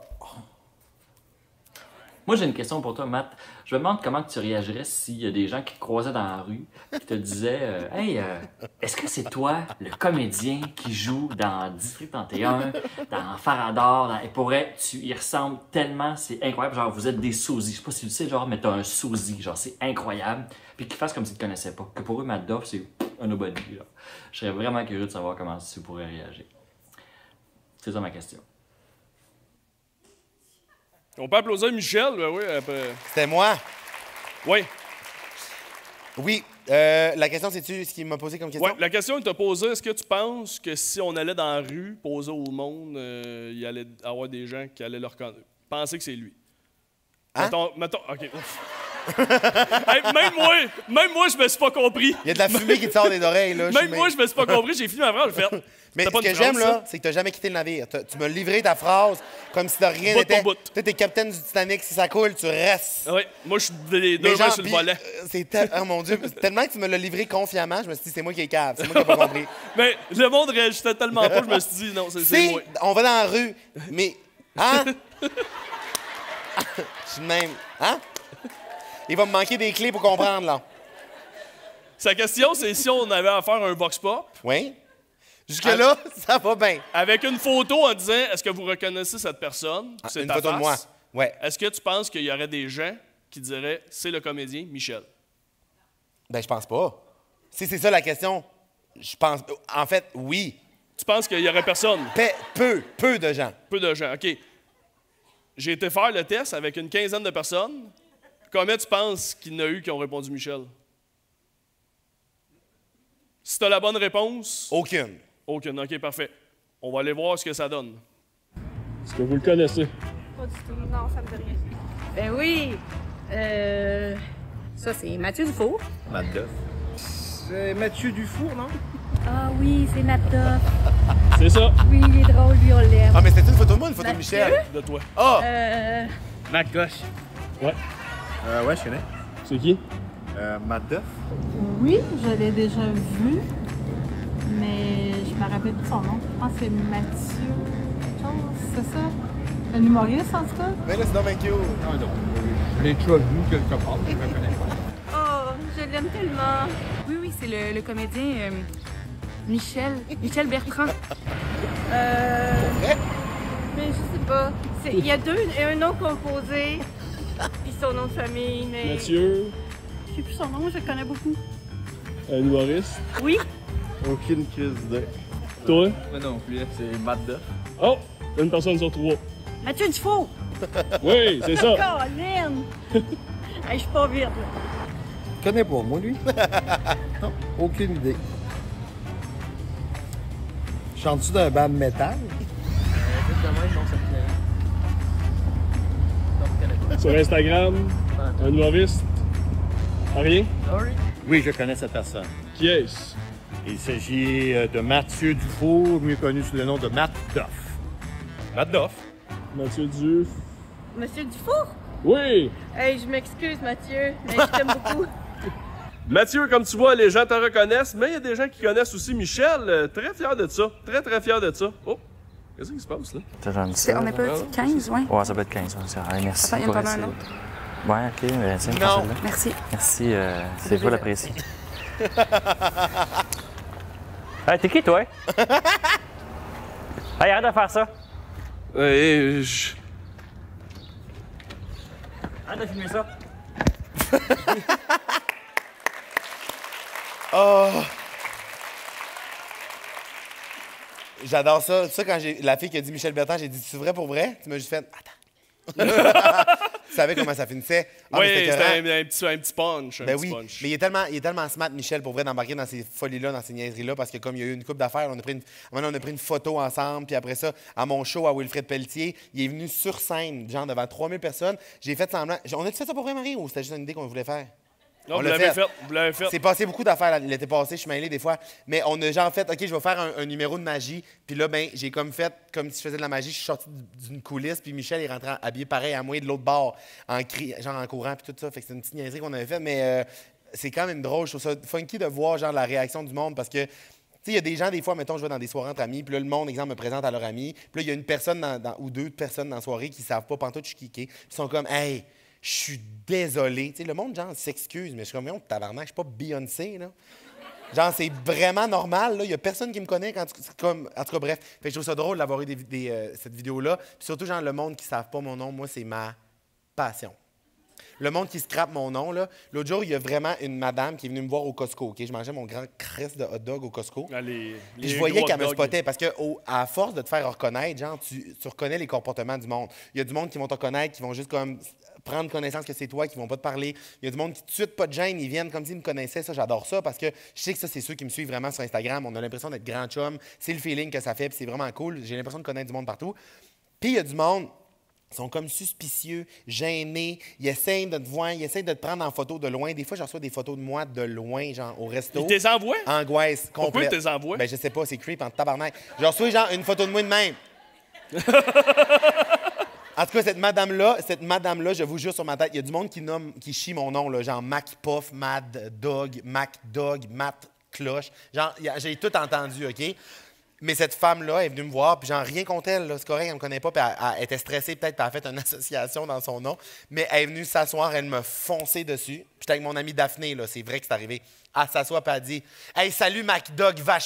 Moi, j'ai une question pour toi, Matt. Je me demande comment tu réagirais s'il y a des gens qui te croisaient dans la rue et qui te disaient Hey, est-ce que c'est toi, le comédien qui joue dans District 31, dans Farador, et pour vrai, tu y ressembles tellement, c'est incroyable. Genre, vous êtes des sosies. Je sais pas si tu le sais, genre, mais t'as un sosie. Genre, c'est incroyable. Puis qu'ils fassent comme s'ils te connaissaient pas. Que pour eux, Matt Duff, c'est un nobody. Genre. Je serais vraiment curieux de savoir comment tu pourrais réagir. C'est ça ma question. On peut applaudir Michel, ben oui. C'était moi? Oui. Oui. La question, c'est-tu ce qu'il m'a posé comme question? Oui, la question, il t'a posé, est-ce que tu penses que si on allait dans la rue, poser au monde, il y allait avoir des gens qui allaient le reconnaître? Penser que c'est lui. Hein? Mettons, OK. Hey, même moi, je me suis pas compris. Il y a de la fumée qui te sort des oreilles, là. Même moi, je me suis pas compris. J'ai fini ma phrase, j'ai fait. Mais ce que j'aime, là, c'est que tu n'as jamais quitté le navire. Tu m'as livré ta phrase comme si de rien n'était. Tu es capitaine du Titanic, si ça coule, tu restes. Oui, moi, je suis les 2 mains sur le volet. Oh mon Dieu, tellement que tu me l'as livré confiamment, je me suis dit, c'est moi qui ai cave, c'est moi qui n'ai pas compris. Mais le monde réagissait tellement pas, je me suis dit, non, c'est moi. On va dans la rue, mais Hein? Je suis de même. Hein? Il va me manquer des clés pour comprendre, là. Sa question, c'est si on avait à faire un vox pop. Oui. Jusque-là, ça va bien. Avec une photo en disant est-ce que vous reconnaissez cette personne? C'est une ta photo de face. moi. Ouais. Est-ce que tu penses qu'il y aurait des gens qui diraient c'est le comédien Michel? Ben, je pense pas. Si c'est ça la question, je pense. En fait, oui. Tu penses qu'il y aurait personne? Peu de gens. Peu de gens, OK. J'ai été faire le test avec une quinzaine de personnes. Combien tu penses qu'il y en a eu qui ont répondu Michel? Si tu as la bonne réponse... Aucune. Aucune, OK, parfait. On va aller voir ce que ça donne. Est-ce que vous le connaissez? Pas du tout. Non, ça me dit rien. Ben oui. Ça, c'est Mathieu Dufour. Matt Duff. C'est Mathieu Dufour, non? Ah oui, c'est Matt Duff. C'est ça. Oui, il est drôle, lui, on l'aime. Ah, mais c'était une photo de moi, une photo de Mathieu? Michel? De toi. Ah! Matt Gauche. Ouais. Ouais, je connais. C'est qui? Matt Duff. Oui, je l'ai déjà vu, mais je me rappelle plus son nom. Je pense que c'est Mathieu. C'est ça? Un humoriste, en tout cas? Mais là, c'est dans ma queue. Ah non. Je l'ai déjà vu quelque part, je ne me connais pas. Oh, je l'aime tellement. Oui, oui, c'est le comédien Michel Bertrand. Mais je sais pas. Il y a un nom composé, puis son nom de famille, mais... Mathieu. Je sais plus son nom, je le connais beaucoup. Un humoriste. Oui. Aucune crise d'idée. Toi? Moi non plus, c'est Matt Duff. Oh! Une personne sur trois. Mathieu Dufault. Oui, c'est ça. Colin! Hey, je suis pas vite, là. Je connais pas, moi, lui. Non, aucune idée. Chante-tu d'un band métal? Sur Instagram, un humoriste. Rien? Oui, je connais cette personne. Qui est-ce? Il s'agit de Mathieu Dufour, mieux connu sous le nom de Matt Duff. Matt Duff. Mathieu Dufour. Monsieur Dufour? Oui! Hey, je m'excuse, Mathieu, mais je t'aime beaucoup. Mathieu, comme tu vois, les gens te reconnaissent, mais il y a des gens qui connaissent aussi Michel. Très fier de ça. Très, très fier de ça. Oh! Qu'est-ce qui se passe, là? On n'est pas 15, ouais? Ouais, ça peut être 15. C'est vrai. Merci. Attends, il y en a pas un autre. Ouais, OK. Tiens, Non. prends celle-là. Merci. Merci. C'est vous l'apprécier. Hey, t'es qui, toi? Hey, arrête de faire ça. Arrête de filmer ça. Oh! J'adore ça. Ça, quand j'ai la fille qui a dit Michel Bertrand, j'ai dit c'est vrai pour vrai? Tu m'as juste fait attends. Tu savais comment ça finissait? Ah, oui, mais c'était un petit punch. Ben oui, mais il est tellement smart, Michel, pour vrai, d'embarquer dans ces folies-là, dans ces niaiseries-là, parce que comme il y a eu une couple d'affaires, on a pris une photo ensemble, puis après ça, à mon show à Wilfrid Pelletier, il est venu sur scène, genre devant 3000 personnes. J'ai fait semblant. On a-tu fait ça pour vrai, Marie, ou c'était juste une idée qu'on voulait faire? Non, vous l'avez fait. Vous l'avez fait. C'est passé beaucoup d'affaires l'été passé, je suis mêlé des fois. Mais on a genre fait, OK, je vais faire un numéro de magie. Puis là, ben, j'ai comme fait, comme si je faisais de la magie, je suis sorti d'une coulisse. Puis Michel est rentré habillé pareil à moi de l'autre bord, genre en courant, puis tout ça. Fait que c'est une petite niaiserie qu'on avait fait. Mais c'est quand même drôle. Je trouve ça funky de voir genre la réaction du monde parce que. Tu sais, il y a des gens, des fois, mettons, je vais dans des soirées entre amis, puis là, le monde, exemple, me présente à leur ami. Puis là, il y a une personne ou deux personnes dans la soirée qui ne savent pas pantoute je suis kické. Ils sont comme, hey, je suis désolé. Tu sais, le monde, genre, s'excuse, mais je suis comme, tabarnak, je suis pas Beyoncé, là. Genre, c'est vraiment normal, là. Il y a personne qui me connaît quand comme. En tout cas, bref. Fait que je trouve ça drôle d'avoir eu cette vidéo-là. Puis surtout, genre, le monde qui ne savent pas mon nom, moi, c'est ma passion. Le monde qui scrape mon nom, là. L'autre jour, il y a vraiment une madame qui est venue me voir au Costco, OK? Je mangeais mon grand crest de hot dog au Costco. Puis je voyais qu'elle me spottait parce que, à force de te faire reconnaître, genre, tu reconnais les comportements du monde. Il y a du monde qui vont te reconnaître, qui vont juste comme prendre connaissance que c'est toi, qui vont pas te parler. Il y a du monde qui tout de suite, pas de gêne, ils viennent comme s'ils me connaissaient. Ça, j'adore ça parce que je sais que ça, c'est ceux qui me suivent vraiment sur Instagram. On a l'impression d'être grand chum. C'est le feeling que ça fait, puis c'est vraiment cool. J'ai l'impression de connaître du monde partout. Puis il y a du monde. Ils sont comme suspicieux, gênés. Ils essayent de te voir, ils essayent de te prendre en photo de loin. Des fois, je reçois des photos de moi de loin, genre au resto. Ils te les envoient? Angoisse complète. Pourquoi ils te les envoient? Ben, je sais pas, c'est creep en tabarnak. Je reçois genre une photo de moi de même. En tout cas, cette madame-là, je vous jure sur ma tête, il y a du monde qui chie mon nom, là, genre Mac Puff, Mad Dog, Mac Dog, Matt Cloche. Genre, j'ai tout entendu, OK? Mais cette femme-là est venue me voir, puis genre, rien contre elle, là, c'est correct, elle me connaît pas, puis elle était stressée peut-être, puis elle a fait une association dans son nom. Mais elle est venue s'asseoir, elle me fonçait dessus. Puis j'étais avec mon amie Daphné, là, c'est vrai que c'est arrivé. Elle s'assoit, puis elle dit « Hey, salut MacDog Vachon! »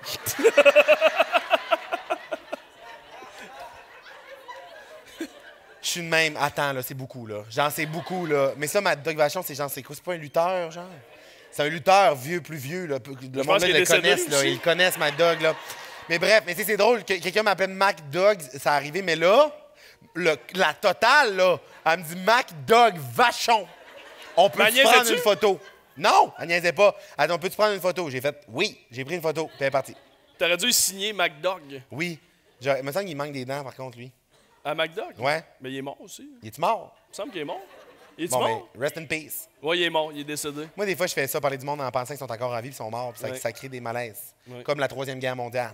Je suis de même. Attends, là, c'est beaucoup, là. Genre, c'est beaucoup, là. Mais ça, MacDog Vachon, c'est genre, c'est quoi? C'est pas un lutteur, genre? C'est un lutteur vieux, plus vieux, là. Le monde, là, ils le connaissent, là. Ils connaissent, MacDog, là. Mais bref, mais c'est drôle. Quelqu'un m'appelle MacDog, ça arrivé. Mais là, la totale, là, elle me dit MacDog Vachon. On peut prendre une photo? Non, elle niaisait pas. Elle dit, on peut-tu prendre une photo? J'ai fait, oui. J'ai pris une photo, puis elle est partie. T'aurais dû signer MacDog. Oui. Genre, il me semble qu'il manque des dents, par contre, lui. À MacDog? Ouais. Mais il est mort aussi. Il est-tu mort? Il me semble qu'il est mort. Il est-tu Bon, mort? ben, rest in peace. Oui, il est mort. Il est décédé. Moi, des fois, je fais ça, parler du monde en pensant qu'ils sont encore en vie et sont morts, puis ça crée des malaises. Comme la Troisième Guerre mondiale.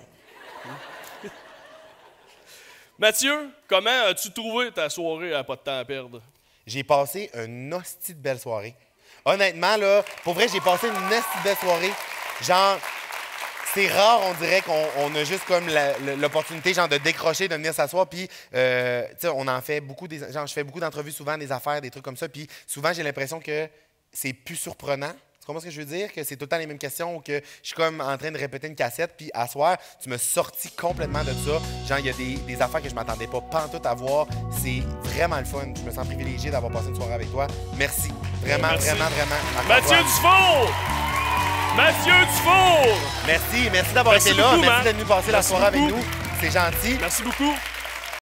Mathieu, comment as-tu trouvé ta soirée à Pas de temps à perdre? J'ai passé une hostie de belle soirée. Honnêtement, là, pour vrai, j'ai passé une hostie de belle soirée. Genre, c'est rare, on dirait qu'on a juste comme l'opportunité, genre, de décrocher, de venir s'asseoir, puis, tu sais, on en fait beaucoup, genre, je fais beaucoup d'entrevues souvent, des affaires, des trucs comme ça, puis souvent, j'ai l'impression que c'est plus surprenant. Tu comprends ce que je veux dire? Que c'est tout le temps les mêmes questions ou que je suis comme en train de répéter une cassette, puis à soir, tu me sortis complètement de ça. Genre, il y a des affaires que je m'attendais pas pantoute à voir. C'est vraiment le fun. Je me sens privilégié d'avoir passé une soirée avec toi. Merci. Vraiment, vraiment. Mathieu Dufour! Mathieu Dufour! Merci d'avoir été là. Merci d'être venu passer la soirée avec nous. C'est gentil. Merci beaucoup.